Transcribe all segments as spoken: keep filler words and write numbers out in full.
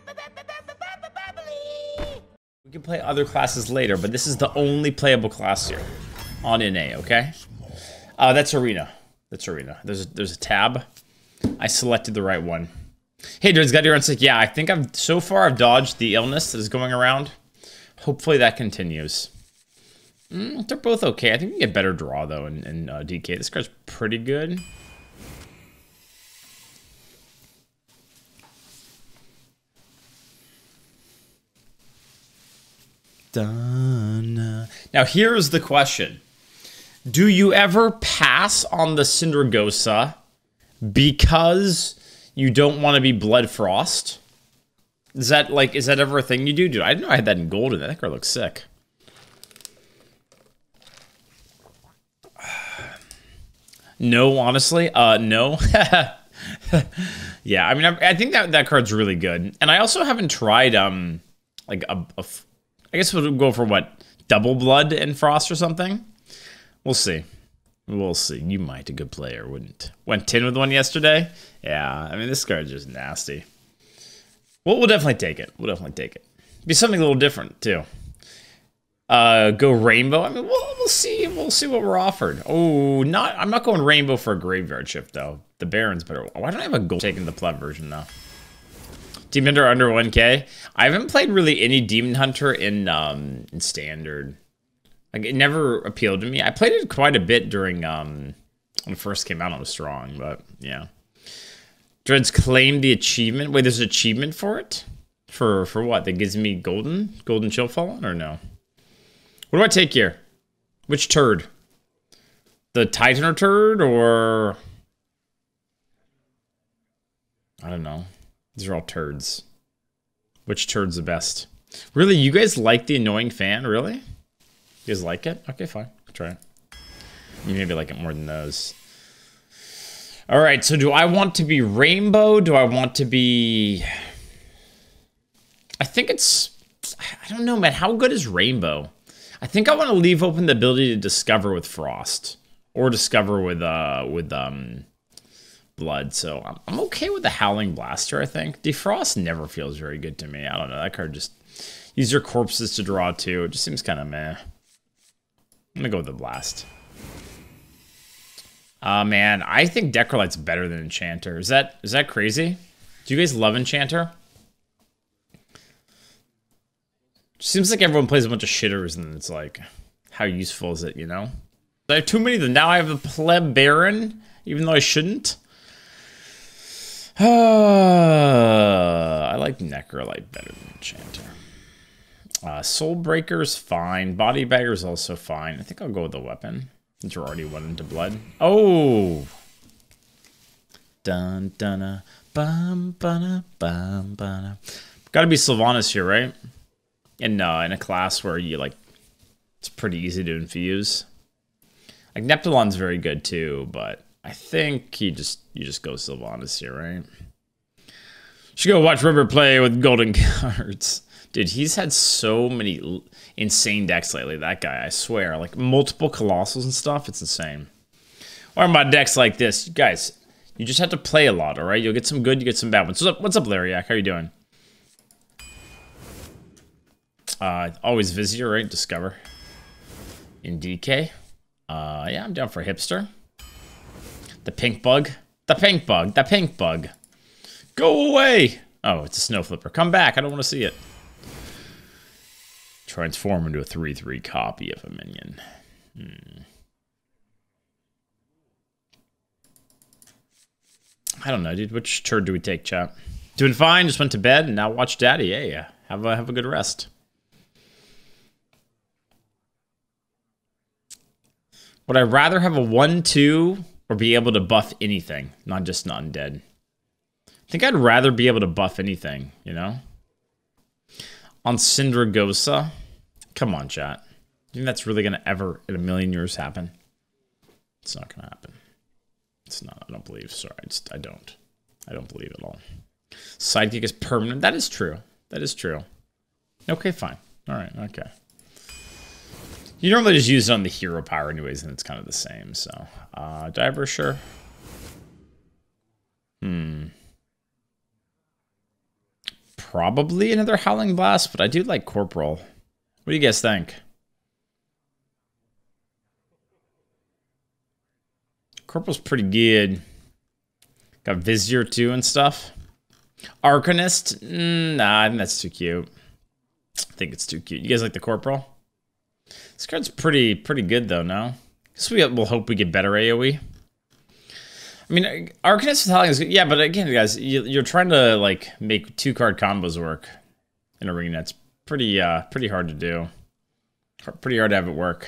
We can play other classes later, but this is the only playable class here on N A, okay? Uh, that's Arena. That's Arena. There's a, there's a tab. I selected the right one. Hey, Dreads, got your answer. Yeah, I think I've, so far I've dodged the illness that is going around. Hopefully that continues. Mm, they're both okay. I think we get better draw, though, in, in uh, D K. This card's pretty good. Done. Now, here's the question. Do you ever pass on the Sindragosa because you don't want to be Blood Frost? Is that, like, is that ever a thing you do? Dude, I didn't know I had that in golden. That card looks sick. No, honestly, uh, no. Yeah, I mean, I, I think that that card's really good. And I also haven't tried, um, like, a... a I guess we'll go for, what, double blood and frost or something? We'll see. We'll see. You might, a good player, wouldn't. Went tin with one yesterday? Yeah, I mean, this card's just nasty. Well, we'll definitely take it. We'll definitely take it. Be something a little different, too. Uh, go rainbow? I mean, we'll, we'll see. We'll see what we're offered. Oh, not. I'm not going rainbow for a graveyard shift, though. The Baron's better. Why don't I have a gold taking the pleb version, though? Demon Hunter under one K. I haven't played really any Demon Hunter in um in standard. Like, it never appealed to me. I played it quite a bit during um when it first came out. It was strong, but yeah. Dreads claimed the achievement. Wait, there's an achievement for it? For for what? That gives me golden? Golden Chill Fallen or no? What do I take here? Which turd? The Titan or turd or I don't know. These are all turds. Which turd's the best? Really? You guys like the annoying fan? Really? You guys like it? Okay, fine. Try it. You maybe like it more than those. Alright, so do I want to be rainbow? Do I want to be... I think it's... I don't know, man. How good is rainbow? I think I want to leave open the ability to discover with frost. Or discover with, uh, with, um... blood, so I'm, I'm okay with the Howling Blaster, I think. Defrost never feels very good to me. I don't know, that card just... Use your corpses to draw too. It just seems kind of meh. I'm gonna go with the Blast. Uh, man, I think Decrolite's better than Enchanter. Is that is that crazy? Do you guys love Enchanter? Seems like everyone plays a bunch of shitters and it's like, how useful is it, you know? I have too many of them. Now I have a Pleb Baron, even though I shouldn't. Uh, I like Necrolite better than Enchanter. Uh, Soulbreaker's fine. Body Bagger's also fine. I think I'll go with the weapon. Since we're already one into blood. Oh! Dun dun bum bum bum bum. Gotta be Sylvanas here, right? In uh, in a class where you like, it's pretty easy to infuse. Like Neptulon's very good too, but I think he just you just go Sylvanas here, right? Should go watch River play with golden cards. Dude, he's had so many insane decks lately, that guy, I swear. Like, multiple Colossals and stuff, it's insane. Why are my decks like this? Guys, you just have to play a lot, alright? You'll get some good, you get some bad ones. What's up, what's up Lariak? How you doing? Uh, always Vizier, right? Discover. In D K. Uh, yeah, I'm down for Hipster. The pink bug. The pink bug. The pink bug. Go away! Oh, it's a snow flipper. Come back. I don't want to see it. Transform into a three three copy of a minion. Hmm. I don't know, dude. Which turn do we take, chat? Doing fine. Just went to bed and now watch Daddy. Hey, have a, have a good rest. Would I rather have a one two or be able to buff anything, not just an undead? I think I'd rather be able to buff anything, you know? On Sindragosa? Come on, chat. You think that's really going to ever, in a million years, happen? It's not going to happen. It's not. I don't believe. Sorry, I, just, I don't. I don't believe at all. Sidekick is permanent. That is true. That is true. Okay, fine. All right, okay. You normally just use it on the hero power anyways, and it's kind of the same, so. Uh, Diver, sure. Hmm. probably another Howling Blast, but I do like Corporal. What do you guys think? Corporal's pretty good. Got Vizier too and stuff. Arcanist? Mm, nah, I think that's too cute. I think it's too cute. You guys like the Corporal? This card's pretty pretty good though, no? Guess we will hope we get better AoE. I mean, Arcanist with Howling is good. Yeah, but again, guys, you, you're trying to like make two card combos work in Arena. It's pretty uh pretty hard to do. Pretty hard to have it work.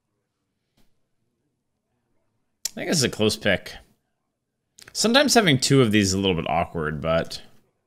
I think this is a close pick. Sometimes having two of these is a little bit awkward, but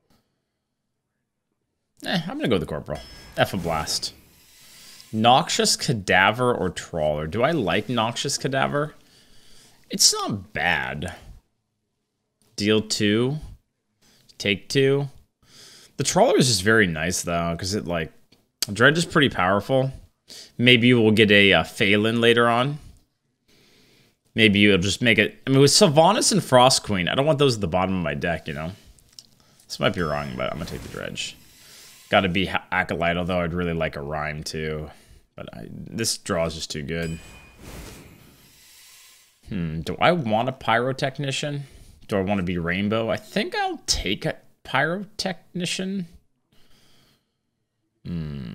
eh, I'm gonna go with the Corporal. F a Blast. Noxious Cadaver or Trawler? Do I like Noxious Cadaver? It's not bad. Deal two. Take two. The Trawler is just very nice, though, because it, like... Dredge is pretty powerful. Maybe we'll get a uh, Phelan later on. Maybe you'll just make it... I mean, with Sylvanas and Frost Queen, I don't want those at the bottom of my deck, you know? This might be wrong, but I'm going to take the Dredge. Gotta be Acolyte, although I'd really like a Rhyme, too. But I, this draw is just too good. Hmm, do I want a Pyrotechnician? Do I want to be Rainbow? I think I'll take a Pyrotechnician. Hmm.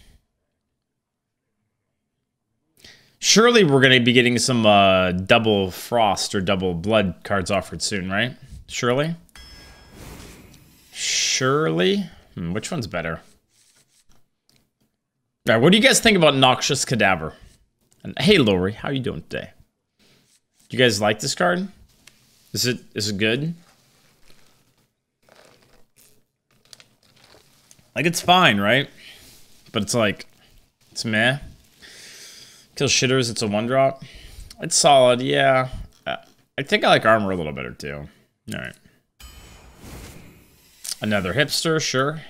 Surely we're going to be getting some uh, double Frost or double Blood cards offered soon, right? Surely? Surely? Hmm, which one's better? All right, what do you guys think about Noxious Cadaver? And hey, Lori, how you doing today? You guys like this card? Is it is it good? Like, it's fine, right? But it's like, it's meh. Kill shitters, it's a one drop. It's solid, yeah. Uh, I think I like armor a little better too. All right. Another hipster, sure.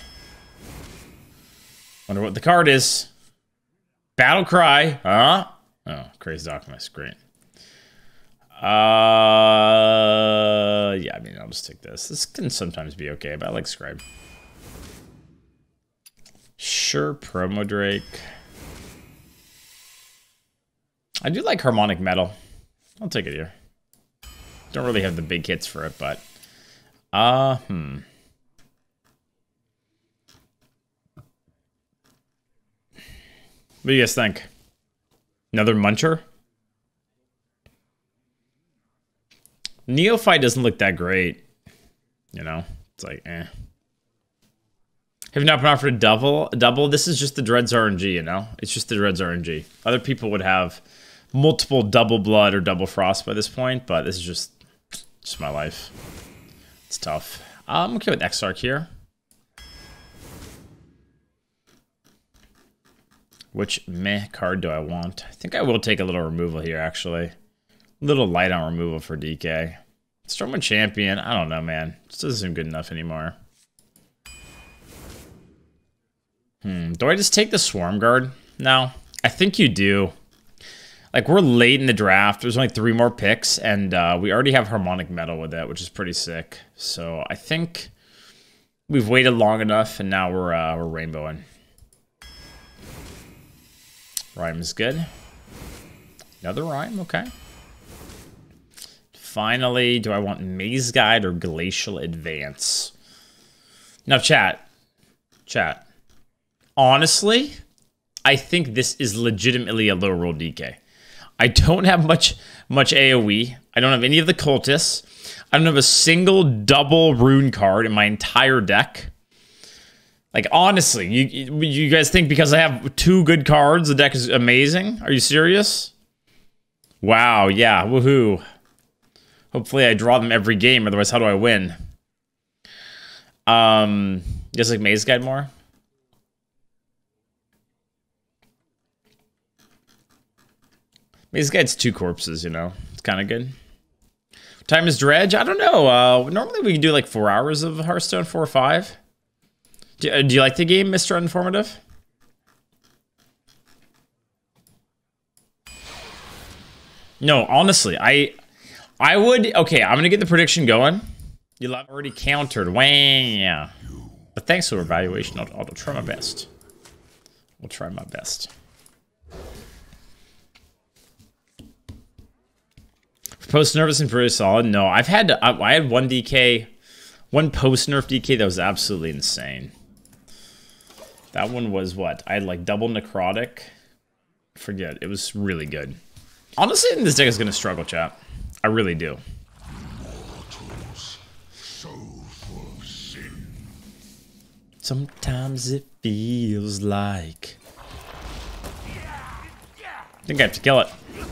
Wonder what the card is. Battle Cry, huh? Oh, Crazed Alchemist, great. Uh, yeah, I mean, I'll just take this. This can sometimes be okay, but I like Scribe. Sure, Promo Drake. I do like Harmonic Metal. I'll take it here. Don't really have the big hits for it, but... Uh, hmm. What do you guys think? Another Muncher? Neophyte doesn't look that great. You know? It's like, eh. Have not been offered a double. A double. This is just the Dreads R N G, you know? It's just the Dreads R N G. Other people would have multiple double Blood or double Frost by this point, but this is just, just my life. It's tough. I'm okay with Exarch here. Which meh card do I want? I think I will take a little removal here, actually. A little light on removal for D K. Stormwind Champion, I don't know, man. This doesn't seem good enough anymore. Hmm, do I just take the Swarmguard? No, I think you do. Like, we're late in the draft. There's only three more picks, and uh, we already have Harmonic Metal with it, which is pretty sick. So I think we've waited long enough, and now we're uh, we're rainbowing. Rhyme is good. Another Rhyme, okay. Finally, do I want Maze Guide or Glacial Advance? Now, chat. Chat. Honestly, I think this is legitimately a low roll D K. I don't have much much AoE. I don't have any of the cultists. I don't have a single double rune card in my entire deck. Like, honestly, you you guys think because I have two good cards, the deck is amazing? Are you serious? Wow, yeah, woohoo. Hopefully I draw them every game, otherwise how do I win? Um, you guys like Maze Guide more? Maze Guide's two corpses, you know? It's kind of good. What time is Dredge? I don't know. Uh, normally we can do like four hours of Hearthstone, four or five. Do, uh, do you like the game, Mister Informative? No, honestly, I I would... Okay, I'm going to get the prediction going. You'll have already countered. Wah. But thanks to evaluation, I'll, I'll try my best. We'll try my best. Post nerf isn't pretty solid. No, I've had I, I had one D K, one post nerf D K that was absolutely insane. That one was what? I had like double necrotic. Forget. It was really good. Honestly, I think this deck is gonna struggle, chat. I really do. Sometimes it feels like. I think I have to kill it.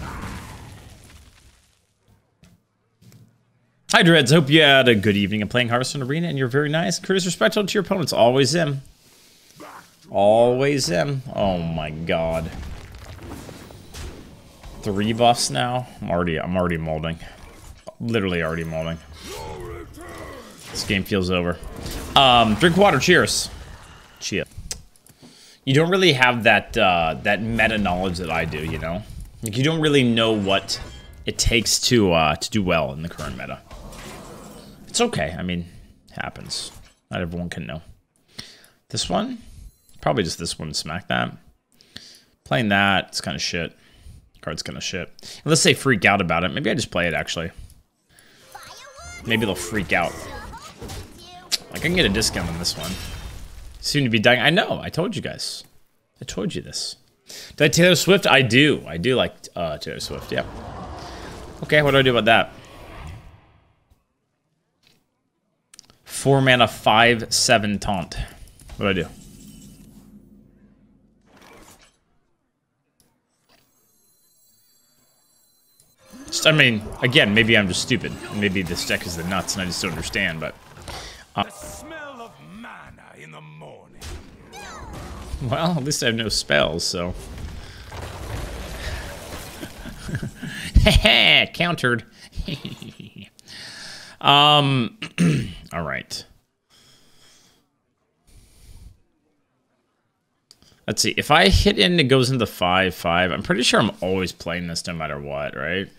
Hi, Dreads. Hope you had a good evening of playing Hearthstone Arena, and you're very nice. Courteous, respectful to your opponents. Always him. Always him. Oh my god. Three buffs now. I'm already. I'm already molding. Literally already molding. This game feels over. Um, drink water. Cheers. Cheers. You don't really have that uh, that meta knowledge that I do. You know, like you don't really know what it takes to uh, to do well in the current meta. It's okay. I mean, it happens. Not everyone can know. This one, probably just this one. Smack that. Playing that, it's kind of shit. Card's kind of shit. Unless they freak out about it. Maybe I just play it actually. Maybe they'll freak out. Like I can get a discount on this one. Soon to be dying. I know. I told you guys. I told you this. Did I Taylor Swift? I do. I do like uh, Taylor Swift. Yeah. Okay. What do I do about that? Four mana, five, seven taunt. What do I do? Just, I mean, again, maybe I'm just stupid. Maybe this deck is the nuts and I just don't understand, but... Uh, the smell of mana in the morning. Well, at least I have no spells, so... Countered. um, all right. Let's see. If I hit in, it goes into five five. I'm pretty sure I'm always playing this no matter what, right?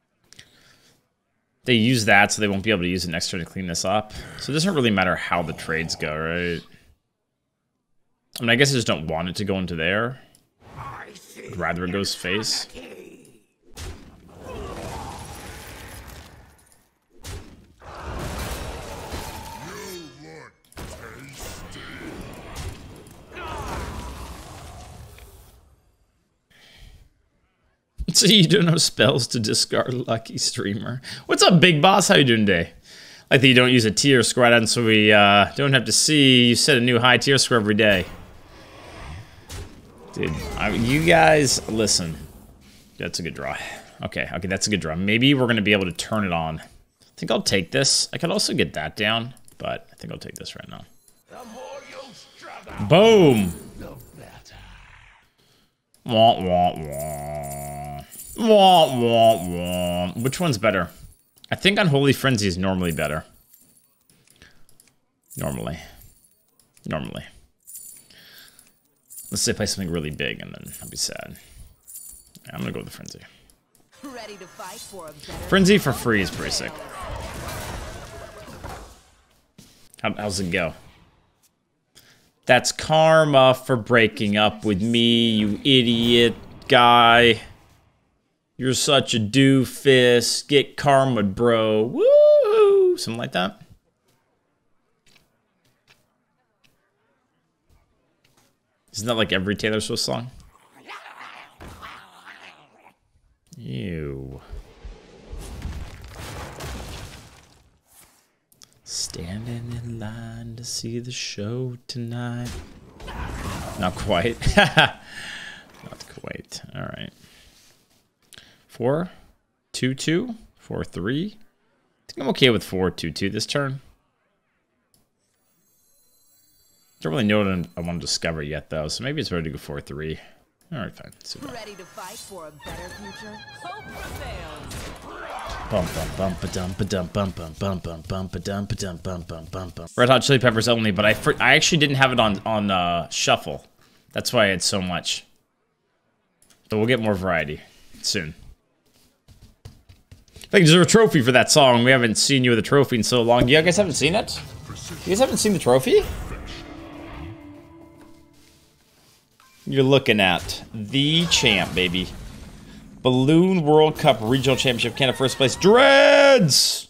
They use that, so they won't be able to use it next turn to clean this up. So it doesn't really matter how the trades go, right? I mean, I guess I just don't want it to go into there. I'd rather it goes face. So you don't know spells to discard, lucky streamer. What's up, big boss? How you doing today? Like that you don't use a tier square on, so we uh, don't have to see you set a new high tier score every day. Dude, I mean, you guys, listen. That's a good draw. Okay, okay, that's a good draw. Maybe we're gonna be able to turn it on. I think I'll take this. I could also get that down, but I think I'll take this right now. Boom! Wah, wah, wah. Wah, wah, wah. Which one's better? I think Unholy Frenzy is normally better. Normally. Normally. Let's say I play something really big and then I'll be sad. Yeah, I'm gonna go with the Frenzy. Ready to fight for a better Frenzy for free is pretty sick. How, how's it go? That's karma for breaking up with me, you idiot guy. You're such a doofus. Get karma, bro. Woo! Something like that. Isn't that like every Taylor Swift song? Ew. Standing in line to see the show tonight. Not quite. Not quite. All right. Four, two, two, four, three. I think I'm okay with four, two, two this turn. Don't really know what I'm, I want to discover yet, though, so maybe it's ready to go four, three. All right, fine. Super. ready to fight for a better future? Hope prevails. Bum bum bum ba dum ba dum bum bum bum bum bum ba dum ba dum bum bum bum bum. Red Hot Chili Peppers only, but I for, I actually didn't have it on on uh, shuffle. That's why I had so much. So we'll get more variety soon. I think there's a trophy for that song. We haven't seen you with a trophy in so long. You guys haven't seen it? You guys haven't seen the trophy? You're looking at the champ, baby. Balloon World Cup Regional Championship, Canada first place. DREADS!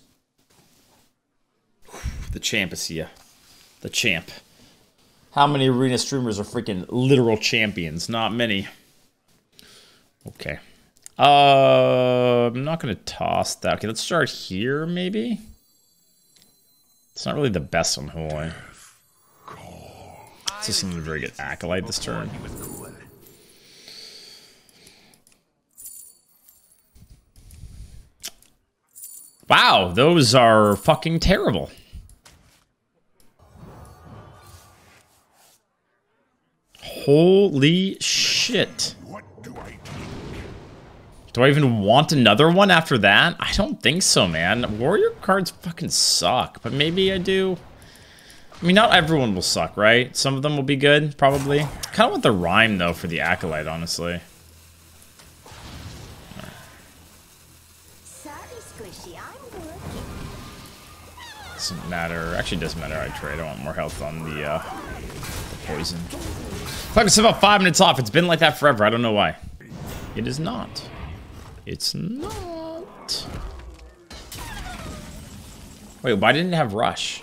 The champ is here. The champ. How many arena streamers are freaking literal champions? Not many. Okay. Uh, I'm not going to toss that. Okay, let's start here, maybe? It's not really the best on Hawaii. This isn't a very good Acolyte this turn. Wow, those are fucking terrible. Holy shit. Do I even want another one after that? I don't think so, man. Warrior cards fucking suck, but maybe I do. I mean, not everyone will suck, right? Some of them will be good, probably. I kind of want the rhyme, though, for the Acolyte, honestly. Right. Sorry, Squishy, I'm working. Doesn't matter. Actually, it doesn't matter. I trade. I want more health on the, uh, the poison. Clock is about five minutes off. It's been like that forever. I don't know why. It is not. It's not. Wait, why didn't it have Rush?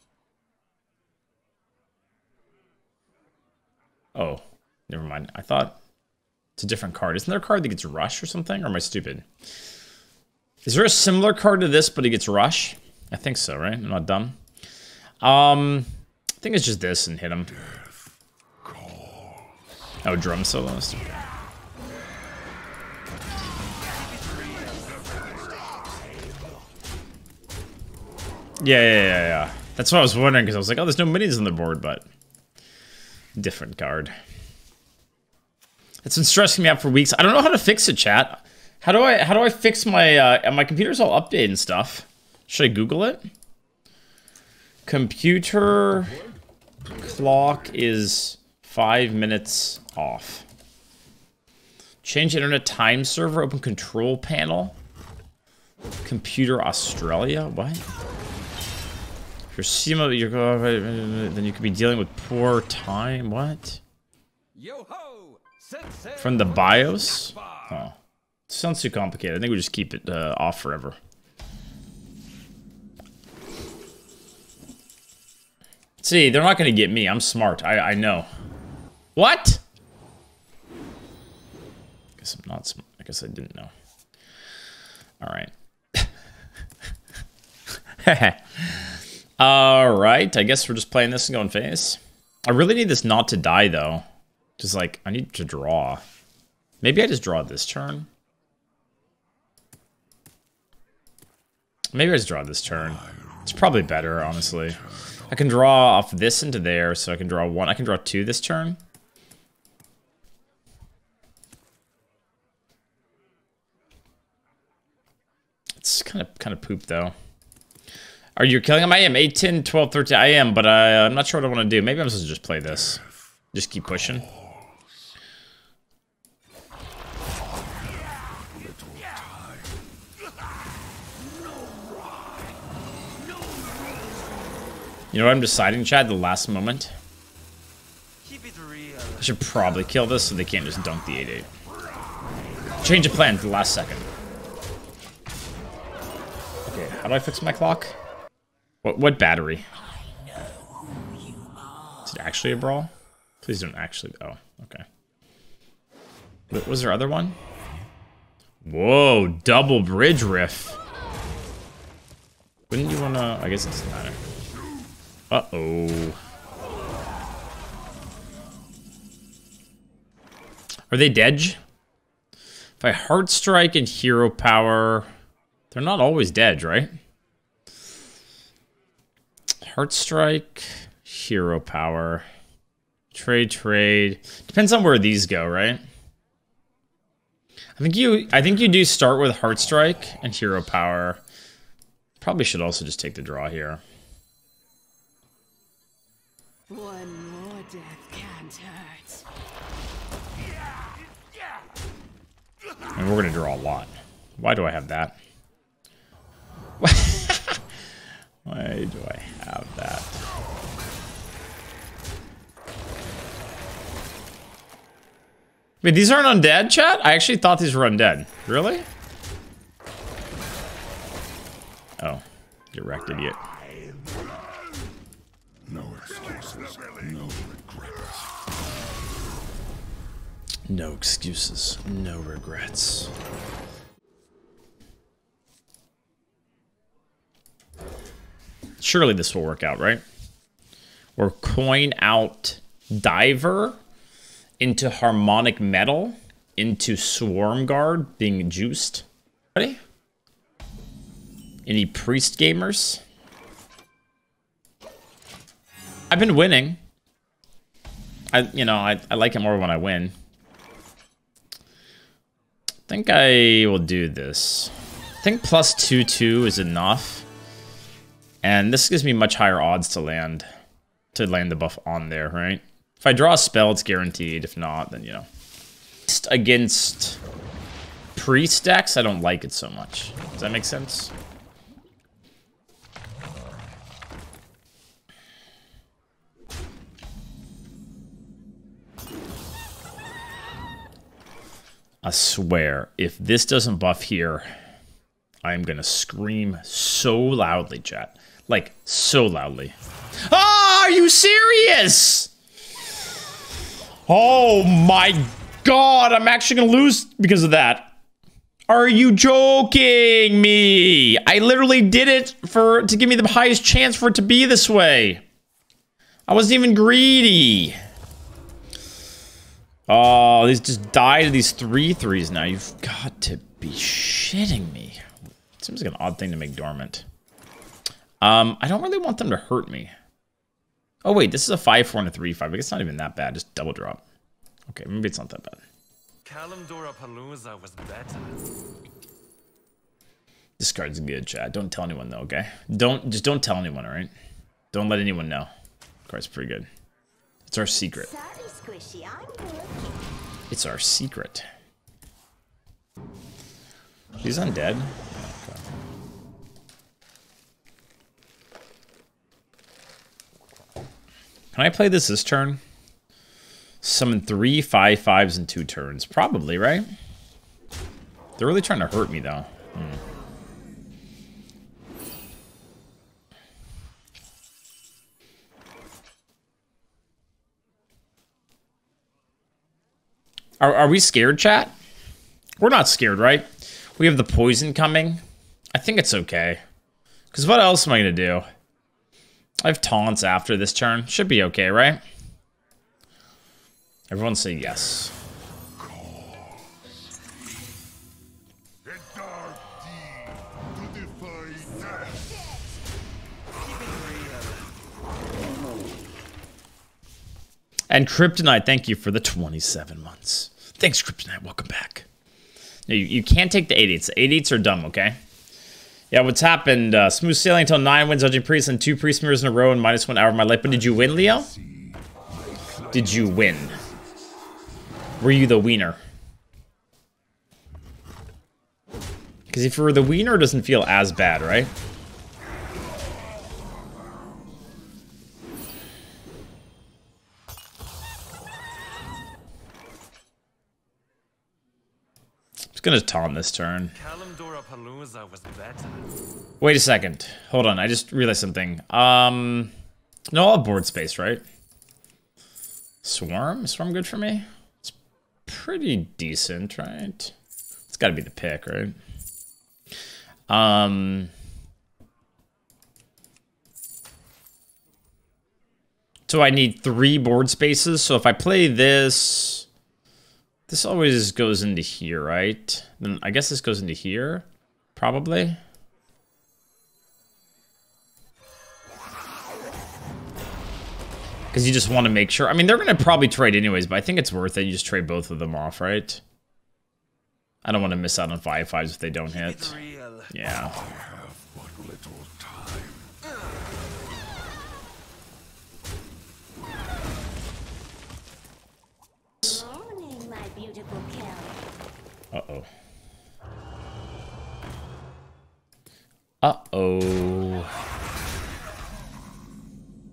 Oh, never mind. I thought it's a different card. Isn't there a card that gets Rush or something? Or am I stupid? Is there a similar card to this, but it gets Rush? I think so, right? I'm not dumb. Um, I think it's just this and hit him. Oh, drum soloist. Okay. Yeah, yeah, yeah, yeah. That's what I was wondering, because I was like, oh, there's no minis on the board, but... different card. It's been stressing me out for weeks. I don't know how to fix it, chat. How do I how do I fix my uh my computer's all updated and stuff? Should I Google it? Computer clock is five minutes off. Change internet time server, open control panel. Computer Australia, what? If you're S E M A, you're then you could be dealing with poor time. What? Yo-ho! From the BIOS? Oh, sounds too complicated. I think we just keep it uh, off forever. See, they're not going to get me. I'm smart. I I know. What? I guess I'm not smart. I guess I didn't know. All right. Alright, I guess we're just playing this and going face. I really need this not to die, though. Just like, I need to draw. Maybe I just draw this turn. Maybe I just draw this turn. It's probably better, honestly. I can draw off this into there, so I can draw one. I can draw two this turn. It's kind of kind of poop, though. Are you killing him? I am. eight, ten, twelve, thirteen. I am, but I, I'm not sure what I want to do. Maybe I'm supposed to just play this. Just keep pushing. You know what I'm deciding, Chad? The last moment. I should probably kill this so they can't just dunk the eight eight. Change of plan at the last second. Okay, how do I fix my clock? What what battery? Is it actually a brawl? Please don't actually. Oh, okay. What, was there other one? Whoa, double bridge riff. Wouldn't you wanna? I guess it doesn't matter. Uh oh. Are they dead? If I Heart Strike and Hero Power, they're not always dead, right? Heart Strike, Hero Power, trade, trade. Depends on where these go, right? I think you, I think you do start with Heart Strike and Hero Power. Probably should also just take the draw here. One more death can't hurt. And we're gonna draw a lot. Why do I have that? Why do I have that? Wait, these aren't undead, chat? I actually thought these were undead. Really? Oh, get wrecked, idiot. No excuses, no regrets. No excuses, no regrets. Surely this will work out, right? Or coin out Diver into Harmonic Metal into Swarmguard being juiced. Ready? Any priest gamers? I've been winning. I, you know, I, I like it more when I win. I think I will do this. I think plus two two is enough. And this gives me much higher odds to land. To land the buff on there, right? If I draw a spell, it's guaranteed. If not, then, you know. Against priest decks, I don't like it so much. Does that make sense? I swear, if this doesn't buff here, I'm gonna scream so loudly, chat. Like, so loudly. Ah, are you serious? Oh my god, I'm actually gonna lose because of that. Are you joking me? I literally did it for to give me the highest chance for it to be this way. I wasn't even greedy. Oh, these just died to these three threes now. You've got to be shitting me. Seems like an odd thing to make dormant. Um, I don't really want them to hurt me. Oh wait, this is a five four and a three five. I guess it's not even that bad. Just double drop. Okay, maybe it's not that bad. Kalimdora was better. This card's good, chat. Don't tell anyone though, okay? Don't just don't tell anyone, alright? Don't let anyone know. The card's pretty good. It's our secret. It's our secret. He's undead. Okay. Can I play this this turn? Summon three five fives in two turns. Probably, right? They're really trying to hurt me, though. Hmm. Are, are we scared, chat? We're not scared, right? We have the poison coming. I think it's okay. Because what else am I going to do? I have taunts after this turn. Should be okay, right? Everyone say yes. And Kryptonite, thank you for the twenty-seven months. Thanks, Kryptonite. Welcome back. No, you, you can't take the eight eights. The eight eights are dumb, okay? Yeah, what's happened? Uh, smooth sailing until nine wins, dodging priest, and two priest mirrors in a row in minus one hour of my life. But did you win, Leo? Did you win? Were you the wiener? Because if you were the wiener, it doesn't feel as bad, right? Gonna taunt this turn. Was better. Wait a second. Hold on. I just realized something. Um, no, I'll have board space, right? Swarm? Is Swarm good for me? It's pretty decent, right? It's got to be the pick, right? Um. So I need three board spaces. So if I play this. This always goes into here, right? Then I guess this goes into here, probably. Because you just want to make sure. I mean, they're going to probably trade anyways, but I think it's worth it. You just trade both of them off, right? I don't want to miss out on five fives if they don't hit. Yeah. Uh-oh. Uh-oh.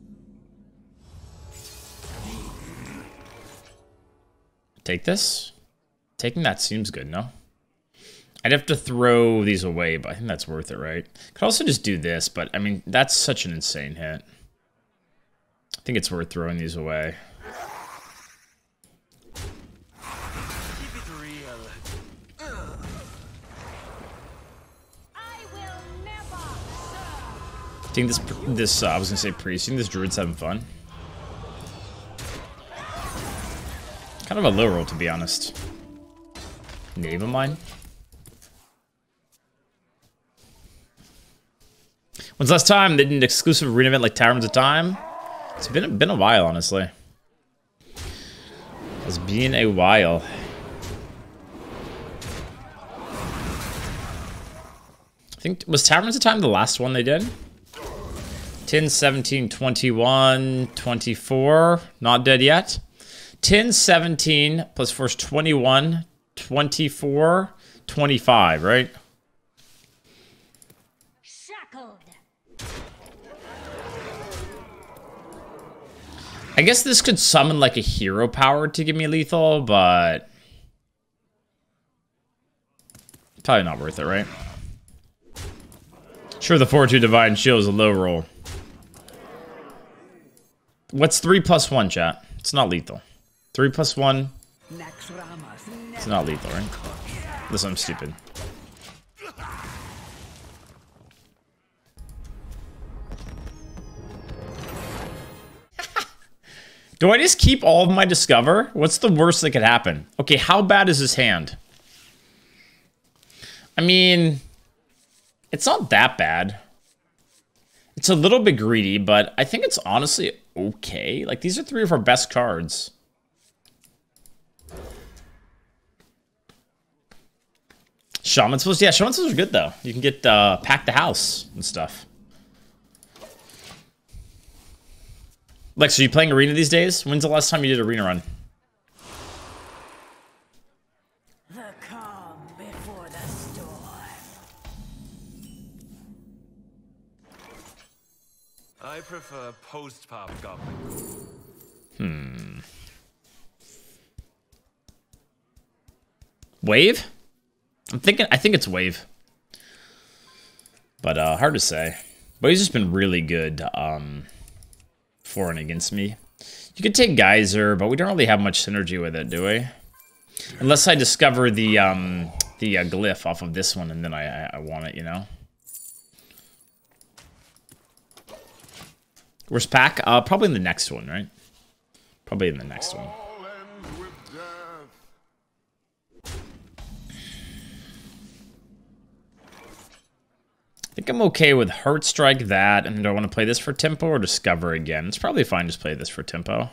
Take this? Taking that seems good, no? I'd have to throw these away, but I think that's worth it, right? Could also just do this, but I mean, that's such an insane hit. I think it's worth throwing these away. Keep it real. I will never serve. I think this, this uh, I was gonna say priest. I think this druid's having fun. Kind of a low roll, to be honest. Name of mine. When's the last time they did an exclusive arena event like Taverns of Time? It's been been a while, honestly. It's been a while. I think, was Taverns of Time the last one they did? ten, seventeen, twenty-one, twenty-four. Not dead yet. ten, seventeen plus four is twenty-one, twenty-four, twenty-five, right? Shackled. I guess this could summon like a hero power to give me lethal, but probably not worth it, right? Sure, the four two Divine Shield is a low roll. What's three plus one, chat? It's not lethal. three plus one. It's not lethal, right? Listen, I'm stupid. Do I just keep all of my discover? What's the worst that could happen? Okay, how bad is his hand? I mean, it's not that bad. It's a little bit greedy, but I think it's honestly okay. Like, these are three of our best cards. Shaman Spells? Yeah, Shaman Spells are good, though. You can get, uh, Pack the House and stuff. Lex, are you playing Arena these days? When's the last time you did Arena run? The calm before the storm. I prefer post-pop goblin. Hmm. Wave? I'm thinking, I think it's Wave. But, uh, hard to say. But he's just been really good, um... for and against me. You could take Geyser, but we don't really have much synergy with it, do we? Unless I discover the um the uh, glyph off of this one, and then I, I I want it, you know. Where's Pack? Uh, probably in the next one, right? Probably in the next one. I think I'm okay with Heart Strike that, and do I want to play this for tempo or Discover again? It's probably fine just play this for tempo.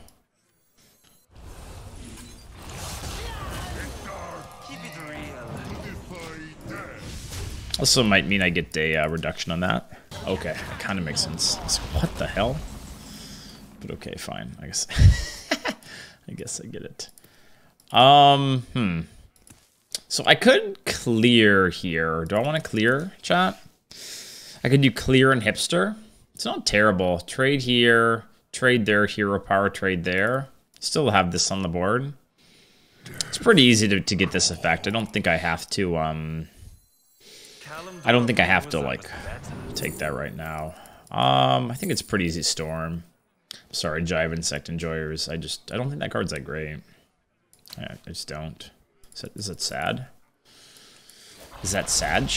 Keep it real. Also might mean I get a uh, reduction on that. Okay, that kind of makes sense. It's, what the hell? But okay, fine. I guess I guess I get it. Um, hmm. So I could clear here. Do I want to clear, chat? I could do clear and hipster. It's not terrible. Trade here, trade there, hero power, trade there. Still have this on the board. It's pretty easy to, to get this effect. I don't think I have to, um... I don't think I have to, like, take that right now. Um, I think it's pretty easy storm. Sorry, Jive Insect Enjoyers. I just, I don't think that card's that great. Yeah, I just don't. Is that, is that sad? Is that Sag?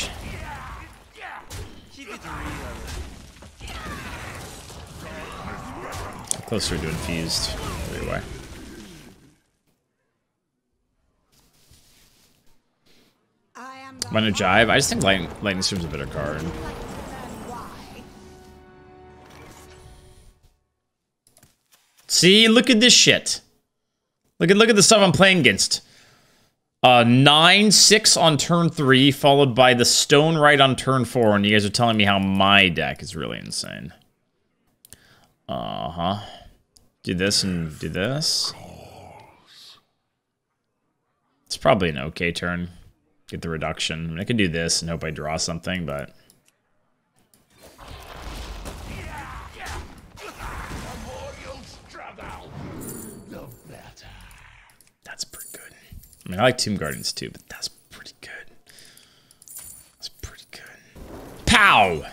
Closer to infused. Anyway. Minor Jive. I just think Lightning, Lightning Storm's a better card. See, look at this shit. Look at look at the stuff I'm playing against. Uh, nine six on turn three, followed by the Stone Right on turn four, and you guys are telling me how my deck is really insane. Uh huh. Do this and do this. It's probably an okay turn. Get the reduction. I mean, I could do this and hope I draw something, but... That's pretty good. mean, I like Tomb Gardens too, but that's pretty good. That's pretty good. Pow!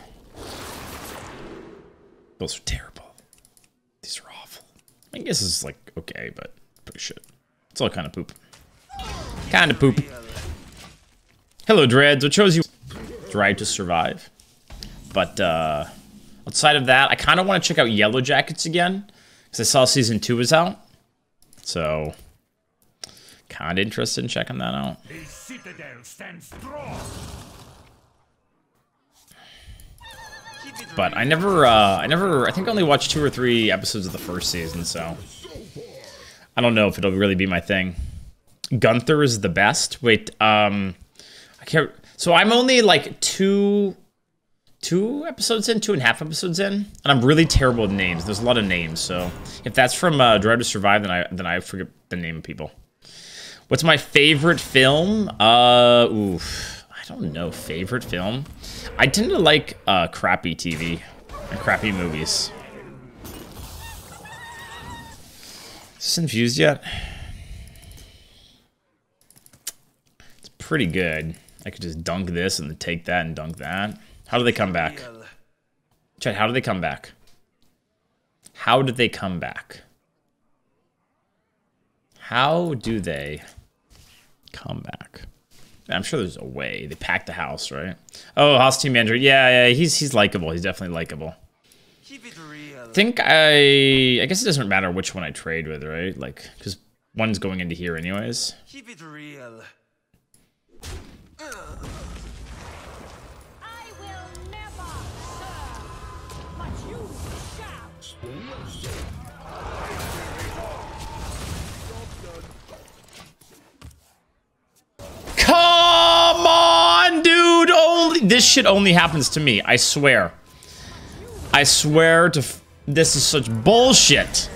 Those are terrible. These are awful. I guess it's like okay, but pretty shit. It's all kind of poop. Kind of poop. Hello, Dreads. What chose you? Drive to Survive. But uh, outside of that, I kind of want to check out Yellow Jackets again because I saw season two was out. So, kind of interested in checking that out. The citadel stands strong. But I never, uh, I never, I think I only watched two or three episodes of the first season, so I don't know if it'll really be my thing. Gunther is the best. Wait, um, I can't. So I'm only like two, two episodes in, two and a half episodes in, and I'm really terrible with names. There's a lot of names, so if that's from uh, Drive to Survive, then I then I forget the name of people. What's my favorite film? Uh, oof, I don't know. Favorite film? I tend to like uh, crappy T V and crappy movies. Is this infused yet? It's pretty good. I could just dunk this and then take that and dunk that. How do they come back? Chat, how do they come back? How did they come back? How do they come back? I'm sure there's a way. They packed the house, right? Oh, house team manager. Yeah, yeah, he's he's likable. He's definitely likable. Keep it real. I think I... I guess it doesn't matter which one I trade with, right? Like, because one's going into here anyways. Keep it real. I will never serve, but you shall. Come on, dude! Only this shit only happens to me. I swear. I swear to. F this is such bullshit.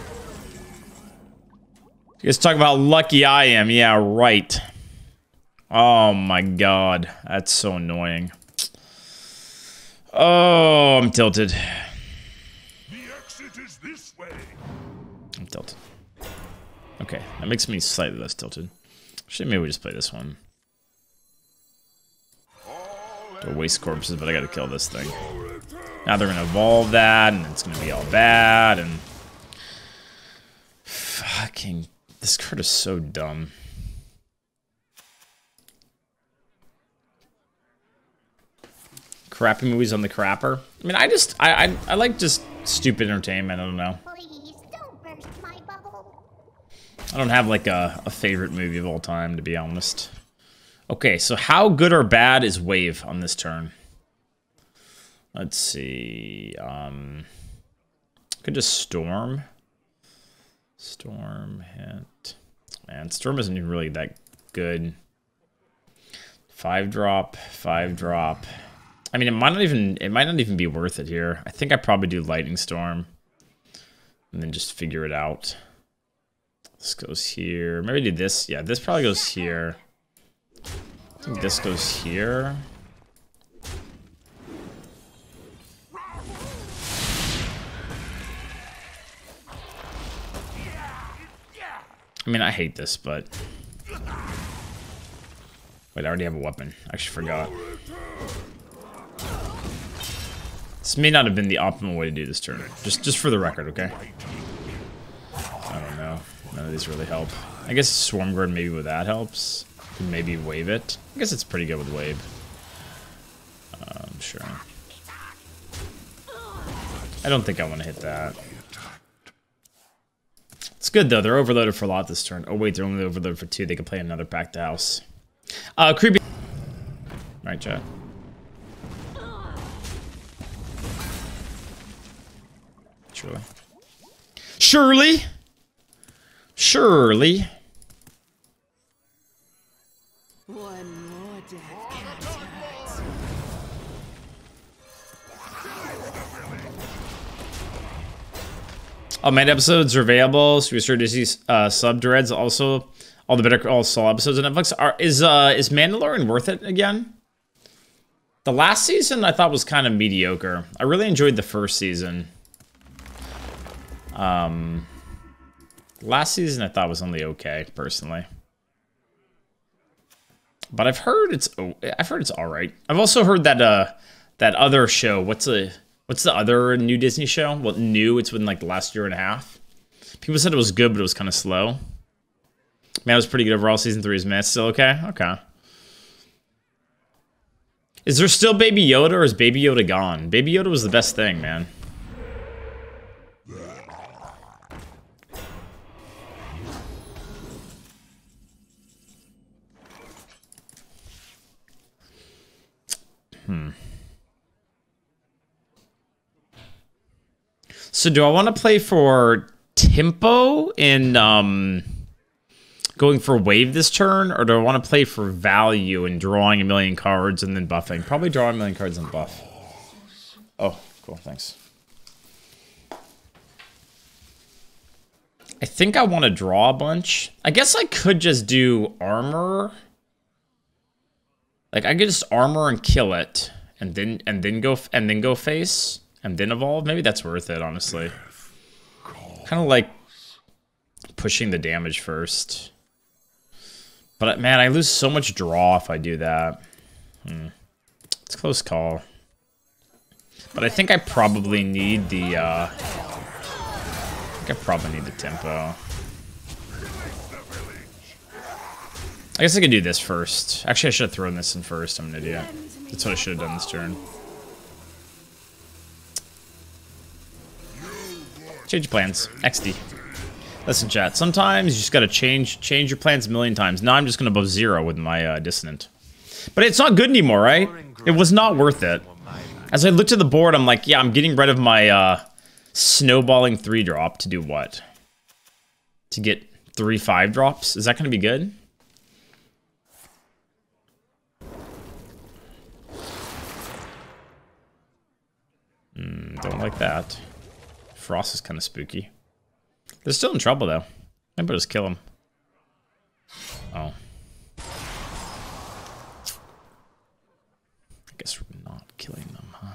You guys talk about how lucky I am. Yeah, right. Oh my god, that's so annoying. Oh, I'm tilted. The exit is this way. I'm tilted. Okay, that makes me slightly less tilted. Actually, maybe we just play this one. To waste corpses, but I gotta kill this thing. Now they're gonna evolve that, and it's gonna be all bad, and... Fucking... This card is so dumb. Crappy movies on the crapper. I mean, I just... I, I, I like just stupid entertainment, I don't know. Please don't burst my bubble. I don't have, like, a, a favorite movie of all time, to be honest. Okay, so how good or bad is Wave on this turn? Let's see. Um, could just Storm. Storm hit. Man, Storm isn't even really that good. Five drop, five drop. I mean, it might not even it might not even be worth it here. I think I probably do Lightning Storm, and then just figure it out. This goes here. Maybe do this. Yeah, this probably goes here. I think this goes here. I mean, I hate this, but... Wait, I already have a weapon. I actually forgot. This may not have been the optimal way to do this turn. Just just for the record, okay? I don't know. None of these really help. I guess Swarmguard maybe with that helps. Could maybe wave it. I guess it's pretty good with wave. Um, sure. I don't think I want to hit that. It's good though. They're overloaded for a lot this turn. Oh wait, they're only overloaded for two. They can play another back to house. Uh, creepy. Right, chat. Surely. Surely. Surely. One more death can't hurt. All main episodes are available, so we started to see uh, sub dreads. Also, all the Better Call Saul episodes on Netflix. Are is uh is Mandalorian worth it again? The last season I thought was kind of mediocre. I really enjoyed the first season. Um, last season I thought was only okay, personally. But I've heard it's oh, I've heard it's all right. I've also heard that uh that other show. What's a what's the other new Disney show? Well, new. It's been like the last year and a half. People said it was good, but it was kind of slow. Man, it was pretty good overall. Season three is man. It's still okay. Okay. Is there still Baby Yoda, or is Baby Yoda gone? Baby Yoda was the best thing, man. Hmm. So do I want to play for tempo in um, going for wave this turn, or do I want to play for value and drawing a million cards and then buffing? Probably drawing a million cards and buff. Oh, cool, thanks. I think I want to draw a bunch. I guess I could just do armor. Like I could just armor and kill it, and then and then go and then go face and then evolve. Maybe that's worth it, honestly. Kind of like pushing the damage first. But man, I lose so much draw if I do that. Hmm. It's a close call. But I think I probably need the. Uh, I think I probably need the tempo. I guess I could do this first. Actually, I should have thrown this in first. I'm an idiot. That's what I should have done this turn. Change your plans. X D. Listen, chat. Sometimes you just gotta change change your plans a million times. Now I'm just gonna above zero with my uh, dissonant. But it's not good anymore, right? It was not worth it. As I looked at the board, I'm like, yeah, I'm getting rid of my uh, snowballing three drop to do what? To get three five drops? Is that gonna be good? Mm, don't like that. Frost is kind of spooky. They're still in trouble, though. Maybe I'll just kill them. Oh. I guess we're not killing them, huh?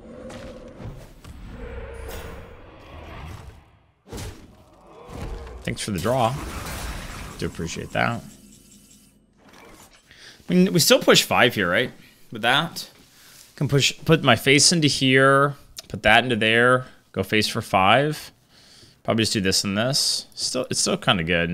Thanks for the draw. Do appreciate that. I mean, we still push five here, right? With that. Can push, put my face into here, put that into there, go face for five. Probably just do this and this. Still, it's still kind of good.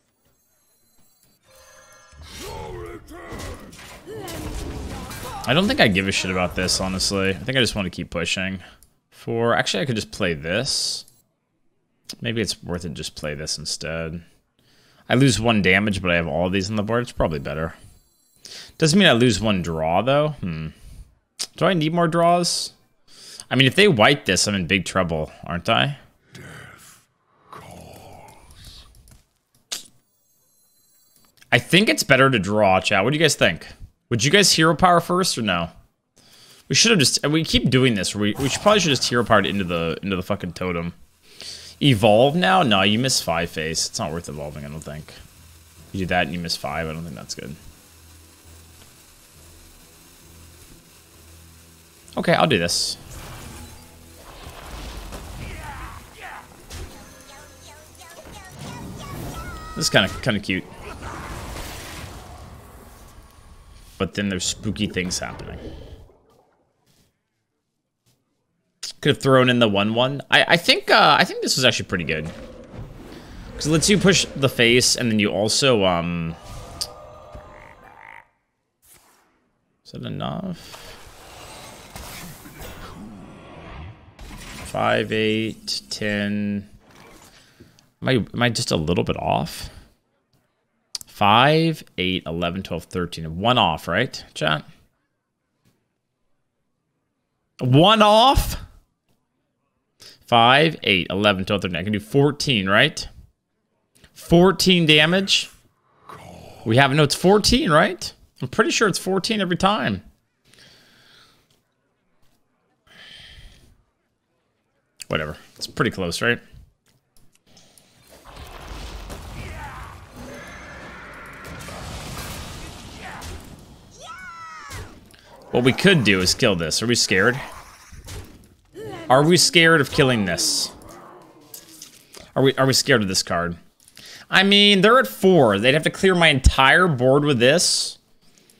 I don't think I give a shit about this, honestly. I think I just want to keep pushing. For actually, I could just play this. Maybe it's worth it just play this instead. I lose one damage, but I have all of these on the board. It's probably better. Doesn't mean I lose one draw, though. Hmm. Do I need more draws? I mean, if they wipe this, I'm in big trouble, aren't I? Death calls. I think it's better to draw, chat. What do you guys think? Would you guys hero power first or no? We should have just. We keep doing this. We we should probably should just hero power it into the into the fucking totem. Evolve now? No, you miss five face. It's not worth evolving. I don't think. You do that and you miss five. I don't think that's good. Okay, I'll do this. This is kind of kind of cute. But then there's spooky things happening. Could have thrown in the one one. I I think uh, I think this was actually pretty good. Because it lets you push the face, and then you also um. Is that enough? Five, eight, ten. Am I, am I just a little bit off? Five, eight, eleven, twelve, thirteen. One off, right, chat? One off? Five, eight, eleven, twelve, thirteen. I can do fourteen, right? fourteen damage. We have, no, it's fourteen, right? I'm pretty sure it's fourteen every time. Whatever. It's pretty close, right? What we could do is kill this. Are we scared? Are we scared of killing this? Are we are we scared of this card? I mean, they're at four. They'd have to clear my entire board with this.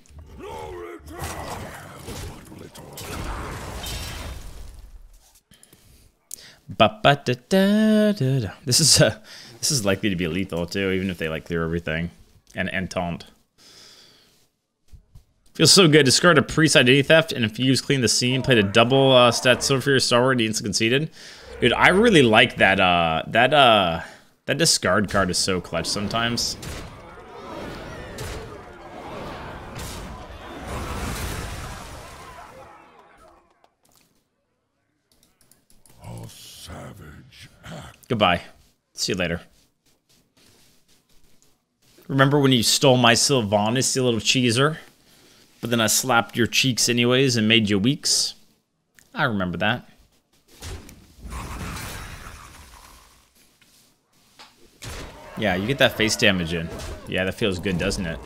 ba, ba, da, da, da, da. This is uh, this is likely to be lethal too, even if they like clear everything and and taunt. Feels so good. Discard a priest identity theft and infuse clean the scene. Played a double uh, stat silver for your star word. Instant conceded. Dude, I really like that. Uh, that uh, that discard card is so clutch sometimes. A savage act. Goodbye. See you later. Remember when you stole my Sylvanas, you little cheeser? But then I slapped your cheeks anyways and made you weaks? I remember that. Yeah, you get that face damage in. Yeah, that feels good, doesn't it?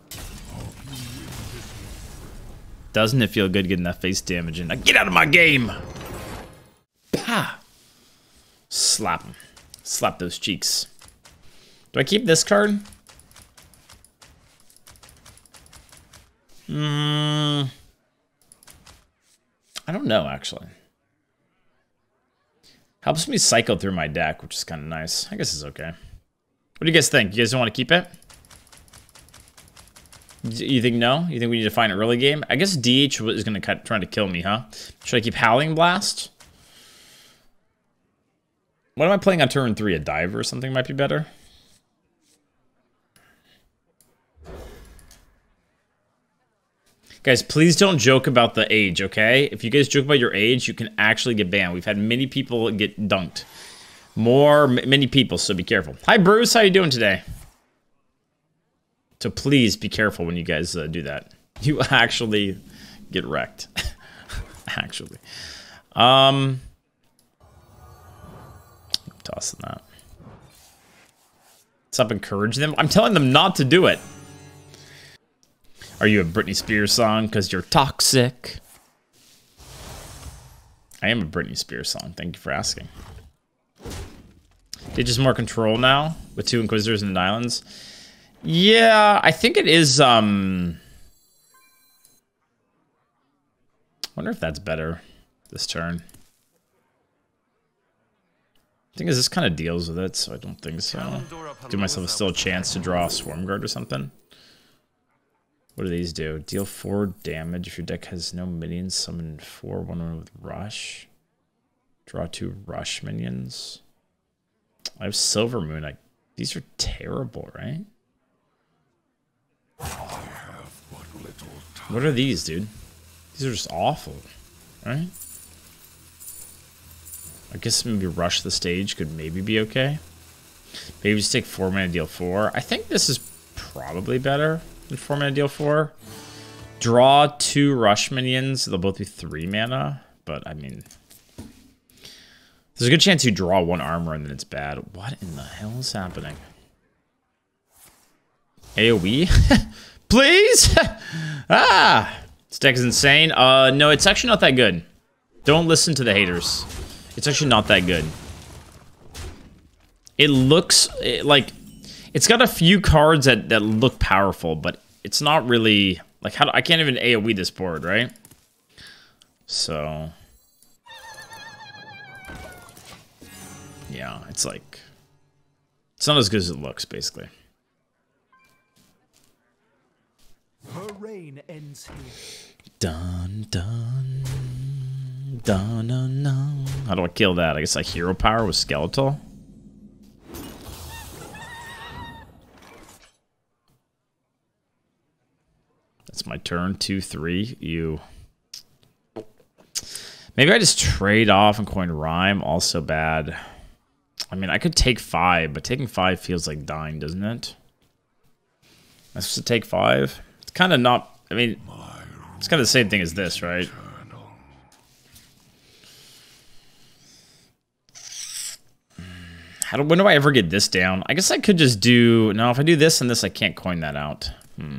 Doesn't it feel good getting that face damage in? Now get out of my game! Pah! Slap him. Slap those cheeks. Do I keep this card? Hmm. I don't know, actually. Helps me cycle through my deck, which is kind of nice. I guess it's okay. What do you guys think? You guys don't want to keep it? You think no? You think we need to find an early game? I guess D H is going to try to kill me, huh? Should I keep Howling Blast? What am I playing on turn three? A Diver or something might be better? Guys, please don't joke about the age, okay? If you guys joke about your age, you can actually get banned. We've had many people get dunked. More, many people, so be careful. Hi, Bruce. How you doing today? So please be careful when you guys uh, do that. You actually get wrecked. Actually. Um, I'm tossing that. Stop encouraging them. I'm telling them not to do it. Are you a Britney Spears song? Because you're toxic. I am a Britney Spears song. Thank you for asking. They just more control now with two Inquisitors and Islands. Yeah, I think it is. Um, wonder if that's better this turn. I think this kind of deals with it, so I don't think so. Give myself still a chance to draw a Swarmguard or something. What do these do? Deal four damage if your deck has no minions. Summon four, one one with Rush. Draw two Rush minions. I have Silver Moon. I, these are terrible, right? I have but little time. What are these, dude? These are just awful, right? I guess maybe Rush the Stage could maybe be okay. Maybe just take four mana, deal four. I think this is probably better than four mana, deal four. Draw two Rush minions. They'll both be three mana, but I mean, there's a good chance you draw one armor and then it's bad. What in the hell is happening? AoE? Please? Ah! This deck is insane. Uh, no, it's actually not that good. Don't listen to the haters. It's actually not that good. It looks it, like it's got a few cards that, that look powerful, but it's not really like how do, I can't even AoE this board, right? So yeah, it's like it's not as good as it looks, basically. Her reign ends here. Dun dun dun dun dun. How do I kill that? I guess like hero power with skeletal. That's my turn. Two, three. You. Maybe I just trade off and coin Rhyme. Also bad. I mean, I could take five, but taking five feels like dying, doesn't it? I'm supposed to take five. It's kind of not. I mean, it's kind of the same thing as this, right? How do, when do I ever get this down? I guess I could just do... No, if I do this and this, I can't coin that out. Hmm.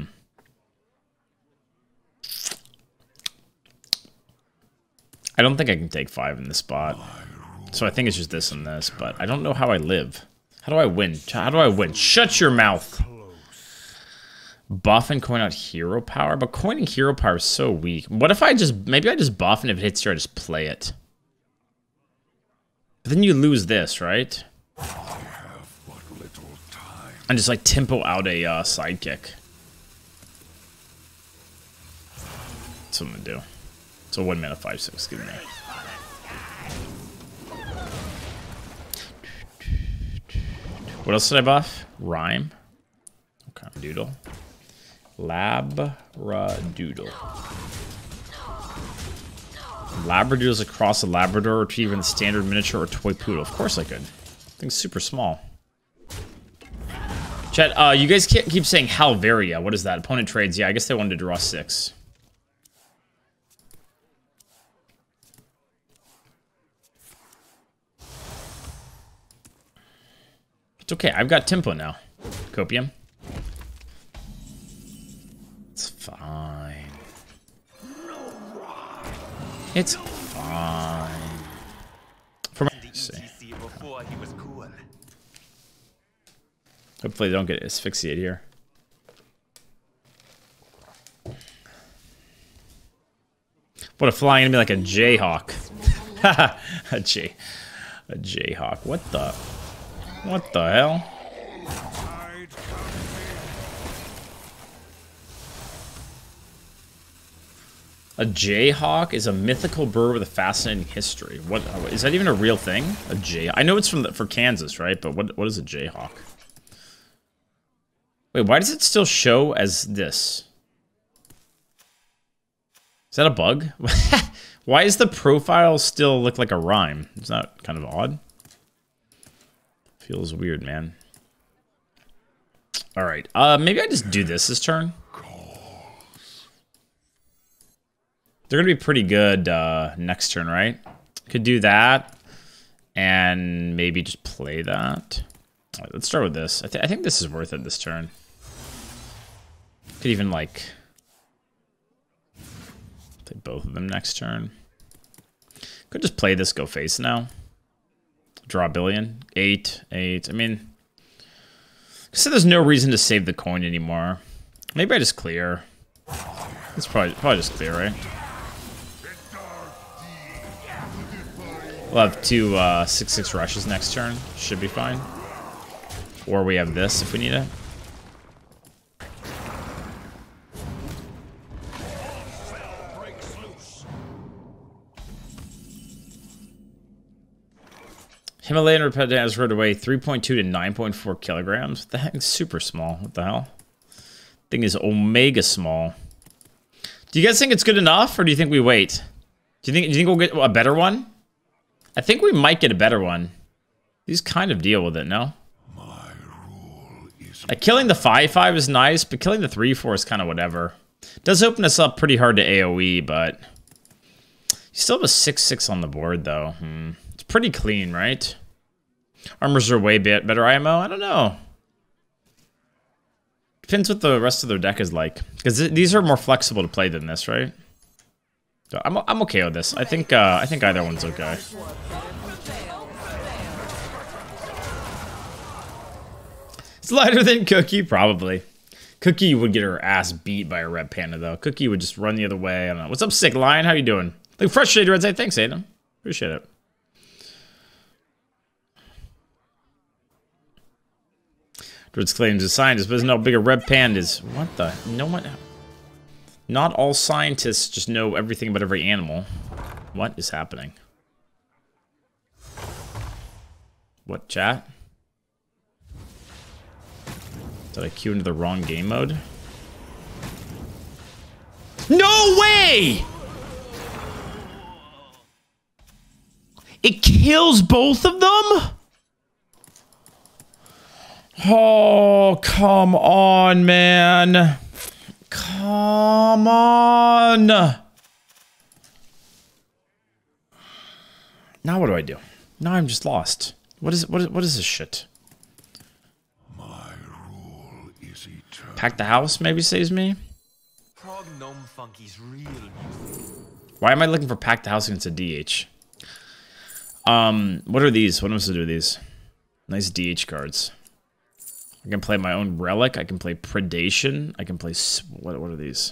I don't think I can take five in this spot. So I think it's just this and this, but I don't know how I live. How do I win? How do I win? Shut your mouth. Buff and coin out hero power, but coining hero power is so weak. What if I just... Maybe I just buff and if it hits here, I just play it. But then you lose this, right? I have but little time. And just like tempo out a uh, sidekick. That's what I'm gonna do. So one mana, five, six, give me that. What else did I buff? Rhyme. Okay, doodle. Labradoodle. Labradoodles across a Labrador Retriever in the standard miniature or toy poodle. Of course I could. Thing's super small. Chat, uh, you guys keep saying Halvaria. What is that? Opponent trades. Yeah, I guess they wanted to draw six. It's okay. I've got tempo now. Copium. It's fine. It's fine. For my see. Hopefully they don't get asphyxiated here. What a flying enemy like a Jayhawk. a J a Jayhawk. What the What the hell? A Jayhawk is a mythical bird with a fascinating history. What is that even a real thing? A Jay? I know it's from the, for Kansas, right? But what what is a Jayhawk? Wait, why does it still show as this? Is that a bug? Why does the profile still look like a rhyme? Is that kind of odd? Feels weird, man. All right, uh, maybe I just do this this turn. They're gonna be pretty good uh, next turn, right? Could do that, and maybe just play that. All right, let's start with this. I, th I think this is worth it this turn. Could even like play both of them next turn. Could just play this, go face now. Draw a billion, eight, eight. I mean, so there's no reason to save the coin anymore. Maybe I just clear. It's probably probably just clear, right? We'll have two uh, six six rushes next turn. Should be fine. Or we have this if we need it. Himalayan repetitive has heard away three point two to nine point four kilograms. What the heck? It's super small. What the hell? Thing is omega small. Do you guys think it's good enough, or do you think we wait? Do you think? Do you think we'll get a better one? I think we might get a better one. These kind of deal with it, no? My rule is Like killing the five five is nice, but killing the three four is kind of whatever. Does open us up pretty hard to AoE, but you still have a six six on the board though. Hmm. It's pretty clean, right? Armors are way bit better I M O. I don't know. Depends what the rest of their deck is like, because th these are more flexible to play than this, right? So I'm I'm okay with this. I think uh, I think either one's okay. It's lighter than Cookie, probably. Cookie would get her ass beat by a Red Panda though. Cookie would just run the other way. I don't know. What's up, Sick Lion? How you doing? Like frustrated Red say thanks, Adam. Appreciate it. Druids claims a scientist, but doesn't know how big a Red Panda is. What the? No one. Not all scientists just know everything about every animal. What is happening? What, chat? Did I queue into the wrong game mode? No way! It kills both of them? Oh, come on, man. Come on. Now what do I do? Now I'm just lost. What is what is what is this shit? my rule is eternal. Pack the house maybe saves me? Prog Gnome Funky's real music. Why am I looking for pack the house against a D H? Um, what are these? What am I supposed to do with these? Nice D H cards. I can play my own Relic. I can play Predation. I can play... What, what are these?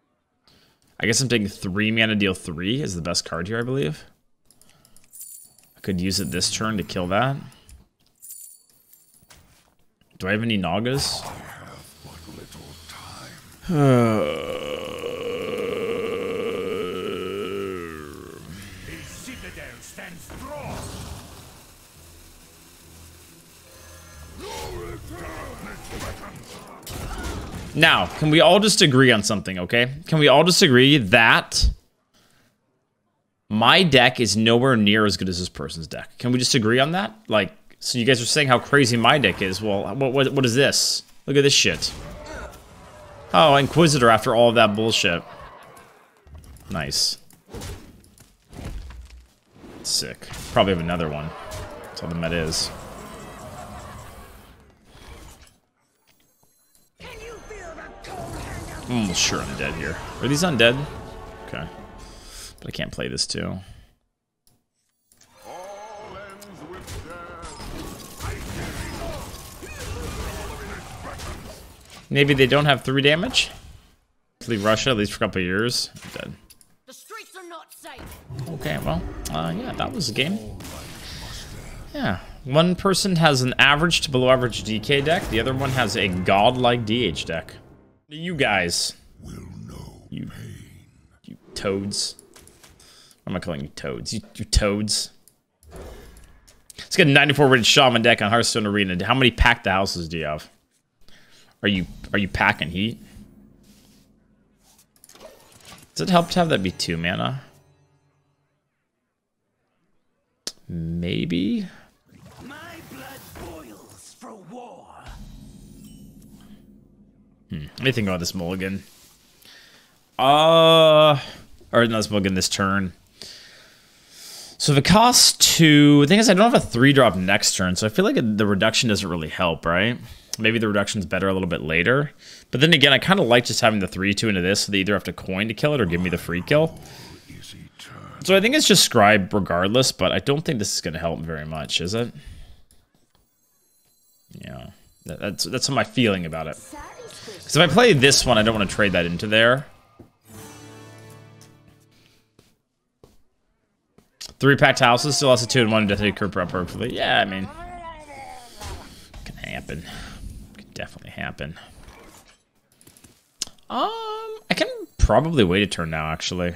I guess I'm taking three mana, deal three is the best card here, I believe. I could use it this turn to kill that. Do I have any Nagas? I have but little time. The citadel stands strong. Now, can we all just agree on something, okay? Can we all just agree that my deck is nowhere near as good as this person's deck? Can we just agree on that? Like, so you guys are saying how crazy my deck is. Well, what, what, what is this? Look at this shit. Oh, Inquisitor after all of that bullshit. Nice. Sick. Probably have another one. That's all the meta is. I'm almost sure I'm dead here. Are these undead? Okay. But I can't play this too. Maybe they don't have three damage? Leave Russia, at least for a couple of years. I'm dead. The streets are not safe. Okay, well, uh, yeah, that was the game. Yeah. One person has an average to below average D K deck. The other one has a godlike D H deck. You guys. Will know You, pain. you toads. Why am I calling you toads? You, you toads. Let's get a ninety-four rated Shaman deck on Hearthstone Arena. How many packed houses do you have? Are you are you packing heat? Does it help to have that be two mana? Maybe. My blood boils for war. Hmm. Let me think about this mulligan. Uh, or not this mulligan, this turn. So if it costs two, the thing is I don't have a three drop next turn, so I feel like the reduction doesn't really help, right? Maybe the reduction's better a little bit later. But then again, I kind of like just having the three two into this, so they either have to coin to kill it or give me the free kill. So I think it's just scribe regardless, but I don't think this is going to help very much, is it? Yeah, that's that's my feeling about it. Because if I play this one, I don't want to trade that into there. Three packed houses, still has a two and one death curve perfectly. Yeah, I mean, can happen. Can definitely happen. Um, I can probably wait a turn now, actually.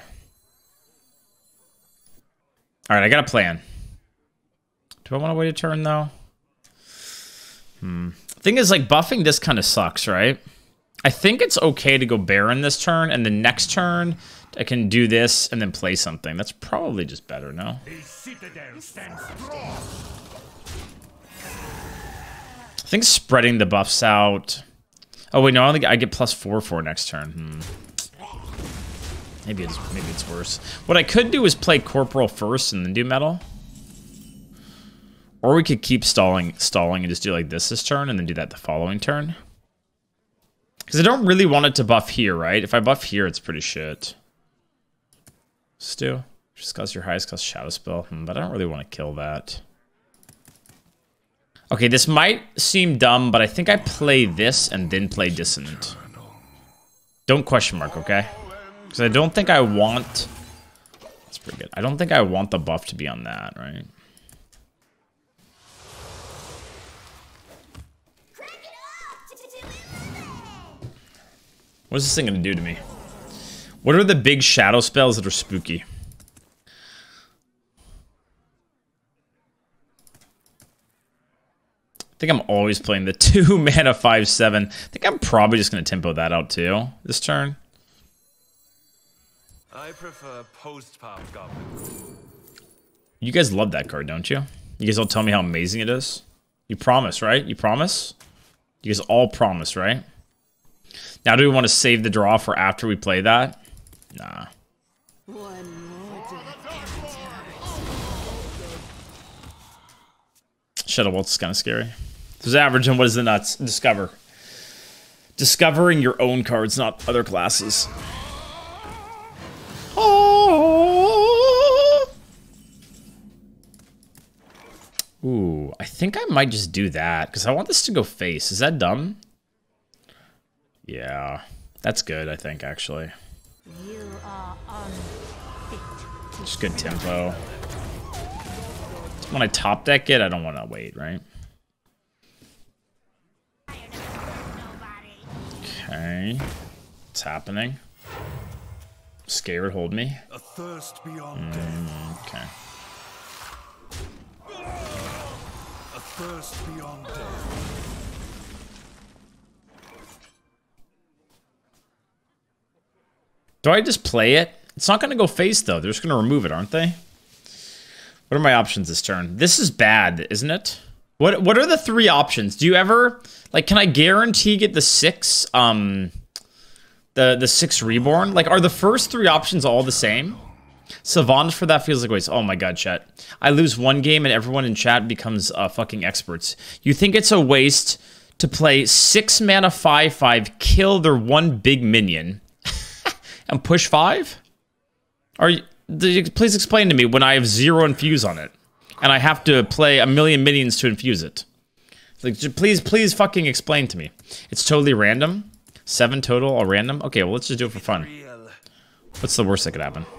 All right, I got a plan. Do I want to wait a turn though? Hmm. Thing is, like, buffing this kind of sucks, right? I think it's okay to go Baron this turn, and the next turn I can do this and then play something. That's probably just better, no? The citadel stands strong. I think spreading the buffs out. Oh wait, no, I only I get plus four for next turn. Hmm. Maybe it's maybe it's worse. What I could do is play Corporal first and then do Metal. Or we could keep stalling stalling and just do like this this turn and then do that the following turn. Because I don't really want it to buff here, right? If I buff here, it's pretty shit. Stu, just cause your highest cost Shadow Spell. Hmm, but I don't really want to kill that. Okay, this might seem dumb, but I think I play this and then play Dissonant. Don't question mark, okay? Because I don't think I want... That's pretty good. I don't think I want the buff to be on that, right? What is this thing going to do to me? What are the big shadow spells that are spooky? I think I'm always playing the two mana five seven. I think I'm probably just going to tempo that out too this turn. I prefer post-pop goblin. You guys love that card, don't you? You guys all tell me how amazing it is. You promise, right? You promise? You guys all promise, right? Now, do we want to save the draw for after we play that? Nah. One more Shadow Waltz is kind of scary. There's average and what is the nuts? Discover. Discovering your own cards, not other classes. Oh. Ooh, I think I might just do that because I want this to go face. Is that dumb? Yeah, that's good, I think, actually. You are unfit. Just good tempo. when I top deck it, I don't want to wait, right? Okay. What's happening? Scared, hold me. A thirst beyond Mm, death. okay. A thirst beyond death. Do I just play it? It's not going to go face, though. They're just going to remove it, aren't they? What are my options this turn? This is bad, isn't it? What What are the three options? Do you ever... Like, can I guarantee get the six... Um... The, the six reborn? Like, are the first three options all the same? Sylvanas for that feels like a waste. Oh my god, chat. I lose one game and everyone in chat becomes uh, fucking experts. You think it's a waste to play six mana five five, kill their one big minion, and push five? Are you, please explain to me when I have zero infuse on it, and I have to play a million minions to infuse it. Like, please, please fucking explain to me. It's totally random. Seven total, all random? Okay, well, let's just do it for fun. What's the worst that could happen?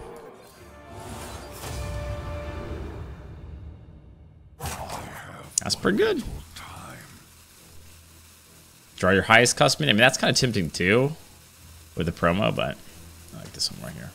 That's pretty good. Draw your highest custom. I mean, that's kind of tempting too with the promo, but I like this one right here.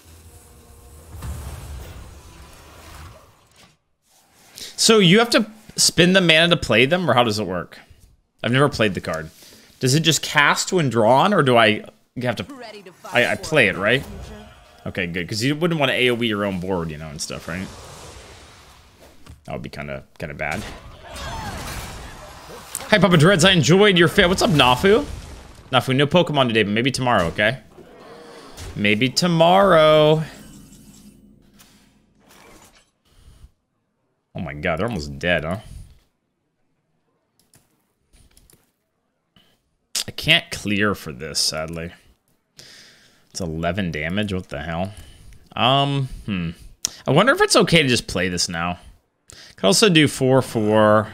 So you have to spin the mana to play them, or how does it work? I've never played the card. Does it just cast when drawn, or do I have to... I, I play it, right? Okay, good, because you wouldn't want to A O E your own board, you know, and stuff, right? That would be kind of kind of bad. Hi, Papa Dreads, I enjoyed your fit. What's up, Nafu? Nafu, no Pokemon today, but maybe tomorrow, okay? Maybe tomorrow. Oh my god, they're almost dead, huh? I can't clear for this, sadly. It's eleven damage, what the hell? Um, hmm. I wonder if it's okay to just play this now. Could also do four, four.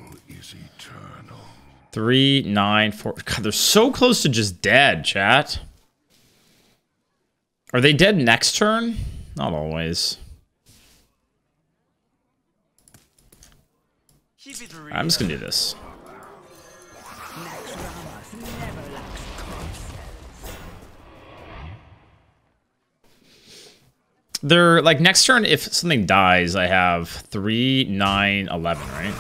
Three, nine, four. God, they're so close to just dead, chat. Are they dead next turn? Not always. I'm just gonna do this. They're like next turn, if something dies, I have three, nine, eleven, right?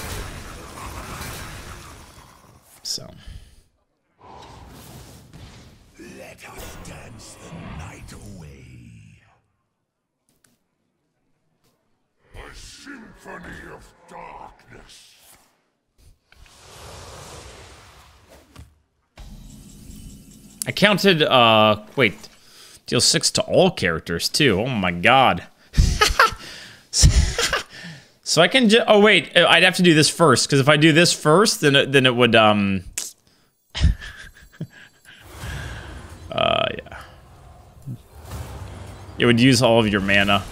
So. Let us dance the night away. A symphony of darkness. I counted, uh, wait. Deal six to all characters, too. Oh my god. So I can just... Oh, wait. I'd have to do this first, because if I do this first, then it, then it would, um... uh, yeah. It would use all of your mana.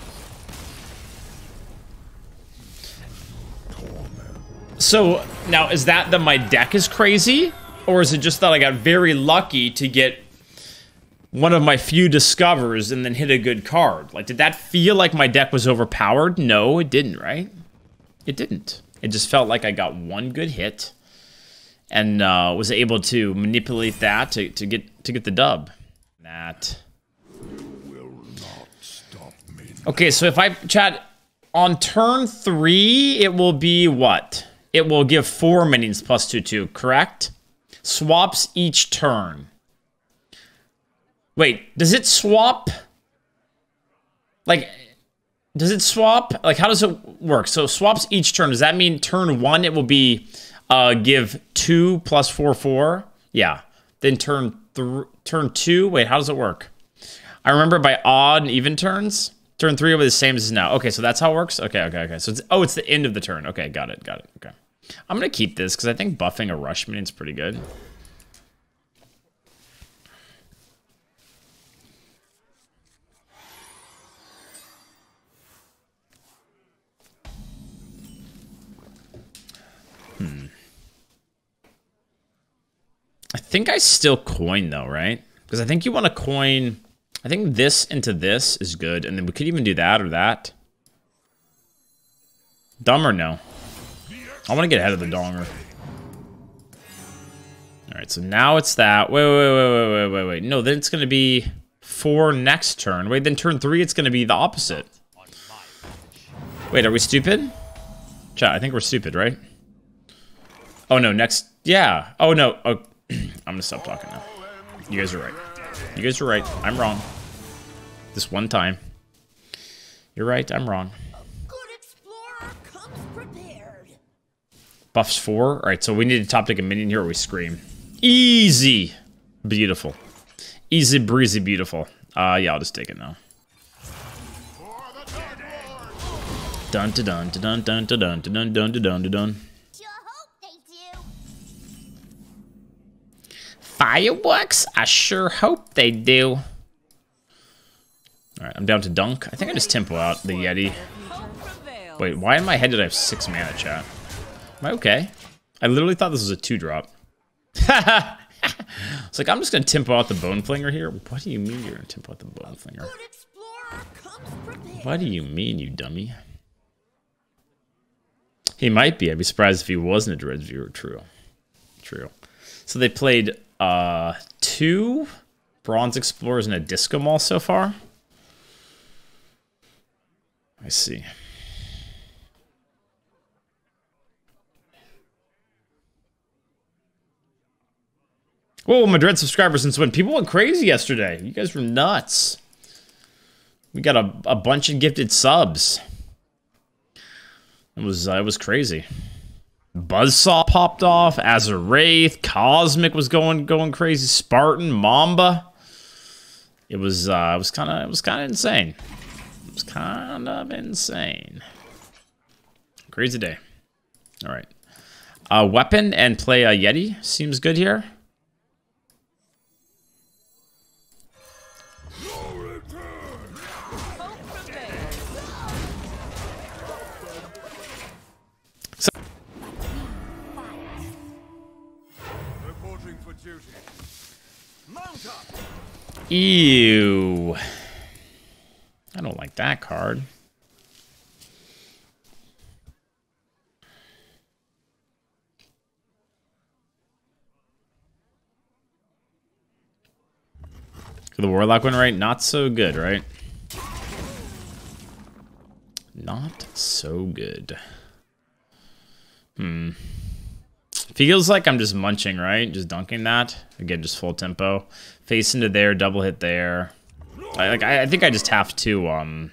So, now, is that that my deck is crazy? Or is it just that I got very lucky to get one of my few discovers and then hit a good card? Like, did that feel like my deck was overpowered? No, it didn't, right? It didn't. It just felt like I got one good hit and uh, was able to manipulate that to, to get to get the dub. That. Will not stop me. Okay, so if I chat on turn three, it will be what? It will give four minions plus two two, correct? Swaps each turn. Wait, does it swap? Like, does it swap? Like, how does it work? So swaps each turn. Does that mean turn one it will be uh, give two plus four four? Yeah. Then turn th turn two. Wait, how does it work? I remember by odd and even turns. Turn three will be the same as now. Okay, so that's how it works. Okay, okay, okay. So it's oh, it's the end of the turn. Okay, got it, got it. Okay, I'm gonna keep this because I think buffing a rush minion is pretty good. Hmm. I think I still coin though, right? Because I think you want to coin. I think this into this is good, and then we could even do that or that. Dumb or no? I want to get ahead of the donger. Alright, so now it's that. Wait, wait, wait, wait, wait, wait, wait. No, then it's going to be four next turn. Wait, then turn three, it's going to be the opposite. Wait, are we stupid? Chat, I think we're stupid, right? Oh, no, next... Yeah. Oh, no. Oh, I'm going to stop talking now. You guys are right. You guys are right. I'm wrong. This one time. You're right, I'm wrong. Good explorer comes prepared. Buffs four? Alright, so we need to top deck a minion here or we scream. Easy! Beautiful. Easy breezy beautiful. Uh, yeah, I'll just take it now. Dun dun dun dun dun dun dun dun dun dun dun dun. Sure hope they do. Fireworks? I sure hope they do. Alright, I'm down to dunk. I think I just tempo out the Yeti. Hope prevails. Wait, why in my head did I have six mana, chat? Am I okay? I literally thought this was a two drop. It's like, I'm just gonna tempo out the Bone Flinger here. What do you mean you're gonna tempo out the Bone Flinger? Good explorer comes prepared. What do you mean, you dummy? He might be. I'd be surprised if he wasn't a Dreads viewer. True. True. So they played uh, two Bronze Explorers and a Disco Mall so far. I see. Whoa, my Dread subscriber since when? People went crazy yesterday. You guys were nuts. We got a, a bunch of gifted subs. It was uh, it was crazy. Buzzsaw popped off. Azerath, Cosmic was going going crazy. Spartan, Mamba. It was uh, it was kind of it was kind of insane. It was kind of insane. Crazy day. All right. Uh, weapon and play a Yeti seems good here. Reporting for duty. Mount up. Ew. I don't like that card. The Warlock one, right? Not so good, right? Not so good. Hmm. Feels like I'm just munching, right? Just dunking that. Again, just full tempo. Face into there, double hit there. I, like, I, I think I just have to, um...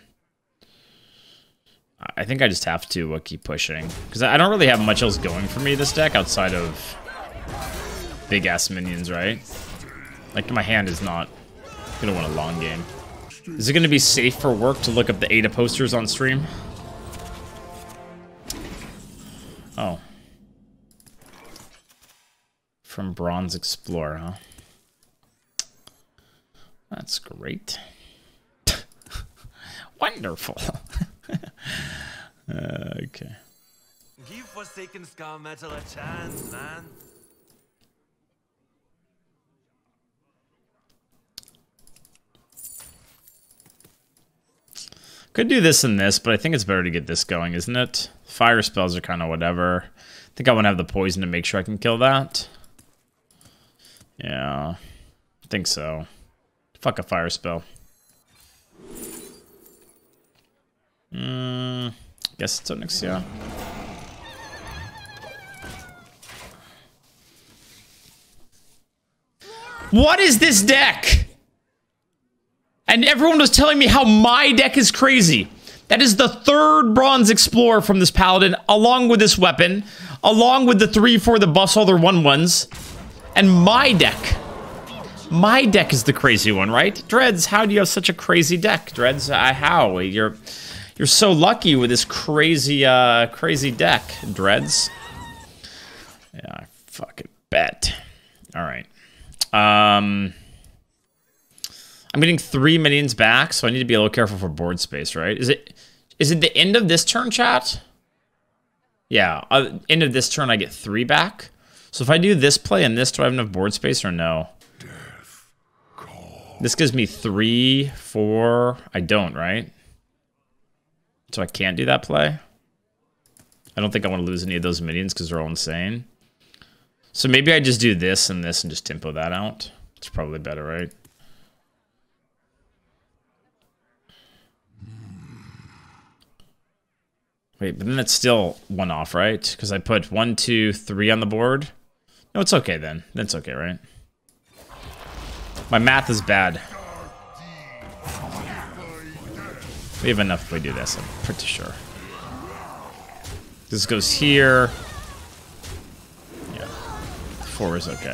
I think I just have to uh, keep pushing. Because I don't really have much else going for me this deck outside of big-ass minions, right? Like, my hand is not gonna win a long game. Is it gonna be safe for work to look up the Ada posters on stream? Oh. From Bronze Explorer, huh? That's great. Wonderful. uh, okay. Give Forsaken Scar Metal a chance, man. Could do this and this, but I think it's better to get this going, isn't it? Fire spells are kind of whatever. I think I want to have the poison to make sure I can kill that. Yeah, I think so. Fuck a fire spell. Hmm, guess it's Onyxia. What is this deck? And everyone was telling me how my deck is crazy. That is the third Bronze Explorer from this Paladin, along with this weapon, along with the three for the buffs, all their one ones. And my deck. My deck is the crazy one, right? Dreads, how do you have such a crazy deck? Dreads, uh, how? You're you're so lucky with this crazy, uh, crazy deck, Dreads. Yeah, I fucking bet. All right. Um... I'm getting three minions back, so I need to be a little careful for board space, right? Is it is it the end of this turn, chat? Yeah, uh, end of this turn I get three back. So if I do this play and this, do I have enough board space or no? This gives me three, four. I don't, right? So I can't do that play? I don't think I want to lose any of those minions because they're all insane. So maybe I just do this and this and just tempo that out. It's probably better, right? Wait, but then that's still one off, right? Because I put one, two, three on the board. No, it's okay then. That's okay, right? My math is bad. We have enough if we do this, I'm pretty sure. This goes here. Yeah. Four is okay.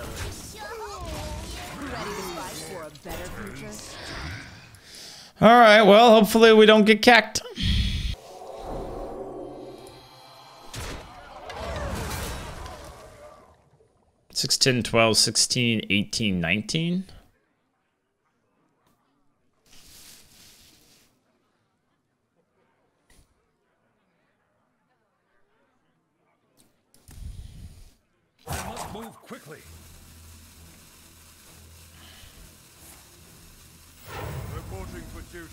Alright, well, hopefully we don't get cacked. six, ten, twelve, sixteen, eighteen, nineteen. I must move quickly. Reporting for duty.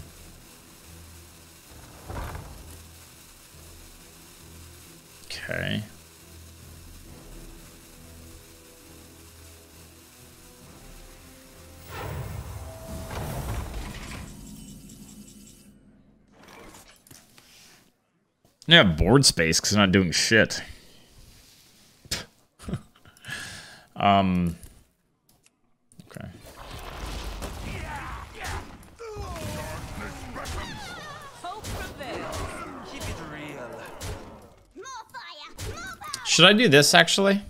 Okay. Yeah, board space because I'm not doing shit. um. Okay. Hope prevails. Keep it real. More fire! More power! Should I do this actually?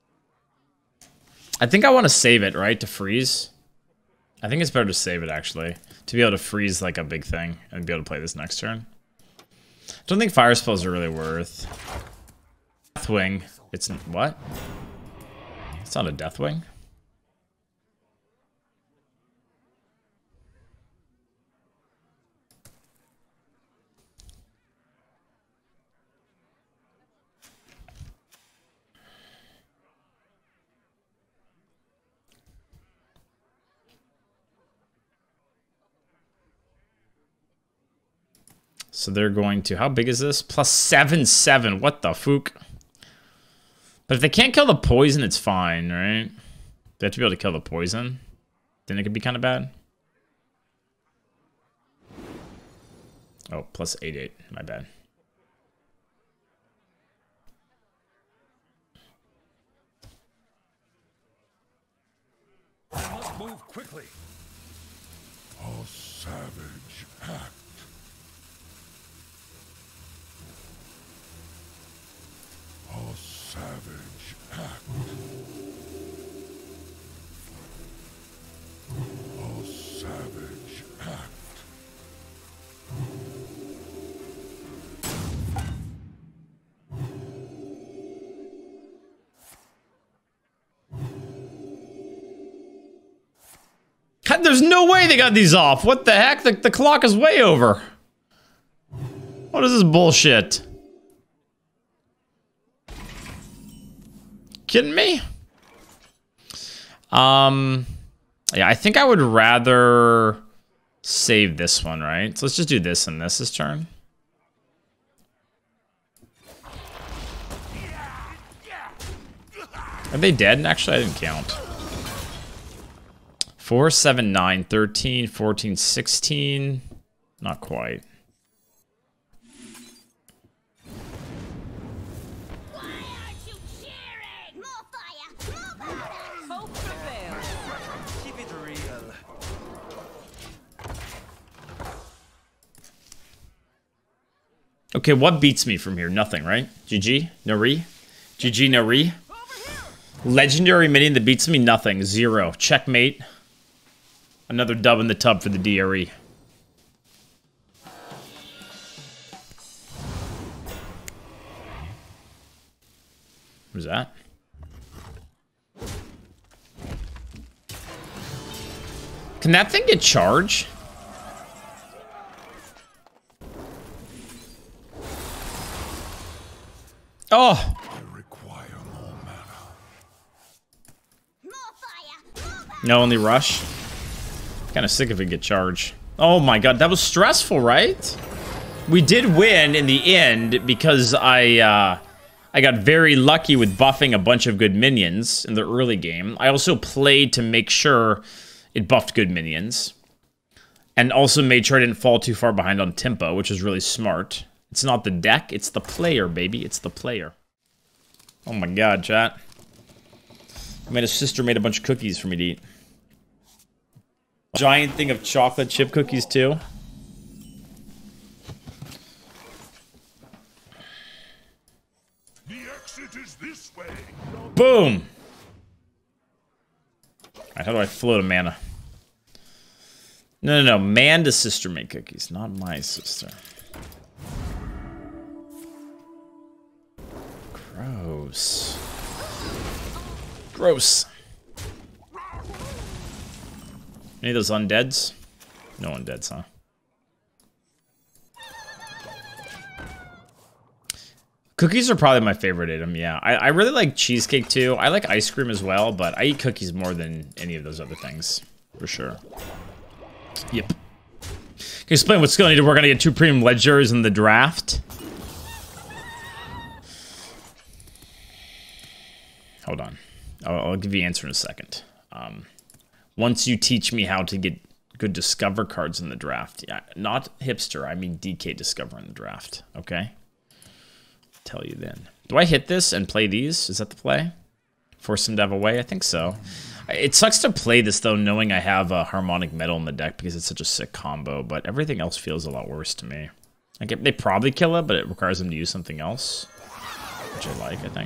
I think I want to save it, right? To freeze. I think it's better to save it actually. To be able to freeze like a big thing and be able to play this next turn. I don't think fire spells are really worth. Deathwing. It's what? It's not a Deathwing. So they're going to, how big is this? Plus seven, seven. What the fook? But if they can't kill the poison, it's fine, right? They have to be able to kill the poison. Then it could be kind of bad. Oh, plus eight, eight. My bad. I must move quickly. A savage act. A savage act. A savage act. God, there's no way they got these off. What the heck? The, the clock is way over. What is this bullshit? Kidding me? Um, yeah, I think I would rather save this one, right? So let's just do this and this this turn. Are they dead? Actually, I didn't count. four, seven, nine, thirteen, fourteen, sixteen. Not quite. Hope prevails. Keep it real. Okay, what beats me from here? Nothing, right? G G? No re? G G, no re? Legendary minion that beats me? Nothing. Zero. Checkmate. Another dub in the tub for the D R E. Who's that? Can that thing get charged? Oh! I require more mana. More fire! More power! No, only rush. Kind of sick if we get charged. Oh my god, that was stressful, right? We did win in the end because I uh, I got very lucky with buffing a bunch of good minions in the early game. I also played to make sure it buffed good minions. And also made sure I didn't fall too far behind on tempo, which is really smart. It's not the deck, it's the player, baby. It's the player. Oh my god, chat. I made a sister made a bunch of cookies for me to eat. Giant thing of chocolate chip cookies, too. The exit is this way. Boom! Alright, how do I float a mana? No, no, no. Manda's sister made cookies, not my sister. Gross. Gross. Any of those undeads? No undeads, huh? Cookies are probably my favorite item, yeah. I, I really like cheesecake too. I like ice cream as well, but I eat cookies more than any of those other things, for sure. Yep. Can you explain what's going to do? We're going to get two premium ledgers in the draft. Hold on. I'll, I'll give you an answer in a second. Um, once you teach me how to get good Discover cards in the draft. Yeah, not hipster. I mean D K Discover in the draft. Okay? I'll tell you then. Do I hit this and play these? Is that the play? Force him to have a way? I think so. It sucks to play this, though, knowing I have a Harmonic Metal in the deck because it's such a sick combo, but everything else feels a lot worse to me. Like, they probably kill it, but it requires them to use something else, which I like, I think.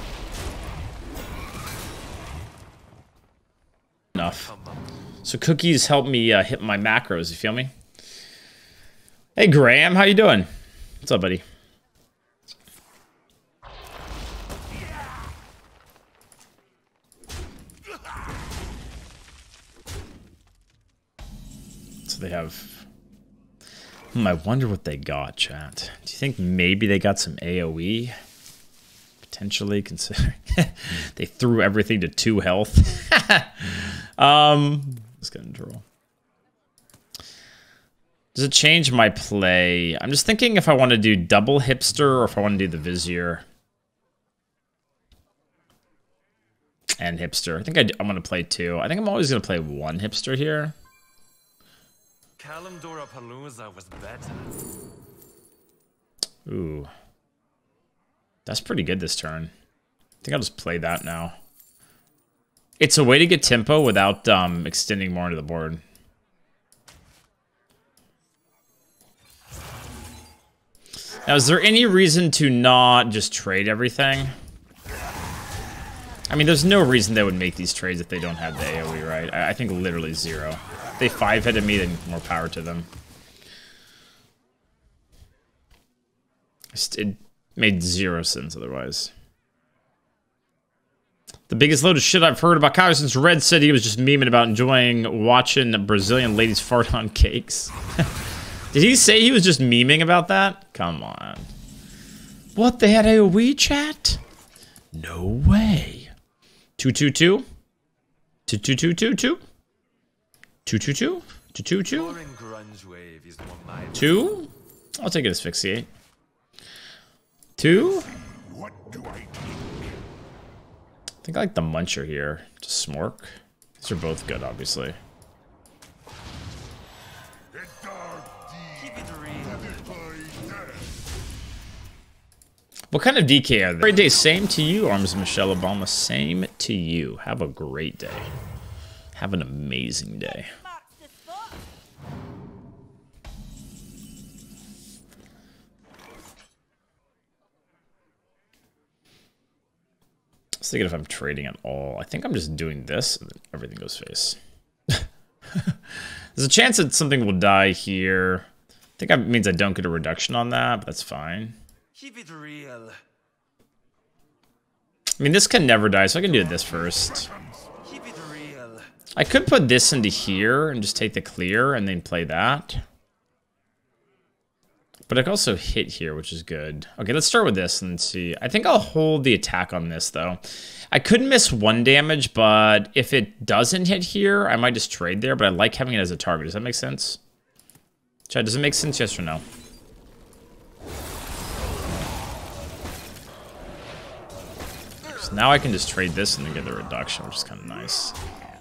Enough. So cookies help me uh, hit my macros, you feel me? Hey, Graham, how you doing? What's up, buddy? They have... Hmm, I wonder what they got, chat. Do you think maybe they got some A O E? Potentially, considering they threw everything to two health. um, let's get into roll. Does it change my play? I'm just thinking if I want to do double hipster or if I want to do the Vizier. And hipster. I think I, I'm going to play two. I think I'm always going to play one hipster here. Kalimdora Palooza was better. Ooh. That's pretty good this turn. I think I'll just play that now. It's a way to get tempo without um, extending more into the board. Now, is there any reason to not just trade everything? I mean, there's no reason they would make these trades if they don't have the A O E, right? I, I think literally zero. If they five-hitted me, then more power to them. It made zero sense otherwise. The biggest load of shit I've heard about Kyle since Red said he was just memeing about enjoying watching Brazilian ladies fart on cakes. Did he say he was just memeing about that? Come on. What, they had A O E chat? No way. Two, two, two? Two, two, two, two, two? Two, two, two? Two, two, two? Two? I'll take it as asphyxiate. Two? What do I do? I think I like the Muncher here. Just Smork. These are both good, obviously. What kind of D K are they? Great day. Same to you, Arms Michelle Obama. Same to you. Have a great day. Have an amazing day. I was thinking if I'm trading at all. I think I'm just doing this and then everything goes face. There's a chance that something will die here. I think that means I don't get a reduction on that, but that's fine. Keep it real. I mean, this can never die, so I can do this first. Keep it real. I could put this into here and just take the clear and then play that. But I can also hit here, which is good. Okay, let's start with this and see. I think I'll hold the attack on this, though. I could miss one damage, but if it doesn't hit here, I might just trade there. But I like having it as a target. Does that make sense? Chad, does it make sense, yes or no? So now I can just trade this and then get the reduction, which is kind of nice.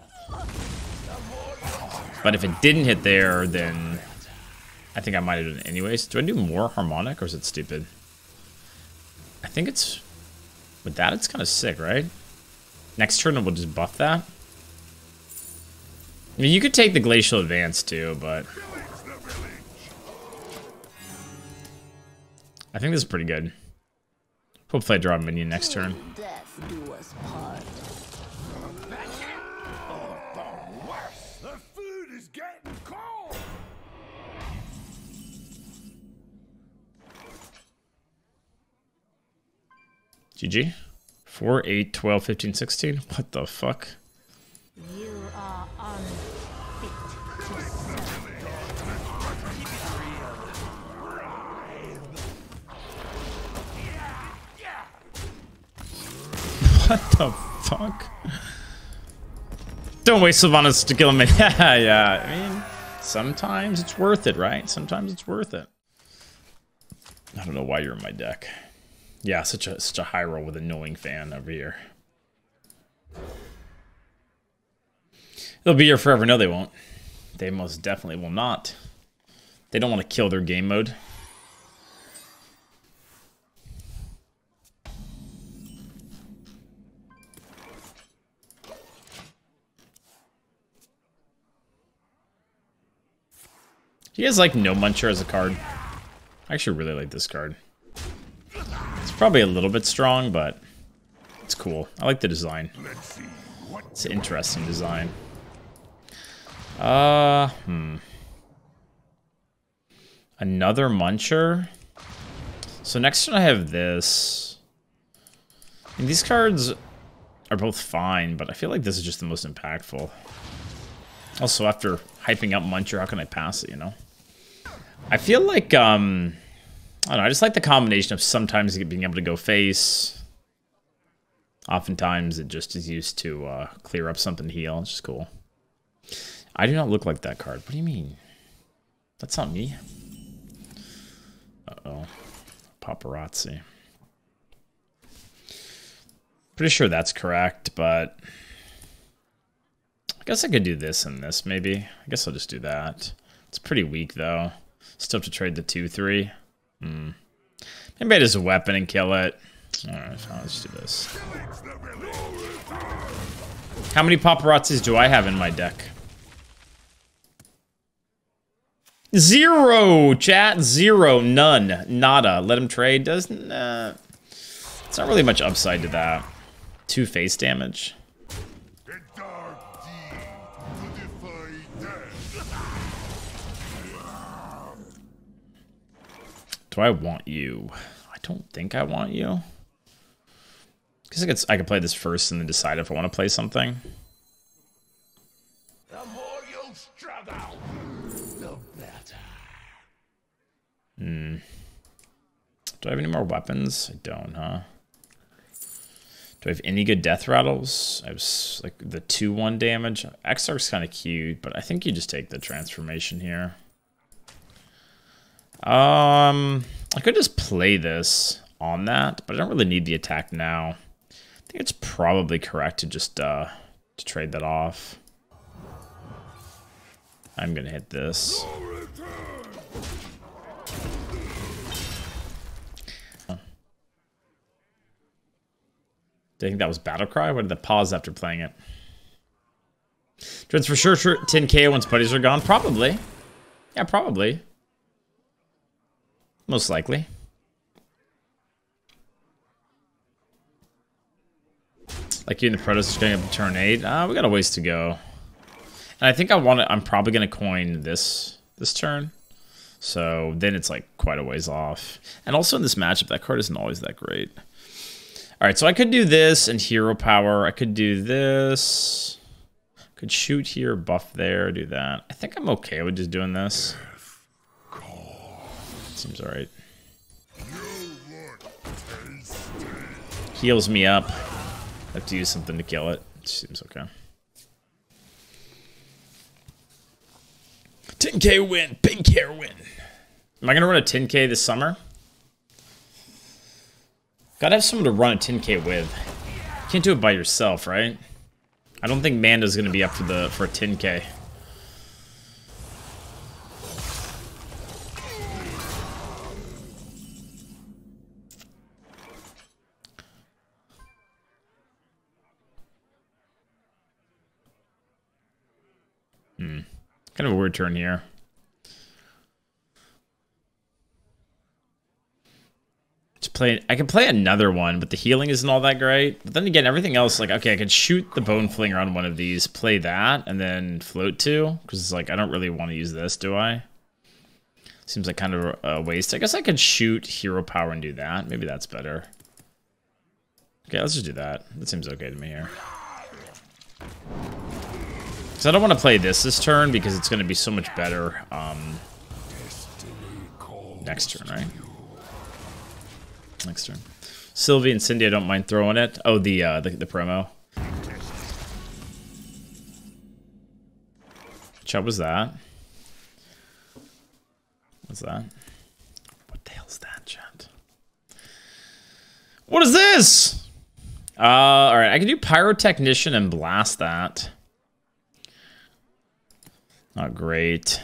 But if it didn't hit there, then I think I might have done it anyways. Do I do more harmonic or is it stupid? I think it's... With that, it's kind of sick, right? Next turn, we'll just buff that. I mean, you could take the Glacial Advance too, but... I think this is pretty good. Hopefully I draw a minion next turn. Death do us part. The food is getting cold. G G. four, eight, twelve, fifteen, sixteen. What the fuck? You are unfit to serve. What the fuck? Don't waste Sylvanas to kill him. Yeah, yeah. I mean, sometimes it's worth it, right? Sometimes it's worth it. I don't know why you're in my deck. Yeah, such a such a high roll with a knowing fan over here. They'll be here forever. No, they won't. They most definitely will not. They don't want to kill their game mode. Do you guys like Gnome Muncher as a card? I actually really like this card. It's probably a little bit strong, but it's cool. I like the design. It's an interesting design. Uh, hmm. Another Muncher. So next turn I have this. And these cards are both fine, but I feel like this is just the most impactful. Also, after hyping up Muncher, how can I pass it, you know? I feel like, um... I don't know, I just like the combination of sometimes being able to go face. Oftentimes it just is used to uh, clear up something to heal. It's just cool. I do not look like that card. What do you mean? That's not me. Uh-oh. Paparazzi. Pretty sure that's correct, but... I guess I could do this and this, maybe. I guess I'll just do that. It's pretty weak, though. Still have to trade the two three. Hmm. Maybe I just weapon and kill it. Alright, fine, let's do this. How many paparazzis do I have in my deck? Zero! Chat, zero. None. Nada. Let him trade. Doesn't, uh... It's not really much upside to that. Two face damage. Do I want you? I don't think I want you. I guess I could, I could play this first and then decide if I want to play something. The more you struggle, the better. Hmm. Do I have any more weapons? I don't, huh? Do I have any good death rattles? I have like the two one damage. Exarch's kind of cute, but I think you just take the transformation here. Um, I could just play this on that, but I don't really need the attack now. I think it's probably correct to just uh, to trade that off. I'm gonna hit this. Do you think that was Battle Cry? What did that pause after playing it? Dreads for sure, sure ten K once buddies are gone? Probably. Yeah, probably. Most likely. Like you in the Protoss going up to turn eight. Uh, we got a ways to go. And I think I want to, I'm probably going to coin this this turn. So then it's like quite a ways off. And also in this matchup, that card isn't always that great. Alright, so I could do this and hero power. I could do this. Could shoot here, buff there, do that. I think I'm okay with just doing this. Seems alright. Heals me up. I have to use something to kill it. Seems okay. ten K win. Pink hair win. Am I going to run a ten K this summer? Gotta have someone to run a ten K with. Can't do it by yourself, right? I don't think Manda's gonna be up for the for a ten K. Hmm. Kind of a weird turn here. To play, I can play another one, but the healing isn't all that great. But then again, everything else, like, okay, I could shoot the Bone Flinger on one of these, play that, and then float two, because it's like, I don't really want to use this, do I? Seems like kind of a waste. I guess I could shoot Hero Power and do that. Maybe that's better. Okay, let's just do that. That seems okay to me here. So I don't want to play this this turn, because it's going to be so much better um, next turn, right? Next turn. Sylvie and Cindy, I don't mind throwing it. Oh, the uh, the, the promo. What was that? What's that? What the hell's that, chat? What is this? Uh, all right, I can do Pyrotechnician and blast that. Not great.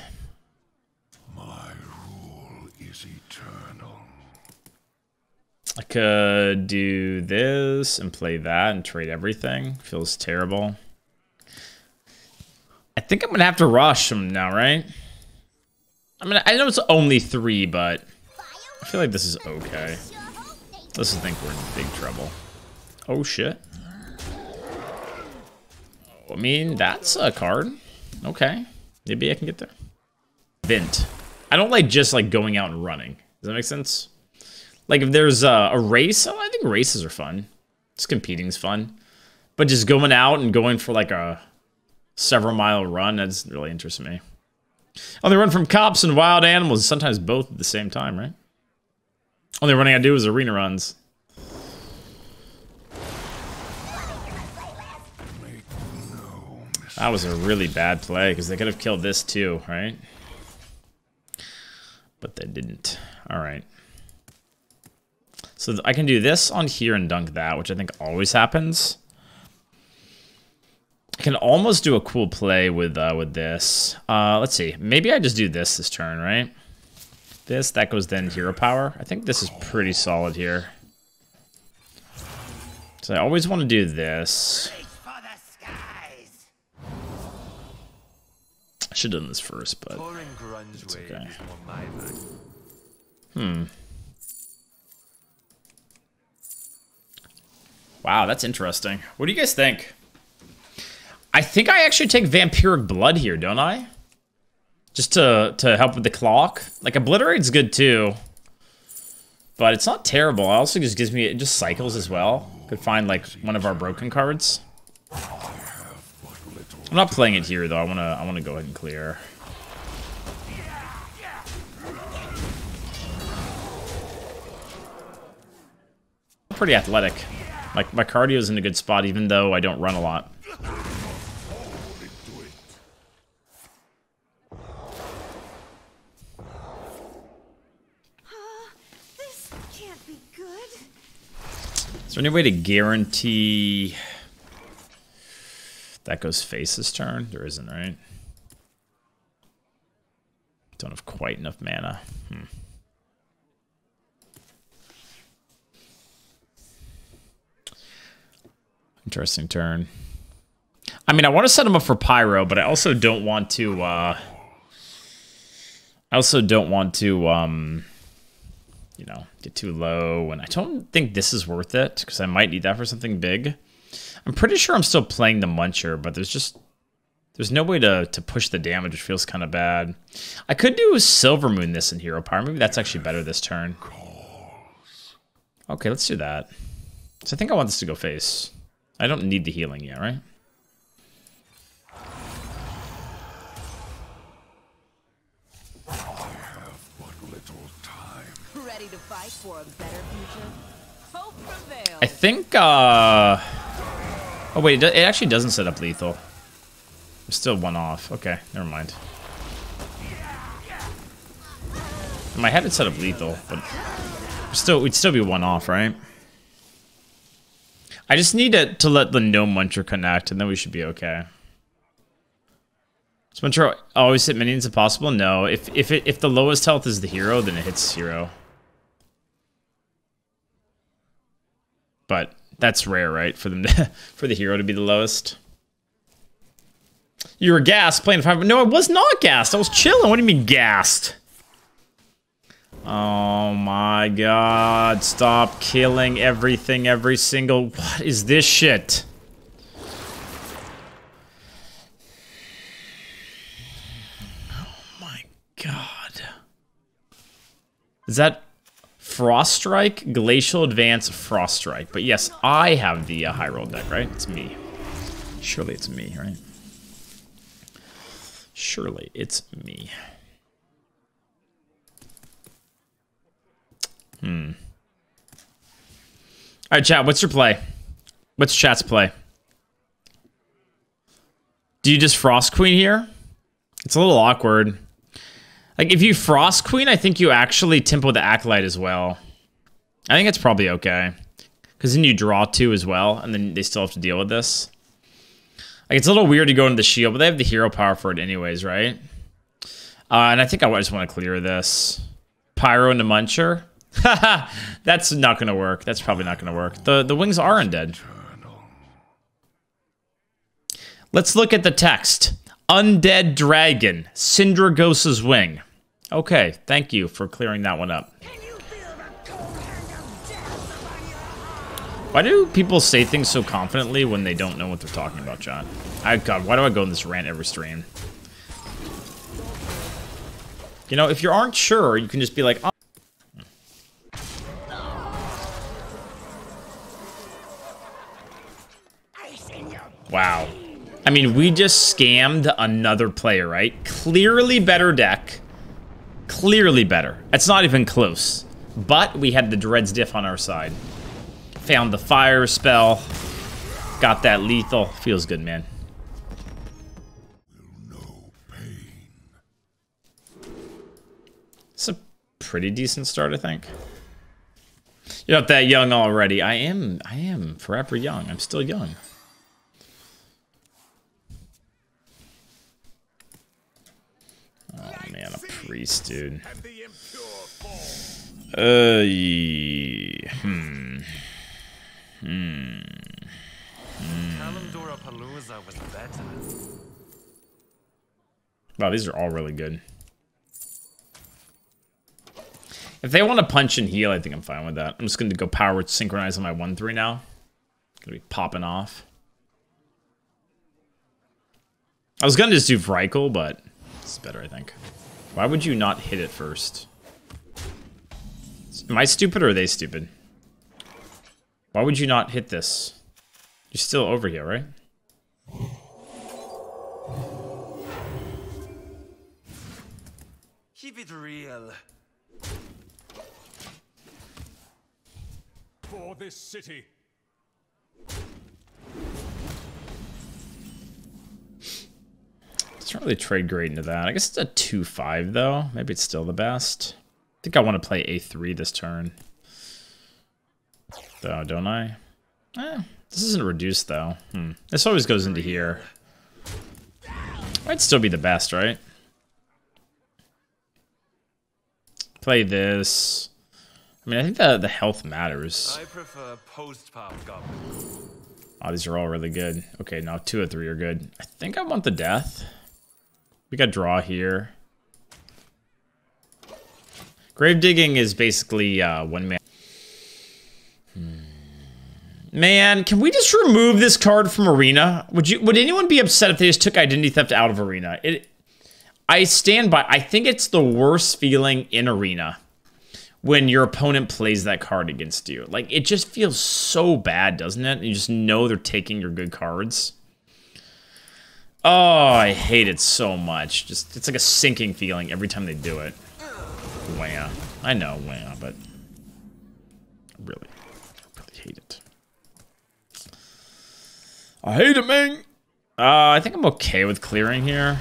I could do this and play that and trade everything. Feels terrible. I think I'm gonna have to rush him now, right? I mean, I know it's only three, but I feel like this is okay. Let's just think we're in big trouble. Oh shit. I mean, that's a card. Okay, maybe I can get there. Vent. I don't like just like going out and running. Does that make sense? Like, if there's a, a race, oh, I think races are fun. Just competing's fun. But just going out and going for, like, a several mile run, that doesn't really interest me. Only run from cops and wild animals, sometimes both at the same time, right? Only running I do is arena runs. That was a really bad play, because they could have killed this too, right? But they didn't. All right. So I can do this on here and dunk that, which I think always happens. I can almost do a cool play with uh, with this. Uh, let's see. Maybe I just do this this turn, right? This, that goes then Hero Power. I think this is pretty solid here. So I always want to do this. I should have done this first, but it's okay. Hmm. Wow, that's interesting. What do you guys think? I think I actually take Vampiric Blood here, don't I? Just to, to help with the clock. Like, Obliterate's good too. But it's not terrible. It also just gives me, it just cycles as well. Could find, like, one of our broken cards. I'm not playing it here, though. I want to I wanna go ahead and clear. I'm pretty athletic. Like, my cardio's in a good spot, even though I don't run a lot. This can't be good. Is there any way to guarantee that goes face this turn? There isn't, right? Don't have quite enough mana. Hmm. Interesting turn. I mean, I want to set him up for Pyro, but I also don't want to, uh... I also don't want to, um... you know, get too low, and I don't think this is worth it, because I might need that for something big. I'm pretty sure I'm still playing the Muncher, but there's just... there's no way to, to push the damage, which feels kind of bad. I could do Silver Moon this in Hero Power. Maybe that's actually better this turn. Okay, let's do that. So I think I want this to go face. I don't need the healing yet, right? I have but little time. Ready to fight for a better future? Hope prevails. I think, uh... oh, wait, it actually doesn't set up lethal. I'm still one off. Okay, never mind. In my head, it set up lethal, but still, we'd still be one off, right? I just need to, to let the Gnome Muncher connect, and then we should be okay. Does Muncher always hit minions if possible? No. If if it, if the lowest health is the hero, then it hits hero. But that's rare, right? For them to, for the hero to be the lowest. You were gassed playing five. No, I was not gassed. I was chilling. What do you mean gassed? Oh my god. Stop killing everything, every single... What is this shit? Oh my god. Is that Frost Strike? Glacial Advance, Frost Strike. But yes, I have the uh, high roll deck, right? It's me. Surely it's me, right? Surely it's me. Hmm. Alright, chat, what's your play? What's chat's play? Do you just Frost Queen here? It's a little awkward. Like, if you Frost Queen, I think you actually tempo the Acolyte as well. I think it's probably okay. Because then you draw two as well, and then they still have to deal with this. Like, it's a little weird to go into the shield, but they have the hero power for it anyways, right? Uh, and I think I just want to clear this. Pyro into Muncher. Haha, that's not going to work. That's probably not going to work. The, the wings are undead. Let's look at the text. Undead Dragon. Sindragosa's wing. Okay, thank you for clearing that one up. Why do people say things so confidently when they don't know what they're talking about, John? I, God, why do I go in this rant every stream? You know, if you aren't sure, you can just be like, oh. Wow. I mean, we just scammed another player, right? Clearly better deck. Clearly better. It's not even close. But we had the DREADS diff on our side. Found the fire spell. Got that lethal. Feels good, man. It's a pretty decent start, I think. You're not that young already. I am. I am forever young. I'm still young. Oh man, a priest, dude. Uh, yeah. hmm. Hmm. Wow, these are all really good. If they want to punch and heal, I think I'm fine with that. I'm just going to go power synchronize on my one three now. Gonna be popping off. I was going to just do Vrykle, but it's better, I think. Why would you not hit it first? Am I stupid or are they stupid? Why would you not hit this? You're still over here, right? Keep it real. For this city. It's not really trade great into that. I guess it's a two five though. Maybe it's still the best. I think I want to play A three this turn. Though, don't I? Eh, this isn't reduced though. Hmm. This always goes into here. Might still be the best, right? Play this. I mean, I think the, the health matters. I prefer post-pop goblins. Oh, these are all really good. Okay, now two or three are good. I think I want the death. We got draw here. Grave digging is basically uh, one man. Hmm. Man, can we just remove this card from Arena? Would you? Would anyone be upset if they just took Identity Theft out of Arena? It. I stand by. I think it's the worst feeling in Arena when your opponent plays that card against you. Like, it just feels so bad, doesn't it? You just know they're taking your good cards. Oh, I hate it so much. Just it's like a sinking feeling every time they do it. Wah. I know, wah, but really, really hate it. I hate it, man. Uh, I think I'm okay with clearing here.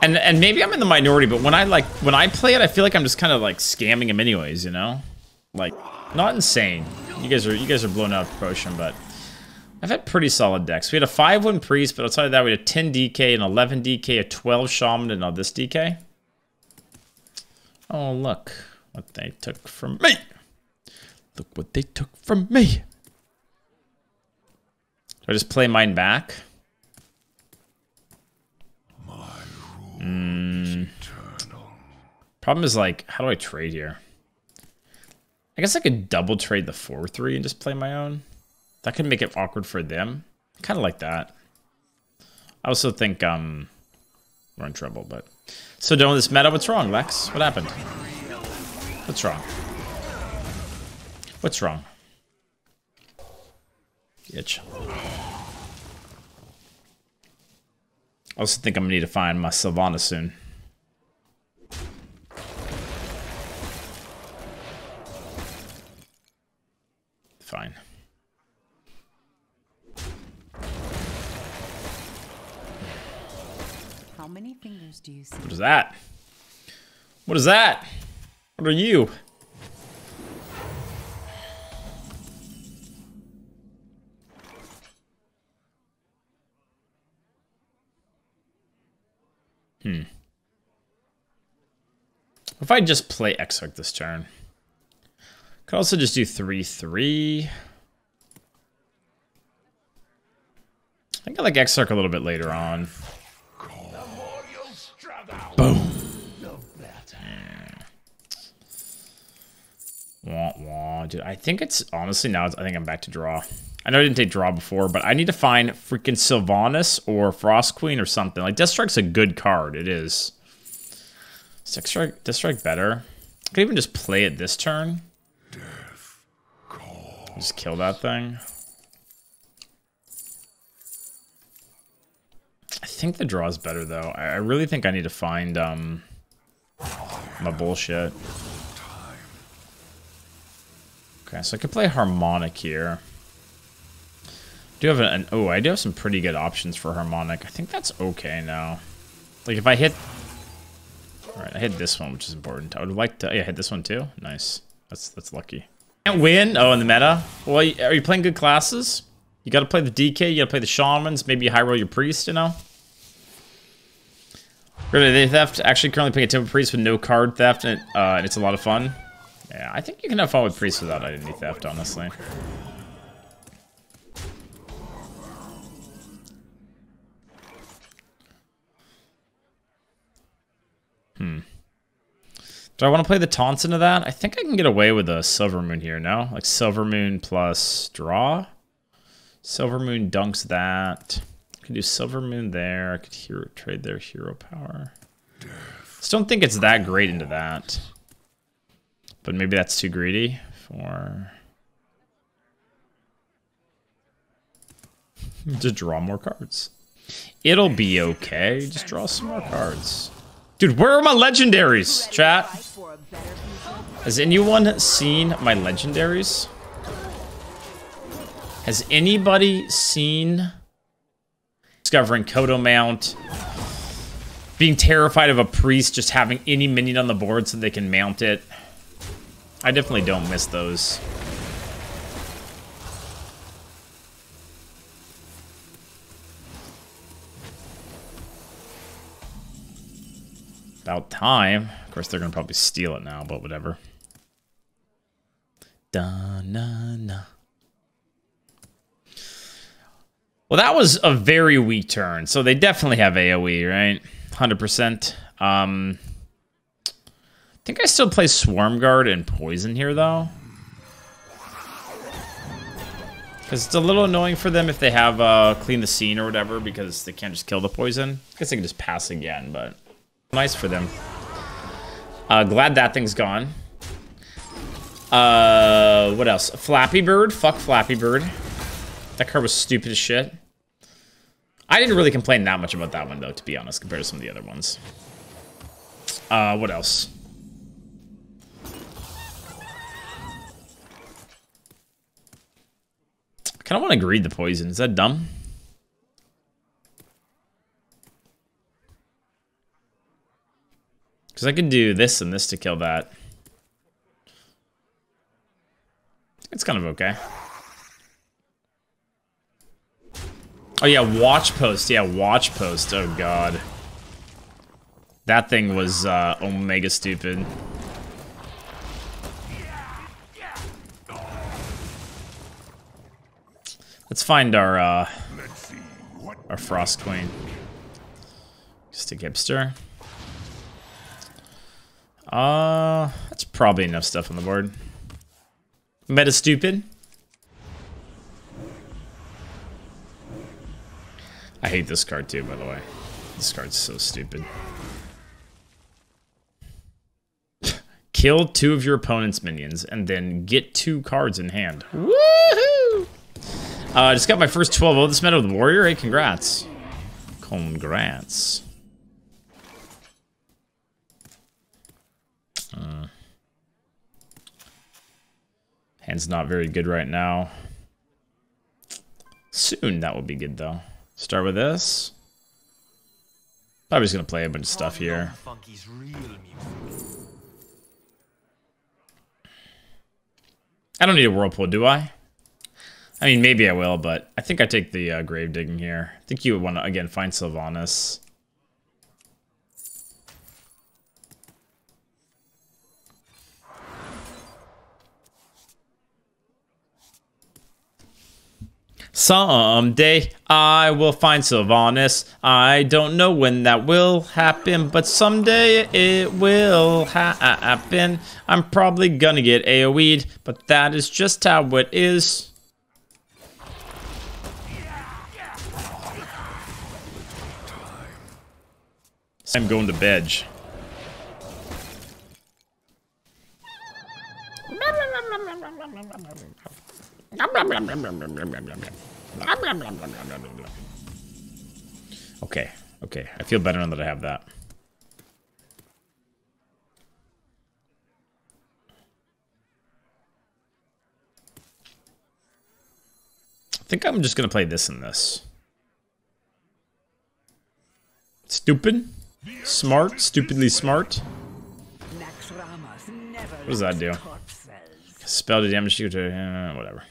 And and maybe I'm in the minority, but when I like when I play it, I feel like I'm just kind of like scamming him anyways, you know? Like, not insane. You guys are you guys are blown out of proportion, but I've had pretty solid decks. We had a five one priest, but outside of that, we had a ten D K, an eleven D K, a twelve shaman, and now this D K. Oh look what they took from me! Look what they took from me! Do I just play mine back? Mm. Problem is, like, how do I trade here? I guess I could double trade the four three and just play my own. That could make it awkward for them. Kind of like that. I also think um, we're in trouble, but... So doing this meta, what's wrong, Lex? What happened? What's wrong? What's wrong? Itch. I also think I'm gonna need to find my Sylvanas soon. Fine. How many fingers do you see? What is that? What is that? What are you? Hmm. If I just play Exarch this turn. Could also just do three three. I think I like Exarch a little bit later on. Boom. Wah, wah. Dude, I think it's honestly now it's, I think I'm back to draw. I know I didn't take draw before, but I need to find freaking Sylvanas or Frost Queen or something. Like, Death Strike's a good card. It is. Is Death Strike, Death Strike better? I could even just play it this turn. Death call. Just kill that thing. I think the draw is better, though. I, I really think I need to find um my bullshit. Okay, so I could play Harmonic here. Do have an, oh, I do have some pretty good options for Harmonic. I think that's okay now. Like if I hit, all right, I hit this one, which is important. I would like to, yeah, hit this one too. Nice, that's that's lucky. Can't win. Oh, in the meta. Well, are you playing good classes? You got to play the D K. You got to play the shamans. Maybe you high roll your priest. You know. Really, they theft. Actually, currently playing a temple priest with no card theft, and, it, uh, and it's a lot of fun. Yeah, I think you can have fun with priests without identity theft, honestly. Hmm. Do I want to play the taunts into that? I think I can get away with a Silver Moon here, no? Like Silver Moon plus draw? Silver Moon dunks that. I can do Silver Moon there. I could hero, trade their hero power. Just don't think it's that great into that. But maybe that's too greedy for... Just draw more cards. It'll be okay. Just draw some more cards. Dude, where are my legendaries, chat? Has anyone seen my legendaries? Has anybody seen discovering Kodo Mount? Being terrified of a priest just having any minion on the board so they can mount it? I definitely don't miss those. About time. Of course, they're gonna probably steal it now, but whatever. Da-na-na. Well, that was a very weak turn, so they definitely have AoE, right? one hundred percent. Um, I think I still play Swarmguard and Poison here, though. Because it's a little annoying for them if they have uh, Clean the Scene or whatever, because they can't just kill the poison. I guess they can just pass again, but nice for them. Uh, glad that thing's gone. Uh, what else? Flappy Bird. Fuck Flappy Bird. That card was stupid as shit. I didn't really complain that much about that one, though, to be honest, compared to some of the other ones. Uh, what else? I kind of want to greed the poison. Is that dumb? Because I could do this and this to kill that. It's kind of okay. Oh yeah, watch post. Yeah, watch post. Oh god. That thing was uh, omega stupid. Let's find our uh, our Frost Queen. Stick hipster. Uh, that's probably enough stuff on the board. Meta stupid. I hate this card too, by the way. This card's so stupid. Kill two of your opponent's minions and then get two cards in hand. Woohoo! I uh, just got my first twelve oh this meta with Warrior. Hey, congrats. Congrats. Uh, hand's not very good right now. Soon that will be good though. Start with this. Probably just gonna play a bunch of stuff here. I don't need a whirlpool, do I? I mean, maybe I will, but I think I take the uh, grave digging here. I think you would want to, again, find Sylvanas. Someday I will find Sylvanas. I don't know when that will happen, but someday it will ha happen. I'm probably gonna get AoE'd, but that is just how it is. I'm going to bed. Okay, okay. I feel better now that I have that. I think I'm just gonna play this and this. Stupid? Smart? Stupidly smart? What does that do? Spell to damage you to uh, whatever.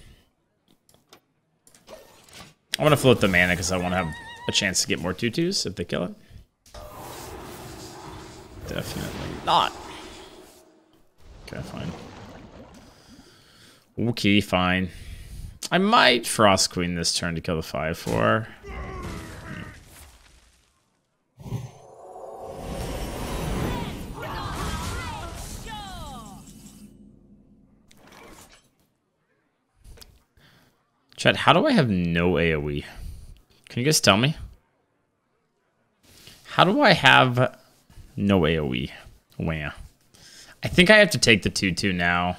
I want to float the mana because I want to have a chance to get more tutus if they kill it. Definitely not. Okay, fine. Okay, fine. I might Frost Queen this turn to kill the five four. Chat, how do I have no AoE? Can you guys tell me? How do I have no AoE? Wow. I think I have to take the two two now.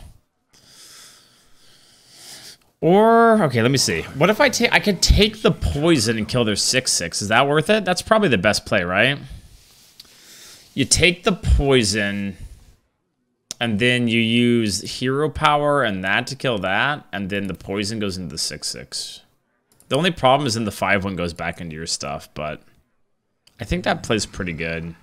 Or, okay, let me see. What if I take, I could take the poison and kill their six six. Is that worth it? That's probably the best play, right? You take the poison, and then you use hero power and that to kill that, and then the poison goes into the six six. The only problem is then the five one goes back into your stuff, but I think that plays pretty good.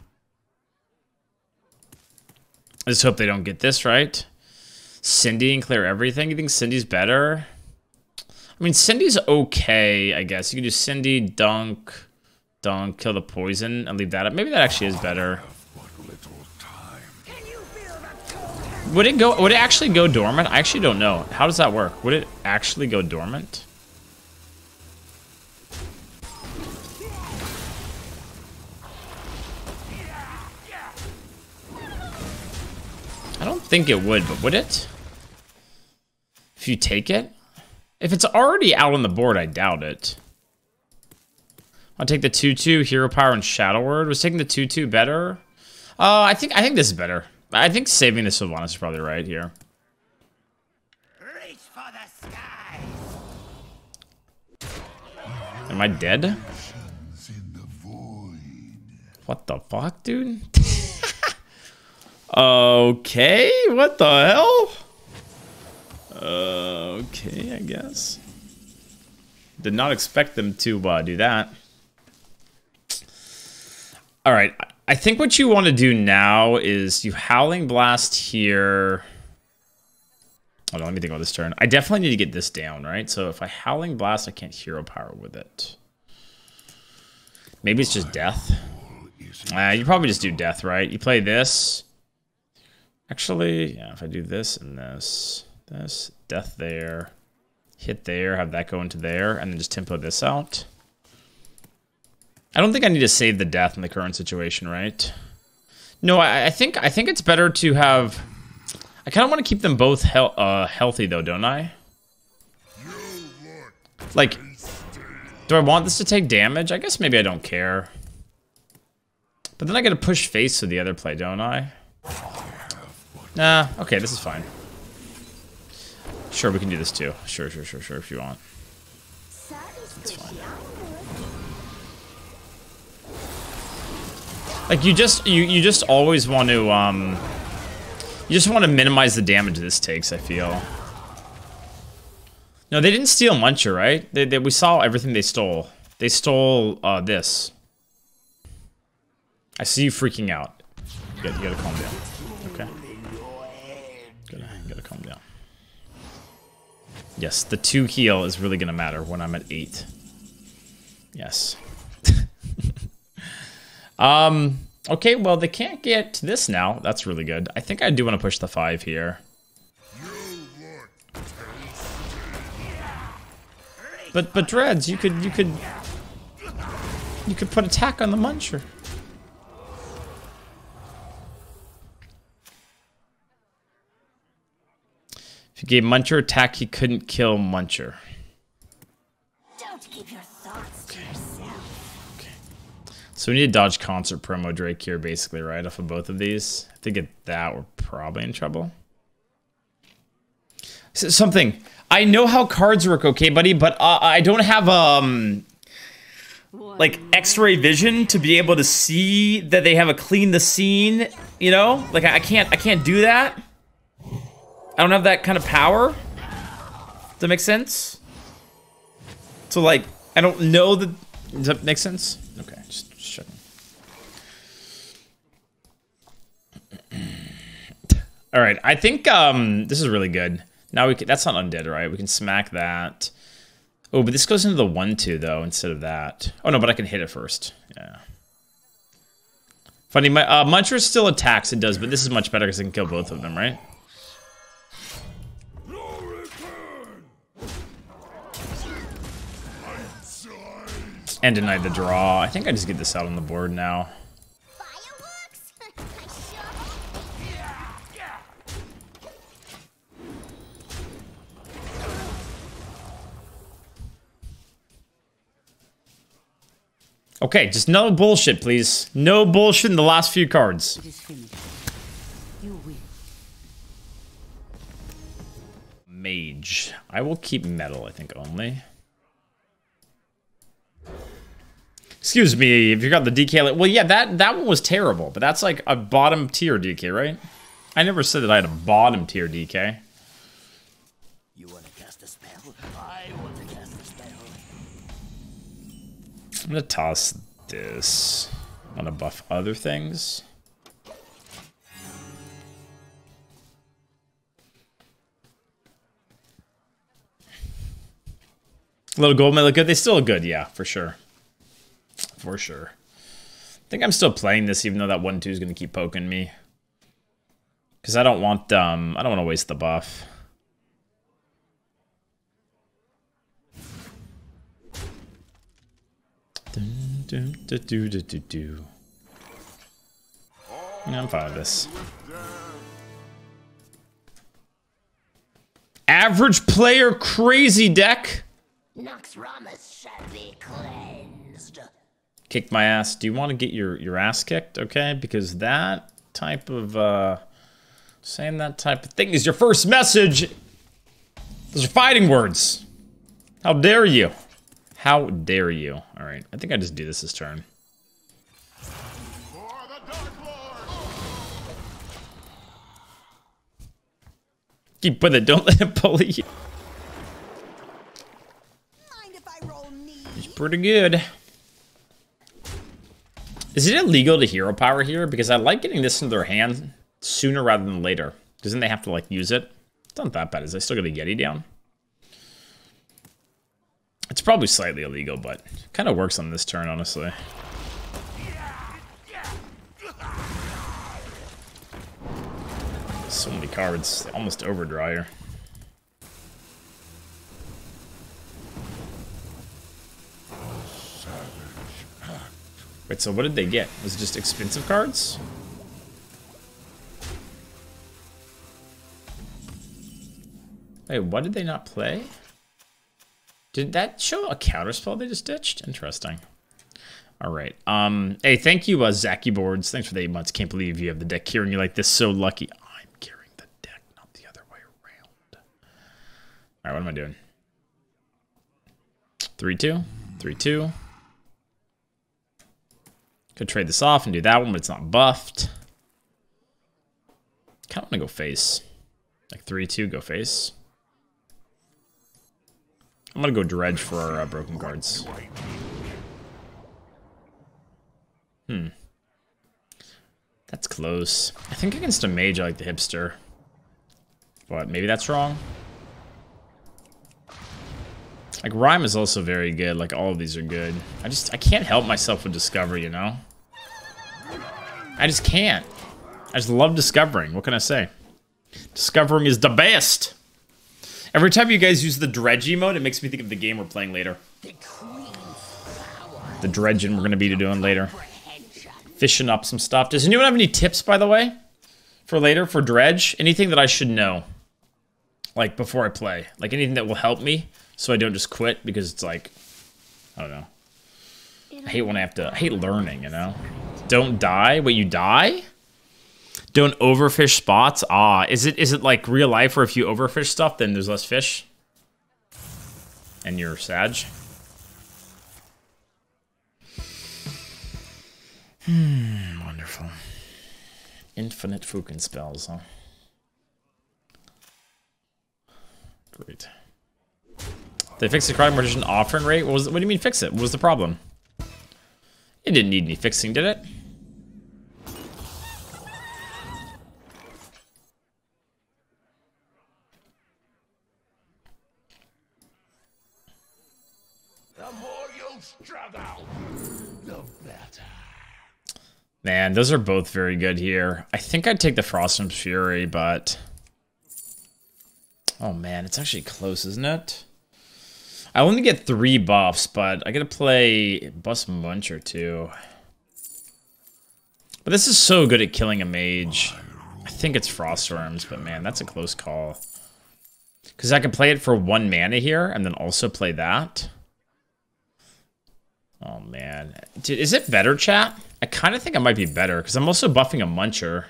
I just hope they don't get this right. Cindy and clear everything. You think Cindy's better? I mean, Cindy's okay, I guess. You can do Cindy, dunk, dunk, kill the poison, and leave that up. Maybe that actually is better. Would it go? Would it actually go dormant? I actually don't know. How does that work? Would it actually go dormant? I don't think it would, but would it? If you take it? If it's already out on the board, I doubt it. I'll take the two two, Hero Power, and Shadow Word. Was taking the two two better? Uh, I think I think this is better. I think saving the Sylvanas is probably right here. Reach for the sky. Am I dead? What the fuck, dude? Okay, what the hell? Uh, okay, I guess. Did not expect them to uh, do that. All right, I think what you want to do now is you Howling Blast here. Hold on, let me think about this turn. I definitely need to get this down, right? So if I Howling Blast, I can't Hero Power with it. Maybe it's just Death. Uh, you probably just do Death, right? You play this. Actually, yeah, if I do this and this, this, Death there, hit there, have that go into there, and then just tempo this out. I don't think I need to save the Death in the current situation, right? No, I, I think I think it's better to have... I kind of want to keep them both he uh, healthy, though, don't I? Like, do I want this to take damage? I guess maybe I don't care. But then I gotta push face to the other play, don't I? Nah, okay, this is fine. Sure, we can do this too. Sure, sure, sure, sure, if you want. That's fine. Like, you just, you, you just always want to, um... You just want to minimize the damage this takes, I feel. No, they didn't steal Muncher, right? They, they, we saw everything they stole. They stole, uh, this. I see you freaking out. You gotta, you gotta calm down. Okay. Gotta, gotta calm down. Yes, the two heal is really gonna matter when I'm at eight. Yes. um... Okay, well, they can't get to this now. That's really good. I think I do want to push the five here. But but Dreads, you could you could you could put attack on the Muncher. If you gave Muncher attack, he couldn't kill Muncher. Don't keep your thoughts to yourself. Okay. So we need to dodge Concert Promo Drake here, basically, right? Off of both of these. If they get that, we're probably in trouble. So, something. I know how cards work, okay, buddy, but uh, I don't have, um... like, X-ray vision to be able to see that they have a clean the scene, you know? Like, I can't, I can't do that. I don't have that kind of power. Does that make sense? So, like, I don't know that... Does that make sense? Okay, just, just checking. All right, I think um, this is really good. Now we can, that's not undead, right? We can smack that. Oh, but this goes into the one two though instead of that. Oh no, but I can hit it first. Yeah. Funny, my uh, Muncher still attacks. It does, but this is much better because I can kill both of them, right? And deny the draw. I think I just get this out on the board now. Fireworks? Okay, just no bullshit, please. No bullshit in the last few cards. It is finished. You win. Mage. I will keep metal, I think, only. Excuse me, if you got the D K... Well, yeah, that, that one was terrible, but that's like a bottom tier D K, right? I never said that I had a bottom tier D K. You want to cast a spell? I want to cast a spell. I'm gonna toss this. I want to buff other things. A little gold may look good. They still look good, yeah, for sure. For sure. I think I'm still playing this, even though that one two is gonna keep poking me. Because I don't want um I don't want to waste the buff. Dun, dun, dun, dun, dun, dun, dun. Yeah, I'm fine with this. Average player crazy deck. Nox Ramus shall be cleansed. Kick my ass. Do you want to get your, your ass kicked? Okay, because that type of, uh, saying that type of thing is your first message. Those are fighting words. How dare you? How dare you? All right, I think I just do this this turn. Keep with it. Don't let it bully you. Mind if I roll knee? It's pretty good. Is it illegal to hero power here? Because I like getting this into their hand sooner rather than later. Because then they have to, like, use it. It's not that bad. Is I still got a Yeti down? It's probably slightly illegal, but kind of works on this turn, honestly. So many cards. Almost overdry here. Wait, so what did they get? Was it just expensive cards? Wait, what did they not play? Did that show a counterspell they just ditched? Interesting. All right. Um. Hey, thank you, uh, Zacky Boards. Thanks for the eight months. Can't believe you have the deck here and you're like this. So lucky. I'm carrying the deck, not the other way around. All right, what am I doing? Three two, three two. Could trade this off and do that one, but it's not buffed. Kind of want to go face. Like three two, go face. I'm going to go dredge for our uh, broken cards. Hmm. That's close. I think against a mage I like the hipster. But maybe that's wrong. Like Rhyme is also very good. Like all of these are good. I just, I can't help myself with Discovery, you know? I just can't. I just love discovering. What can I say? Discovering is the best. Every time you guys use the dredgy mode, it makes me think of the game we're playing later. The dredging we're going to be doing later. Fishing up some stuff. Does anyone have any tips, by the way? For later, for dredge? Anything that I should know? Like, before I play. Like, anything that will help me, so I don't just quit, because it's like... I don't know. I hate when I have to... I hate learning, you know? Don't die? Wait, you die? Don't overfish spots? Ah, is it is it like real life where if you overfish stuff, then there's less fish? And you're Sag? Hmm, wonderful. Infinite Fukin spells, huh? Great. They fixed the Crying Mortician offering rate? What, was, what do you mean fix it? What was the problem? It didn't need any fixing, did it? Man, those are both very good here. I think I'd take the Frostman's Fury, but... Oh man, it's actually close, isn't it? I only get three buffs, but I gotta play Bus Muncher too. But this is so good at killing a mage. I think it's Frostworms, but man, that's a close call. Because I can play it for one mana here, and then also play that. Oh man. Dude, is it better, chat? I kind of think it might be better, because I'm also buffing a Muncher.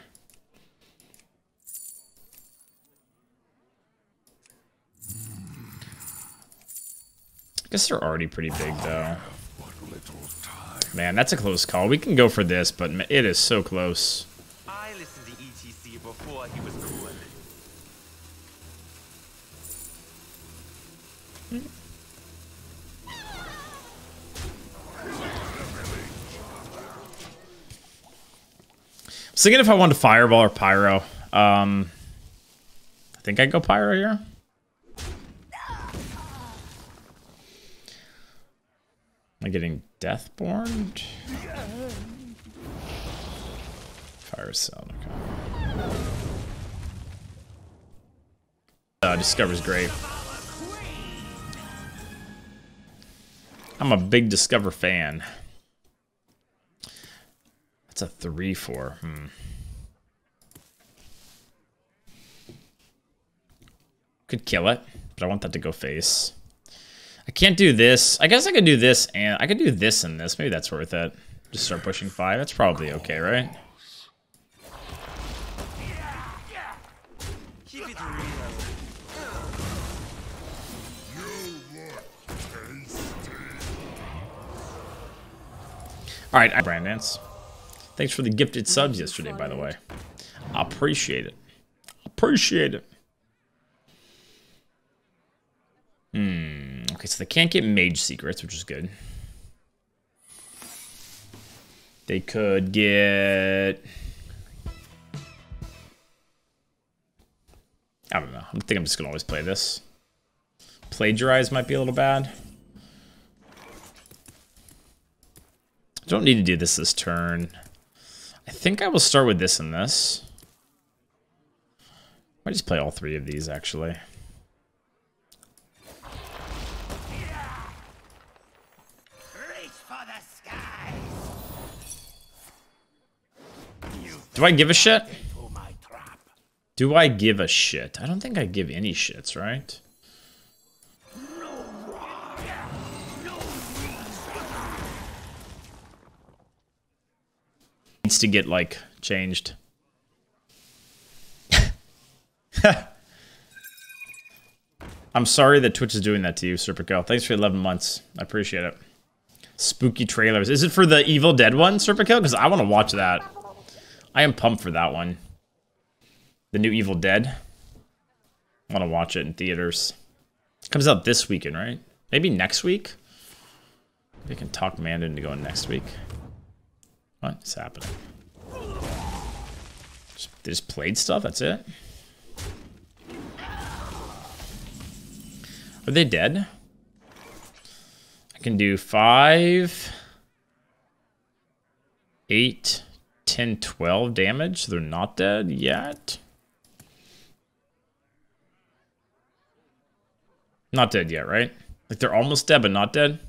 I guess they're already pretty big, though. Man, that's a close call. We can go for this, but it is so close. I listened to E T C before he was cool. I was thinking if I wanted Fireball or Pyro. Um, I think I'd go Pyro here. Am I getting Deathborn? Fire Cell, okay. Uh, Discover's great. I'm a big Discover fan. That's a three four. Hmm. Could kill it, but I want that to go face. I can't do this. I guess I could do this, and I could do this and this. Maybe that's worth it. Just start pushing five. That's probably okay, right? Keep it real. All right, Brandance. Thanks for the gifted subs yesterday, by the way. I appreciate it. Appreciate it. Hmm. Okay, so they can't get Mage Secrets, which is good. They could get... I don't know. I think I'm just gonna always play this. Plagiarize might be a little bad. I don't need to do this this turn. I think I will start with this and this. I might just play all three of these, actually. Reach for the skies. Do I give a shit? To my trap. Do I give a shit? I don't think I give any shits, right? Needs to get, like, changed. I'm sorry that Twitch is doing that to you, Serpico. Thanks for eleven months. I appreciate it. Spooky trailers. Is it for the Evil Dead one, Serpico? Because I want to watch that. I am pumped for that one. The new Evil Dead. I want to watch it in theaters. It comes out this weekend, right? Maybe next week? They can talk Amanda into going next week. What is happening? Just, they just played stuff? That's it? Are they dead? I can do five, eight, ten, twelve damage. They're not dead yet. Not dead yet, right? Like they're almost dead, but not dead.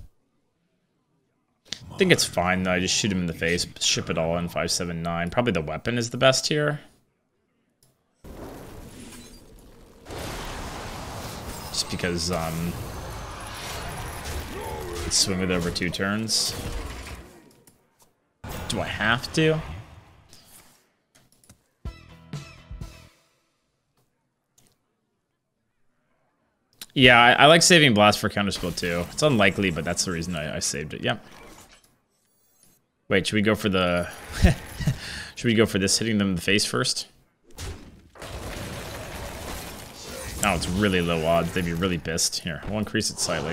I think it's fine though. I just shoot him in the face, ship it all in five seven nine. Probably the weapon is the best here. Just because um, it's swing it over two turns. Do I have to? Yeah, I, I like saving blast for counterspell too. It's unlikely, but that's the reason I, I saved it. Yep. Wait, should we go for the? Should we go for this? Hitting them in the face first. Oh, it's really low odds. They'd be really pissed. Here, we'll increase it slightly.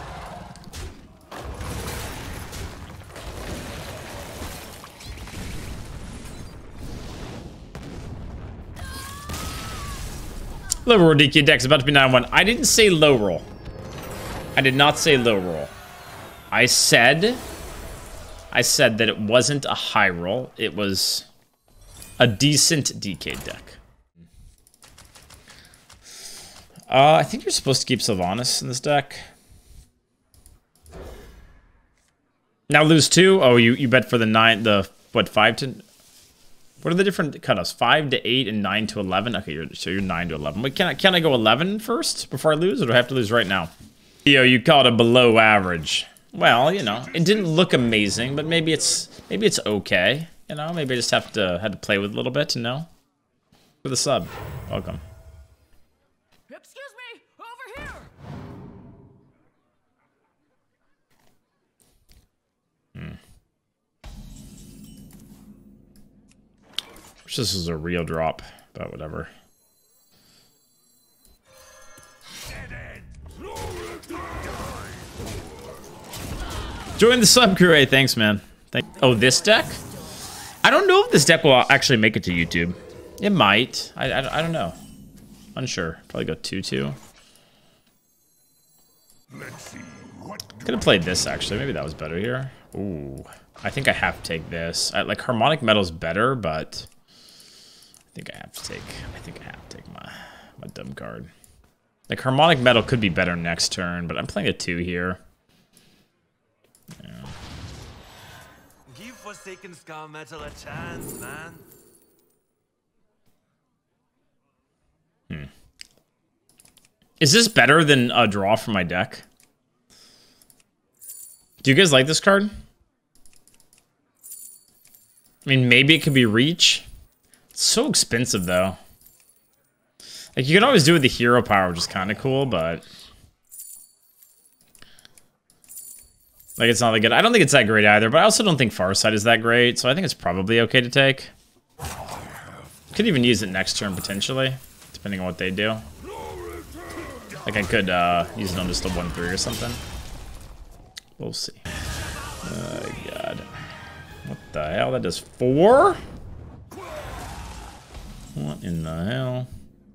Low roll D K dex about to be nine one. I didn't say low roll. I did not say low roll. I said, I said that it wasn't a high roll. It was a decent D K deck. Uh, I think you're supposed to keep Sylvanas in this deck. Now lose two. Oh, you you bet for the nine. The what five to? What are the different cutoffs? Five to eight and nine to eleven. Okay, you're, so you're nine to eleven. Wait, can I can I go eleven first before I lose, or do I have to lose right now? Yo, you called it below average. Well, you know, it didn't look amazing, but maybe it's maybe it's okay. You know, maybe I just have to had to play with it a little bit to know. For the sub, welcome. Excuse me, over here. Hmm. Wish this was a real drop, but whatever. Join the sub crew, hey, thanks, man. Thank oh, this deck? I don't know if this deck will actually make it to YouTube. It might. I, I, I don't know. Unsure. Probably go two two. Could have played this, actually. Maybe that was better here. Ooh. I think I have to take this. I, like, Harmonic Metal's better, but... I think I have to take... I think I have to take my, my dumb card. Like, Harmonic Metal could be better next turn, but I'm playing a two here. Yeah. Give Forsaken Scar Metal a chance, man. Hmm. Is this better than a draw for my deck? Do you guys like this card? I mean, maybe it could be reach. It's so expensive, though. Like, you could always do it with the hero power, which is kind of cool, but... Like, it's not that good. I don't think it's that great either, but I also don't think Farsight is that great, so I think it's probably okay to take. Could even use it next turn, potentially, depending on what they do. Like, I could uh, use it on just a one three or something. We'll see. Oh, God. What the the hell? That does four? What in the hell?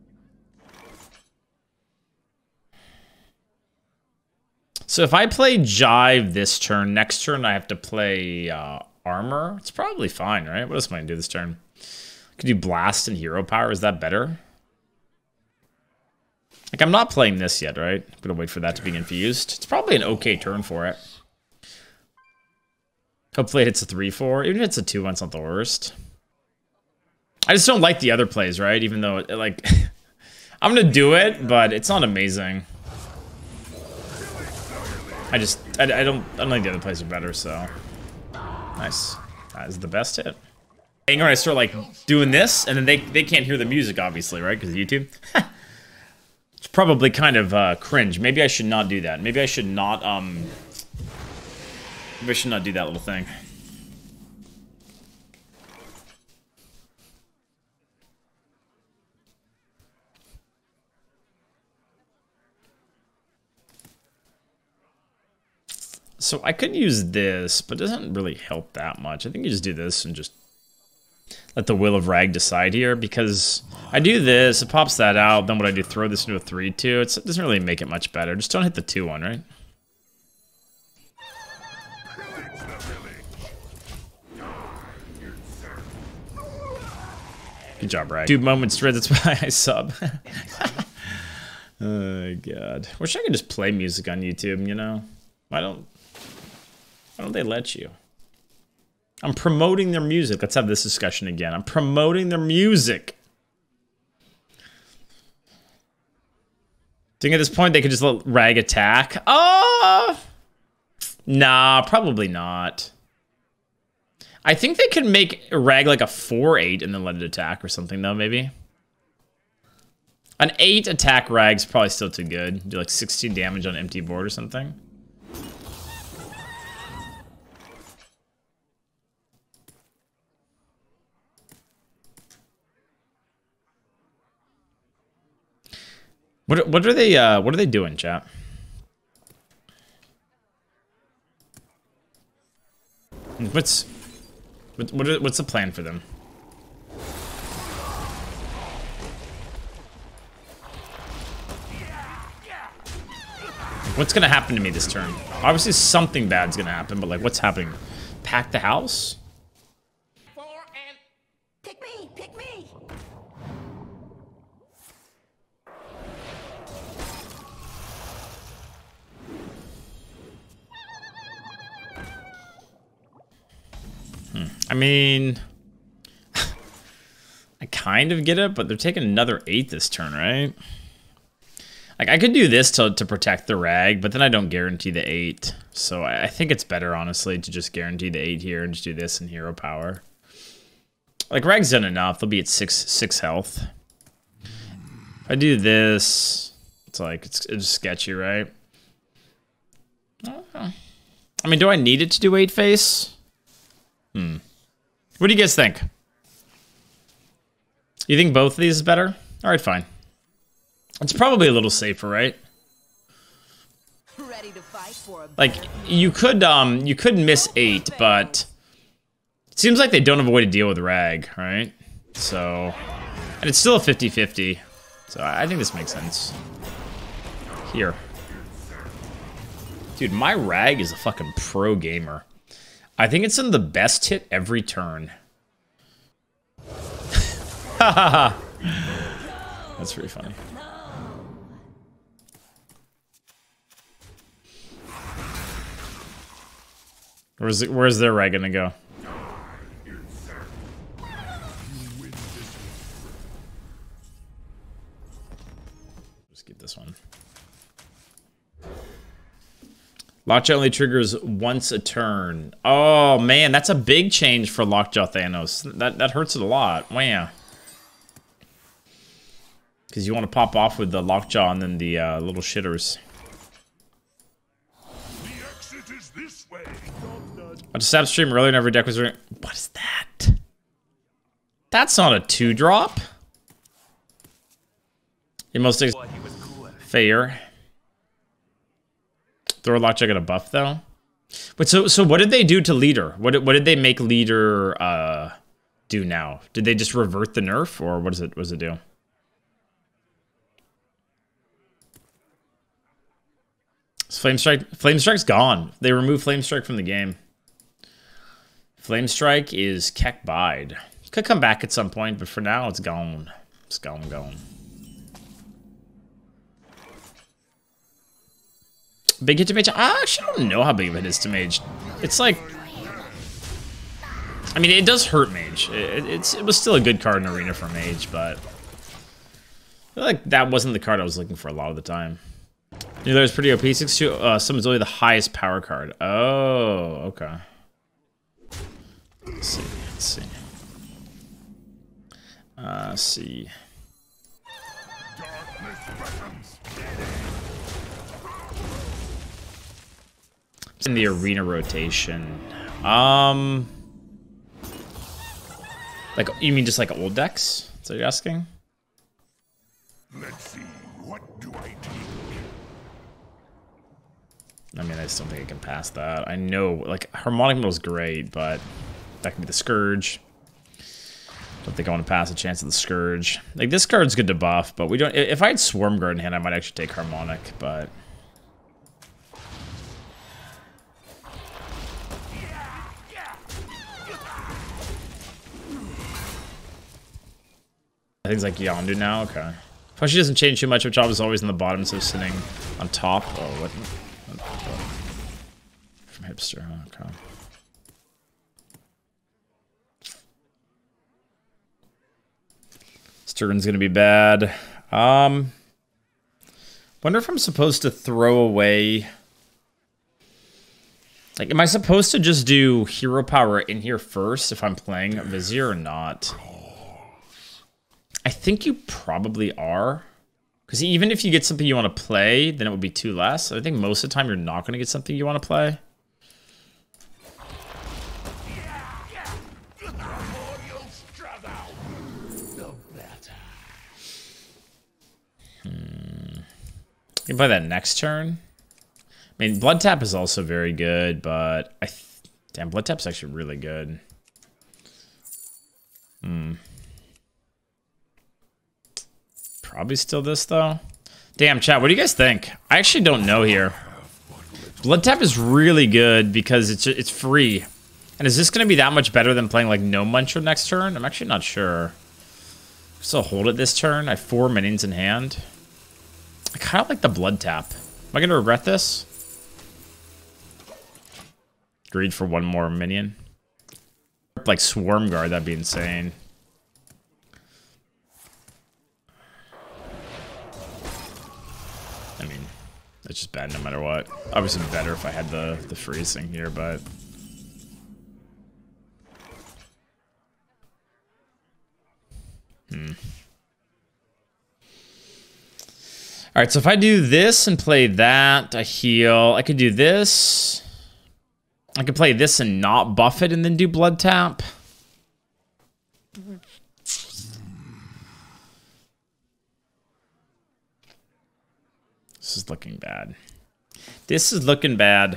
So if I play Jive this turn, next turn I have to play uh, Armor. It's probably fine, right? What else am I gonna do this turn? I could do Blast and Hero Power. Is that better? Like, I'm not playing this yet, right? I'm gonna wait for that to be infused. It's probably an okay turn for it. Hopefully it hits a three four. Even if it's a two one, it's not the worst. I just don't like the other plays, right? Even though, it, like, I'm gonna do it, but it's not amazing. I just, I, I don't, I don't think the other plays are better, so. Nice. That is the best hit. Anger, I start, like, doing this, and then they, they can't hear the music, obviously, right? Because of YouTube. It's probably kind of uh, cringe. Maybe I should not do that. Maybe I should not, um... Maybe I should not do that little thing. So I could use this, but it doesn't really help that much. I think you just do this and just let the Will of Rag decide here, because I do this, it pops that out, then what I do, throw this into a three two. It doesn't really make it much better. Just don't hit the two one, right? Good job, Rag. Two moments thread, that's why I sub. Oh, God. Wish I could just play music on YouTube, you know? Why don't... Why don't they let you? I'm promoting their music. Let's have this discussion again. I'm promoting their music. Think at this point they could just let Rag attack? Oh! Nah, probably not. I think they could make Rag like a four eight and then let it attack or something, though, maybe. An eight attack Rag's probably still too good. Do like sixteen damage on empty board or something. What what are they uh what are they doing, chat? What's what, what are, what's the plan for them? What's gonna happen to me this turn? Obviously something bad's gonna happen, but like what's happening? Pack the house? Four and pick me, pick me. Hmm. I mean, I kind of get it, but they're taking another eight this turn, right? Like, I could do this to, to protect the Rag, but then I don't guarantee the eight. So I, I think it's better, honestly, to just guarantee the eight here and just do this in Hero Power. Like, Rag's done enough. They'll be at six, six health. If I do this, it's like, it's, it's sketchy, right? I don't know. I mean, do I need it to do eight face? Hmm. What do you guys think? You think both of these is better? Alright, fine. It's probably a little safer, right? Ready to fight for a Like, you could, um, you could miss eight, but it seems like they don't have a way to deal with Rag, right? So, and it's still a fifty fifty. So I think this makes sense. Here. Dude, my Rag is a fucking pro gamer. I think it's in the best hit every turn. Hahaha. That's pretty funny. Where's it, where's their Rag gonna go? Just keep this one. Lockjaw only triggers once a turn. Oh man, that's a big change for Lockjaw Thanos. That that hurts it a lot. Wow. Because you want to pop off with the Lockjaw and then the uh, little shitters. The exit is this way. I just sab stream earlier and every deck was... What is that? That's not a two drop. In most decks... Fair. Throw a Lockjaw at a buff though. But so so what did they do to leader? What did, what did they make leader uh, do now? Did they just revert the nerf, or what does it what does it do? Flame Strike Flame Strike's gone. They removed Flame Strike from the game. Flame Strike is Keck Bide. Could come back at some point, but for now it's gone. It's gone, gone. Big hit to mage? I actually don't know how big of a hit it is to mage. It's like... I mean, it does hurt mage. It, it's, it was still a good card in arena for mage, but... I feel like that wasn't the card I was looking for a lot of the time. New Layer's pretty O P. six two, uh, summons only the highest power card. Oh, okay. Let's see, let's see. Uh, let's see. It's in the arena rotation. Um, like, you mean just like old decks? That's what you're asking? Let's see, what do I take? I mean, I just don't think I can pass that. I know, like, Harmonic Metal is great, but that could be the Scourge. Don't think I want to pass a chance of the Scourge. Like, this card's good to buff, but we don't... If I had Swarmguard in hand, I might actually take Harmonic, but... Things like Yondu now? Okay. Flushy doesn't change too much. Her job is always in the bottom instead of sitting on top. Oh, what? what, what? From Hipster, okay. Sturgeon's gonna be bad. Um, wonder if I'm supposed to throw away... Like, am I supposed to just do hero power in here first if I'm playing Vizier or not? I think you probably are. Because even if you get something you want to play, then it would be two less. I think most of the time you're not going to get something you want to play. Hmm. You can play that next turn. I mean, Blood Tap is also very good, but I th damn, Blood Tap's actually really good. Hmm. Probably still this, though. Damn, chat, what do you guys think? I actually don't know here. Blood Tap is really good because it's it's free. And is this going to be that much better than playing, like, Gnome Muncher next turn? I'm actually not sure. Still hold it this turn. I have four minions in hand. I kind of like the Blood Tap. Am I going to regret this? Greed for one more minion. Like Swarmguard, that'd be insane. I mean, it's just bad no matter what. Obviously better if I had the, the freezing here, but... Hmm. Alright, so if I do this and play that, I heal. I could do this. I could play this and not buff it and then do Blood Tap. This is looking bad. This is looking bad.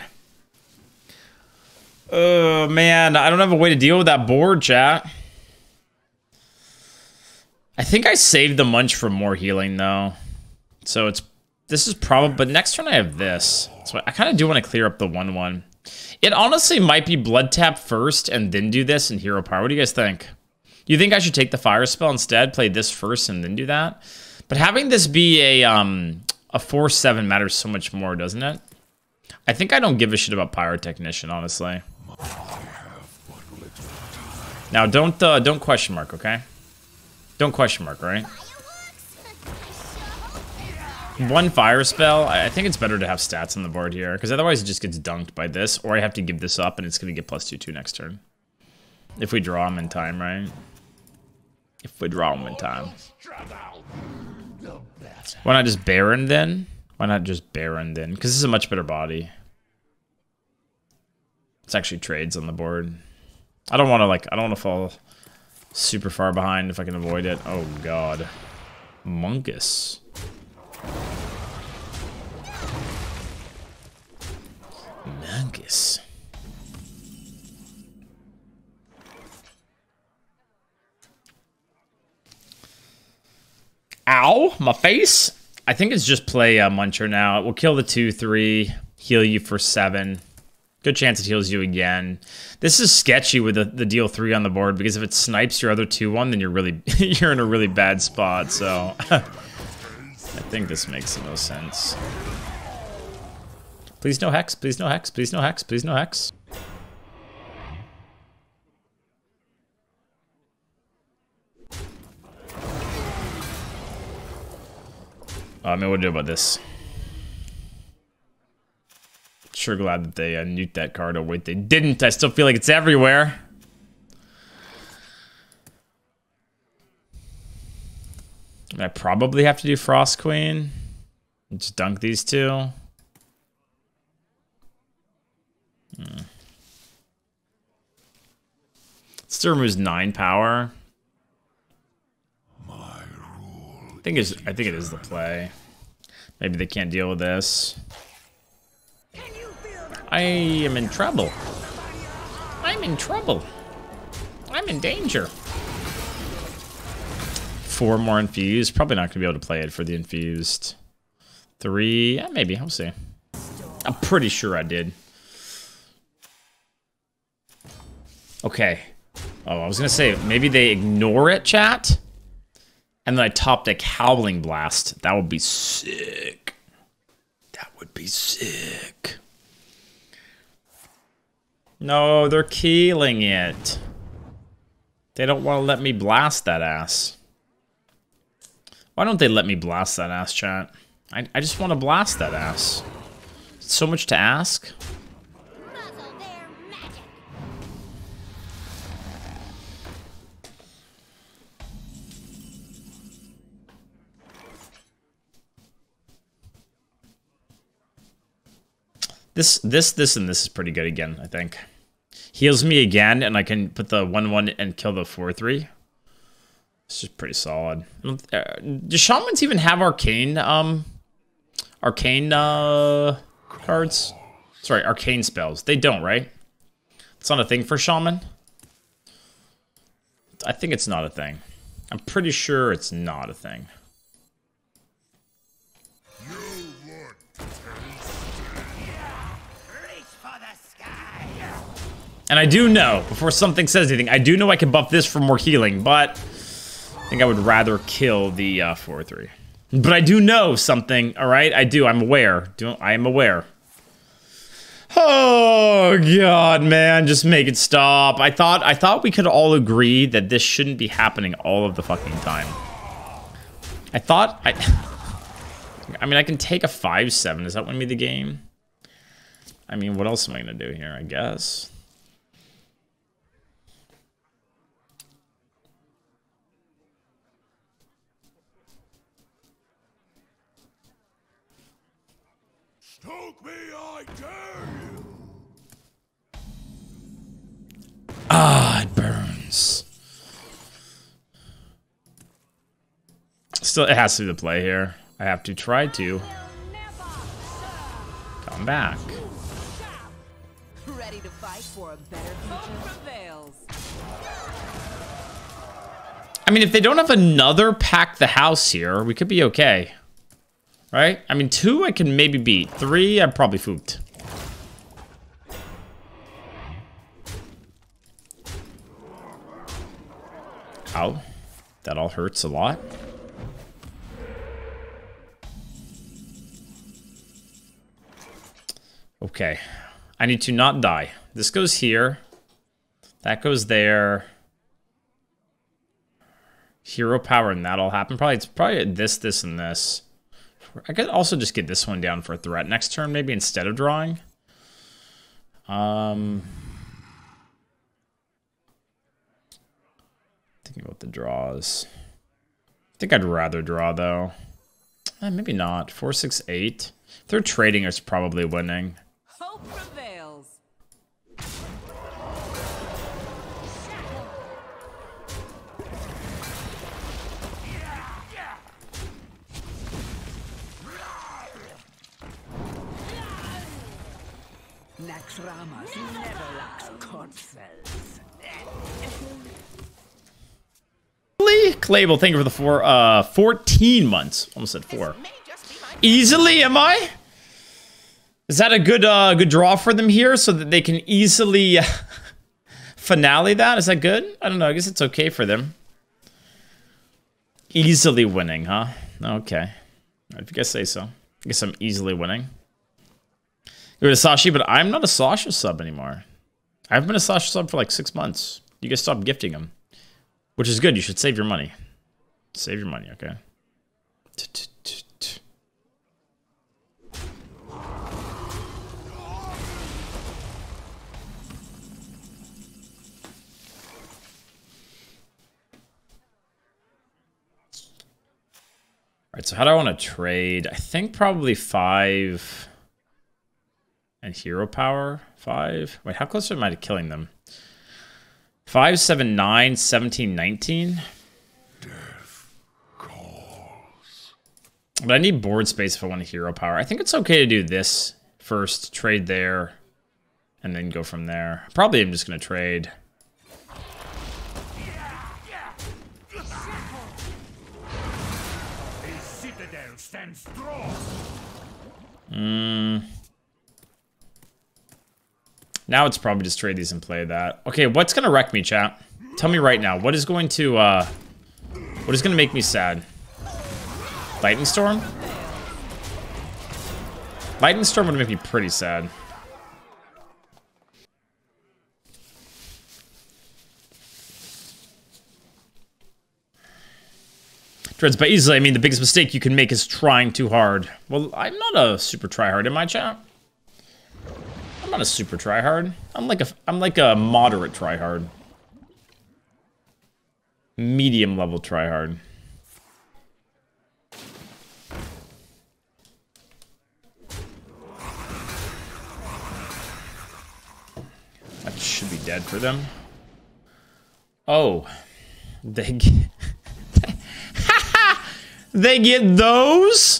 Oh, man. I don't have a way to deal with that board, chat. I think I saved the Munch for more healing, though. So it's... This is probably... But next turn I have this. So I kind of do want to clear up the one one. It honestly might be Blood Tap first and then do this in Hero Power. What do you guys think? You think I should take the Fire Spell instead? Play this first and then do that? But having this be a... um. A four seven matters so much more, doesn't it? I think I don't give a shit about Pyrotechnician, honestly. Now, don't uh, don't question mark, okay? Don't question mark, right? One fire spell. I think it's better to have stats on the board here, because otherwise it just gets dunked by this, or I have to give this up and it's going to get plus two two next turn. If we draw them in time, right? If we draw them in time. Why not just Baron then? Why not just Baron then? Because this is a much better body. It's actually trades on the board. I don't want to like. I don't want to fall super far behind if I can avoid it. Oh god, Mungus. Mungus. Ow, my face. I think it's just play uh, Muncher now. It will kill the two three, heal you for seven. Good chance it heals you again. This is sketchy with the, the deal three on the board, because if it snipes your other two one, then you're really you're in a really bad spot. So I think this makes the most sense. Please no hex, please no hex, please no hex, please no hex. Oh, I mean, what do you do about this? Sure glad that they uh, nuked that card. Oh wait, they didn't. I still feel like it's everywhere. I probably have to do Frost Queen. Just dunk these two. Hmm. Still removes nine power. My rule. I think it's. I think it is the play. Maybe they can't deal with this. I am in trouble. I'm in trouble. I'm in danger. Four more infused. Probably not going to be able to play it for the infused. Three. Yeah, maybe. I'll see. I'm pretty sure I did. Okay. Oh, I was going to say, maybe they ignore it, chat. And then I top deck Howling Blast. That would be sick. That would be sick. No, they're killing it. They don't want to let me blast that ass. Why don't they let me blast that ass, chat? I, I just want to blast that ass. It's so much to ask. This, this, this, and this is pretty good again, I think. Heals me again, and I can put the one one and kill the four three. It's just pretty solid. Uh, do shamans even have arcane, um, arcane, uh, cards? Sorry, arcane spells. They don't, right? It's not a thing for shaman? I think it's not a thing. I'm pretty sure it's not a thing. And I do know, before something says anything, I do know I can buff this for more healing, but I think I would rather kill the uh, four three. But I do know something, all right? I do, I'm aware. Do, I am aware. Oh, God, man, just make it stop. I thought, I thought we could all agree that this shouldn't be happening all of the fucking time. I thought, I... I mean, I can take a five seven. Does that win me the game? I mean, what else am I going to do here, I guess? Stoke me, I dare you. Ah, it burns. Still, it has to be the play here. I have to try to come back. Ready to fight for a better future? I mean, if they don't have another pack the house here, we could be okay. Right? I mean, two I can maybe beat. Three, I'm probably fooped. Ow. That all hurts a lot. Okay. I need to not die. This goes here. That goes there. Hero power and that all happen. Probably it's probably this, this, and this. I could also just get this one down for a threat next turn, maybe instead of drawing. Um, thinking about the draws. I think I'd rather draw though. Eh, maybe not. Four, six, eight. If they're trading, it's probably winning. Hope prevails. Naxxramas never lacks corpses. Clable, thank you for the four, uh, fourteen months. Almost said four. Easily, am I? Is that a good, uh, good draw for them here so that they can easily finale that? Is that good? I don't know. I guess it's okay for them. Easily winning, huh? Okay. If you guys say so. I guess I'm easily winning. You're a Sashi, but I'm not a Sasha sub anymore. I've been a Sasha sub for like six months. You guys stopped gifting them. Which is good. You should save your money. Save your money, okay? Alright, so how do I want to trade? I think probably five and hero power. Five. Wait, how close am I to killing them? Five, seven, nine, seventeen, nineteen. Death calls. But I need board space if I want a hero power. I think it's okay to do this first, trade there, and then go from there. Probably I'm just going to trade. Stand strong. Mm. Now it's probably just trade these and play that. Okay, what's gonna wreck me, chat? Tell me right now. What is going to, uh... What is gonna make me sad? Lightning Storm? Lightning Storm would make me pretty sad. Dreads, by easily, I mean the biggest mistake you can make is trying too hard. Well, I'm not a super tryhard, am I, chat? I'm not a super tryhard. I'm like a, I'm like a moderate tryhard. Medium level tryhard. That should be dead for them. Oh, they get, they get those.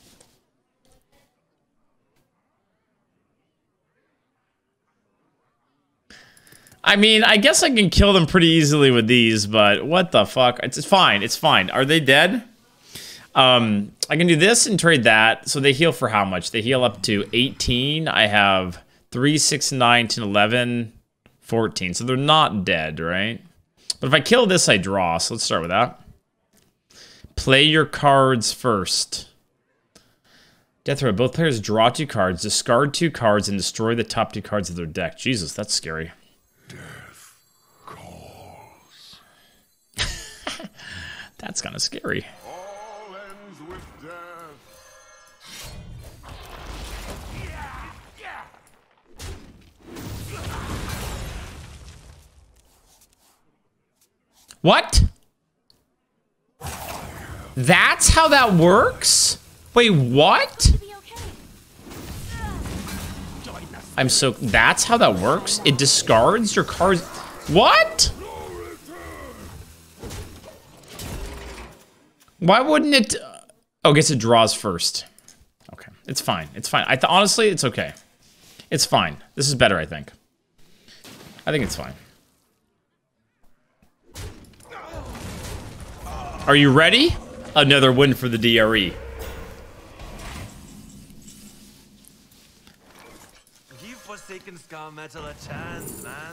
I mean, I guess I can kill them pretty easily with these, but what the fuck? It's, it's fine. It's fine. Are they dead? Um, I can do this and trade that. So they heal for how much? They heal up to eighteen. I have three, six, nine, ten, eleven, fourteen. So they're not dead, right? But if I kill this, I draw. So let's start with that. Play your cards first. Death row. Both players draw two cards, discard two cards, and destroy the top two cards of their deck. Jesus, that's scary. Death calls. That's kind of scary. All ends with death. What? That's how that works? Wait, what? I'm so... That's how that works? It discards your cards... What? Why wouldn't it... Oh, I guess it draws first. Okay, it's fine. It's fine. I th honestly, it's okay. It's fine. This is better, I think. I think it's fine. Are you ready? Another win for the D R E. Give Forsaken Scar Metal a chance, man.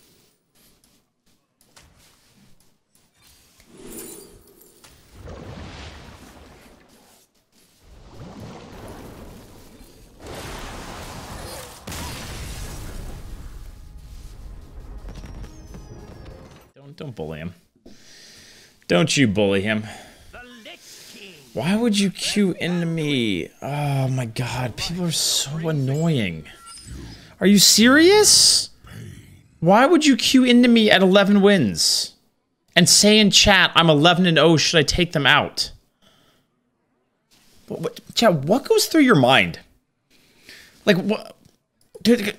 Don't don't bully him. Don't you bully him. Why would you queue into me? Oh my god, people are so annoying. Are you serious? Why would you queue into me at eleven wins? And say in chat, I'm eleven and oh, should I take them out? What, what, chat, what goes through your mind? Like, what? Dude,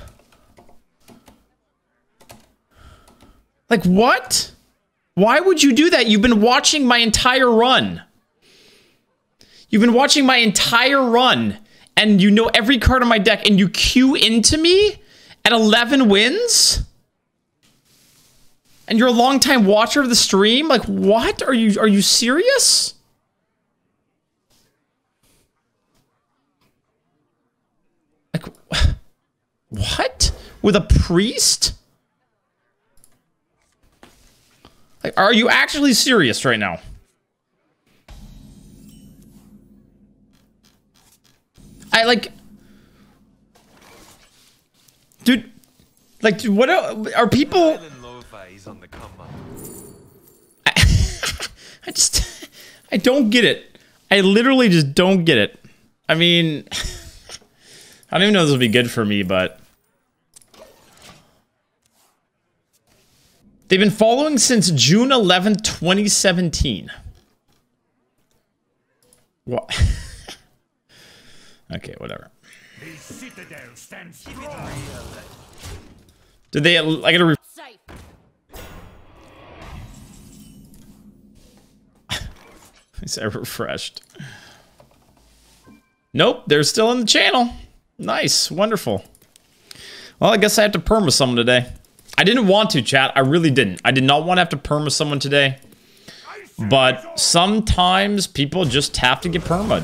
like, what? Why would you do that? You've been watching my entire run. You've been watching my entire run, and you know every card on my deck, and you queue into me at eleven wins? And you're a longtime watcher of the stream? Like, what? Are you are you serious? Like, what? With a priest? Like, are you actually serious right now? I like, dude. Like, dude, what are, are people? I, I just, I don't get it. I literally just don't get it. I mean, I don't even know if this will be good for me, but they've been following since June eleventh, twenty seventeen. What? Okay, whatever. The citadel stands Did they? I gotta. Re Safe. Is I refreshed? Nope, they're still in the channel. Nice, wonderful. Well, I guess I have to perma someone today. I didn't want to, chat. I really didn't. I did not want to have to perma someone today. But sometimes people just have to get perma'd.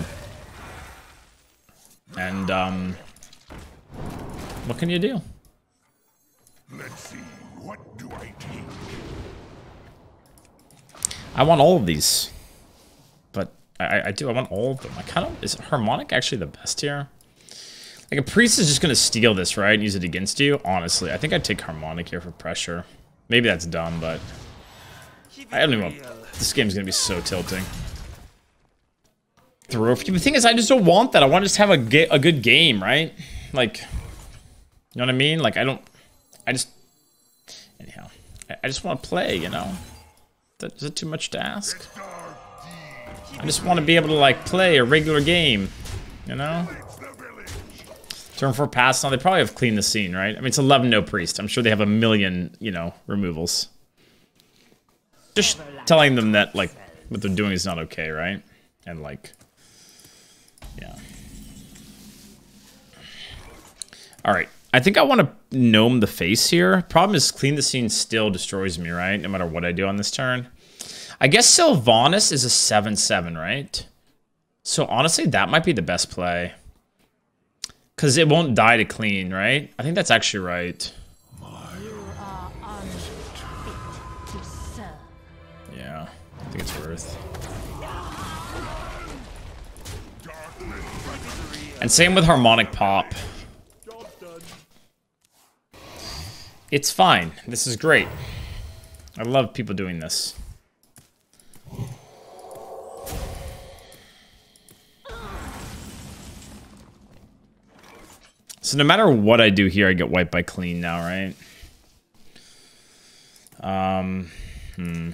And, um... what can you do? Let's see, what do I take? I want all of these. But I, I do, I want all of them. I kind of... Is Harmonic actually the best here? Like, a priest is just gonna steal this, right? And use it against you? Honestly, I think I'd take Harmonic here for pressure. Maybe that's dumb, but... I don't even know. This game's gonna be so tilting. Throw. The thing is, I just don't want that. I want to just have a, ga a good game, right? Like... You know what I mean? Like, I don't... I just... Anyhow. I, I just want to play, you know? That, is it too much to ask? I just want to be able to, like, play a regular game. You know? Turn four pass on. They probably have cleaned the scene, right? I mean, it's eleven no priest. I'm sure they have a million, you know, removals. Just telling them that, like, what they're doing is not okay, right? And, like... Yeah. Alright. I think I want to gnome the face here. Problem is, clean the scene still destroys me, right? No matter what I do on this turn. I guess Sylvanas is a seven seven, right? So honestly, that might be the best play. Because it won't die to clean, right? I think that's actually right. You are unfit to serve. Yeah, I think it's worth. And same with Harmonic Pop. It's fine. This is great. I love people doing this. So no matter what I do here, I get wiped by clean now, right? Um, hmm.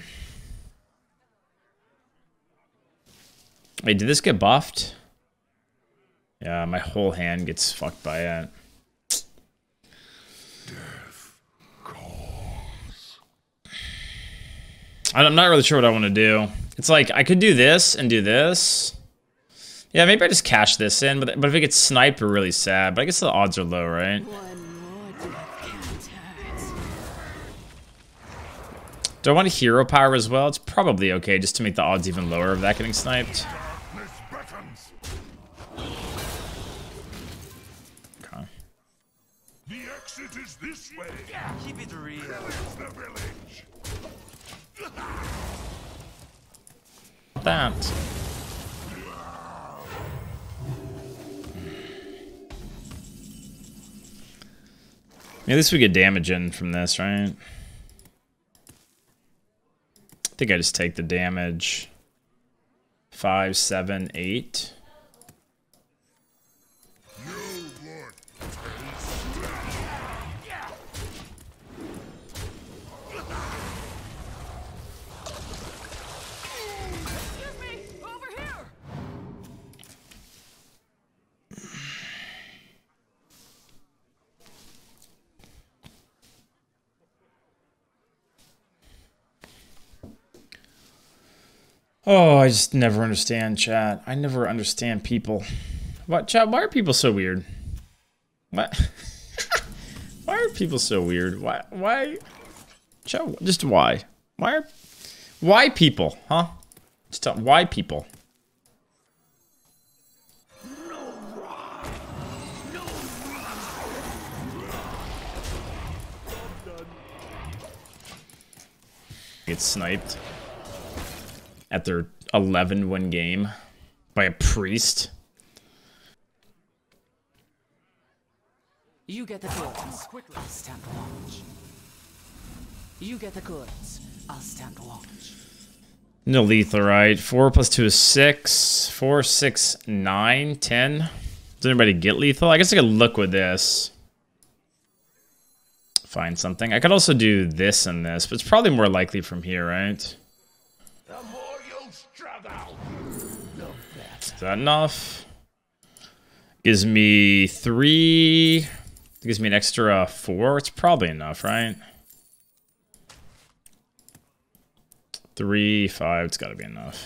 Wait, did this get buffed? Yeah, my whole hand gets fucked by it. I'm not really sure what I want to do. It's like, I could do this and do this. Yeah, maybe I just cash this in, but, but if it gets sniped, we're really sad. But I guess the odds are low, right? Do I want a hero power as well? It's probably okay, just to make the odds even lower of that getting sniped. Okay. The exit is this way. Keep it real. The village. That. At least we get damage in from this, right? I think I just take the damage. Five, seven, eight. Oh, I just never understand, chat. I never understand people. What, chat? Why are people so weird? What? Why are people so weird? Why? Why? Show, just why? Why are, why people, huh? Just tell, why people? Get sniped at their eleven win game by a priest. You get the goods. I'll stand watch. You get the goods. I'll stand watch. No lethal, right? Four plus two is six. Four, six, nine, ten. Does anybody get lethal? I guess I could look with this. Find something. I could also do this and this, but it's probably more likely from here, right? The more you struggle, the better. Is that enough? Gives me three. Gives me an extra four. It's probably enough, right? Three, five. It's got to be enough.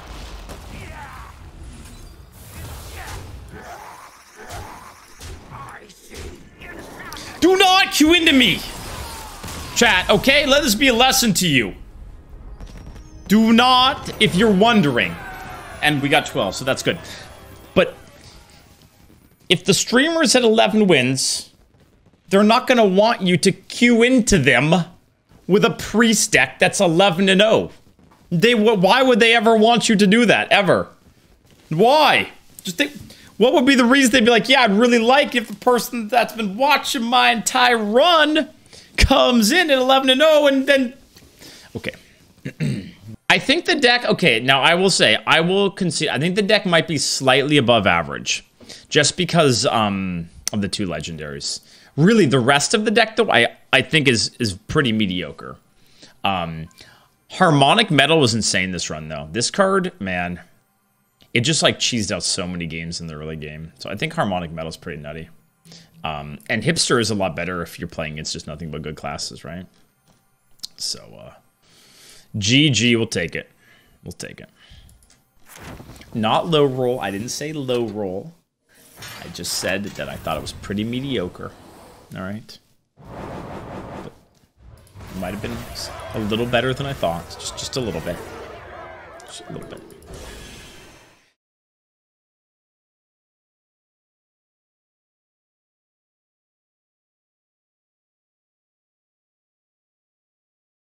Do not queue into me! Chat, okay? Let this be a lesson to you. Do not, if you're wondering. And we got twelve, so that's good. But if the streamer's at eleven wins, they're not going to want you to queue into them with a priest deck that's eleven and oh. They, why would they ever want you to do that, ever? Why? Just think... What would be the reason they'd be like, yeah, I'd really like if the person that's been watching my entire run comes in at eleven and oh and then... Okay. I think the deck... Okay, now I will say, I will concede... I think the deck might be slightly above average. Just because um, of the two legendaries. Really, the rest of the deck, though, I, I think is, is pretty mediocre. Um, Harmonic Metal was insane this run, though. This card, man... It just, like, cheesed out so many games in the early game. So I think Harmonic Metal is pretty nutty. Um, and Hipster is a lot better if you're playing against just nothing but good classes, right? So, uh... G G, we'll take it. We'll take it. Not low roll. I didn't say low roll. I just said that I thought it was pretty mediocre. Alright? But it might have been a little better than I thought. Just, just a little bit. Just a little bit.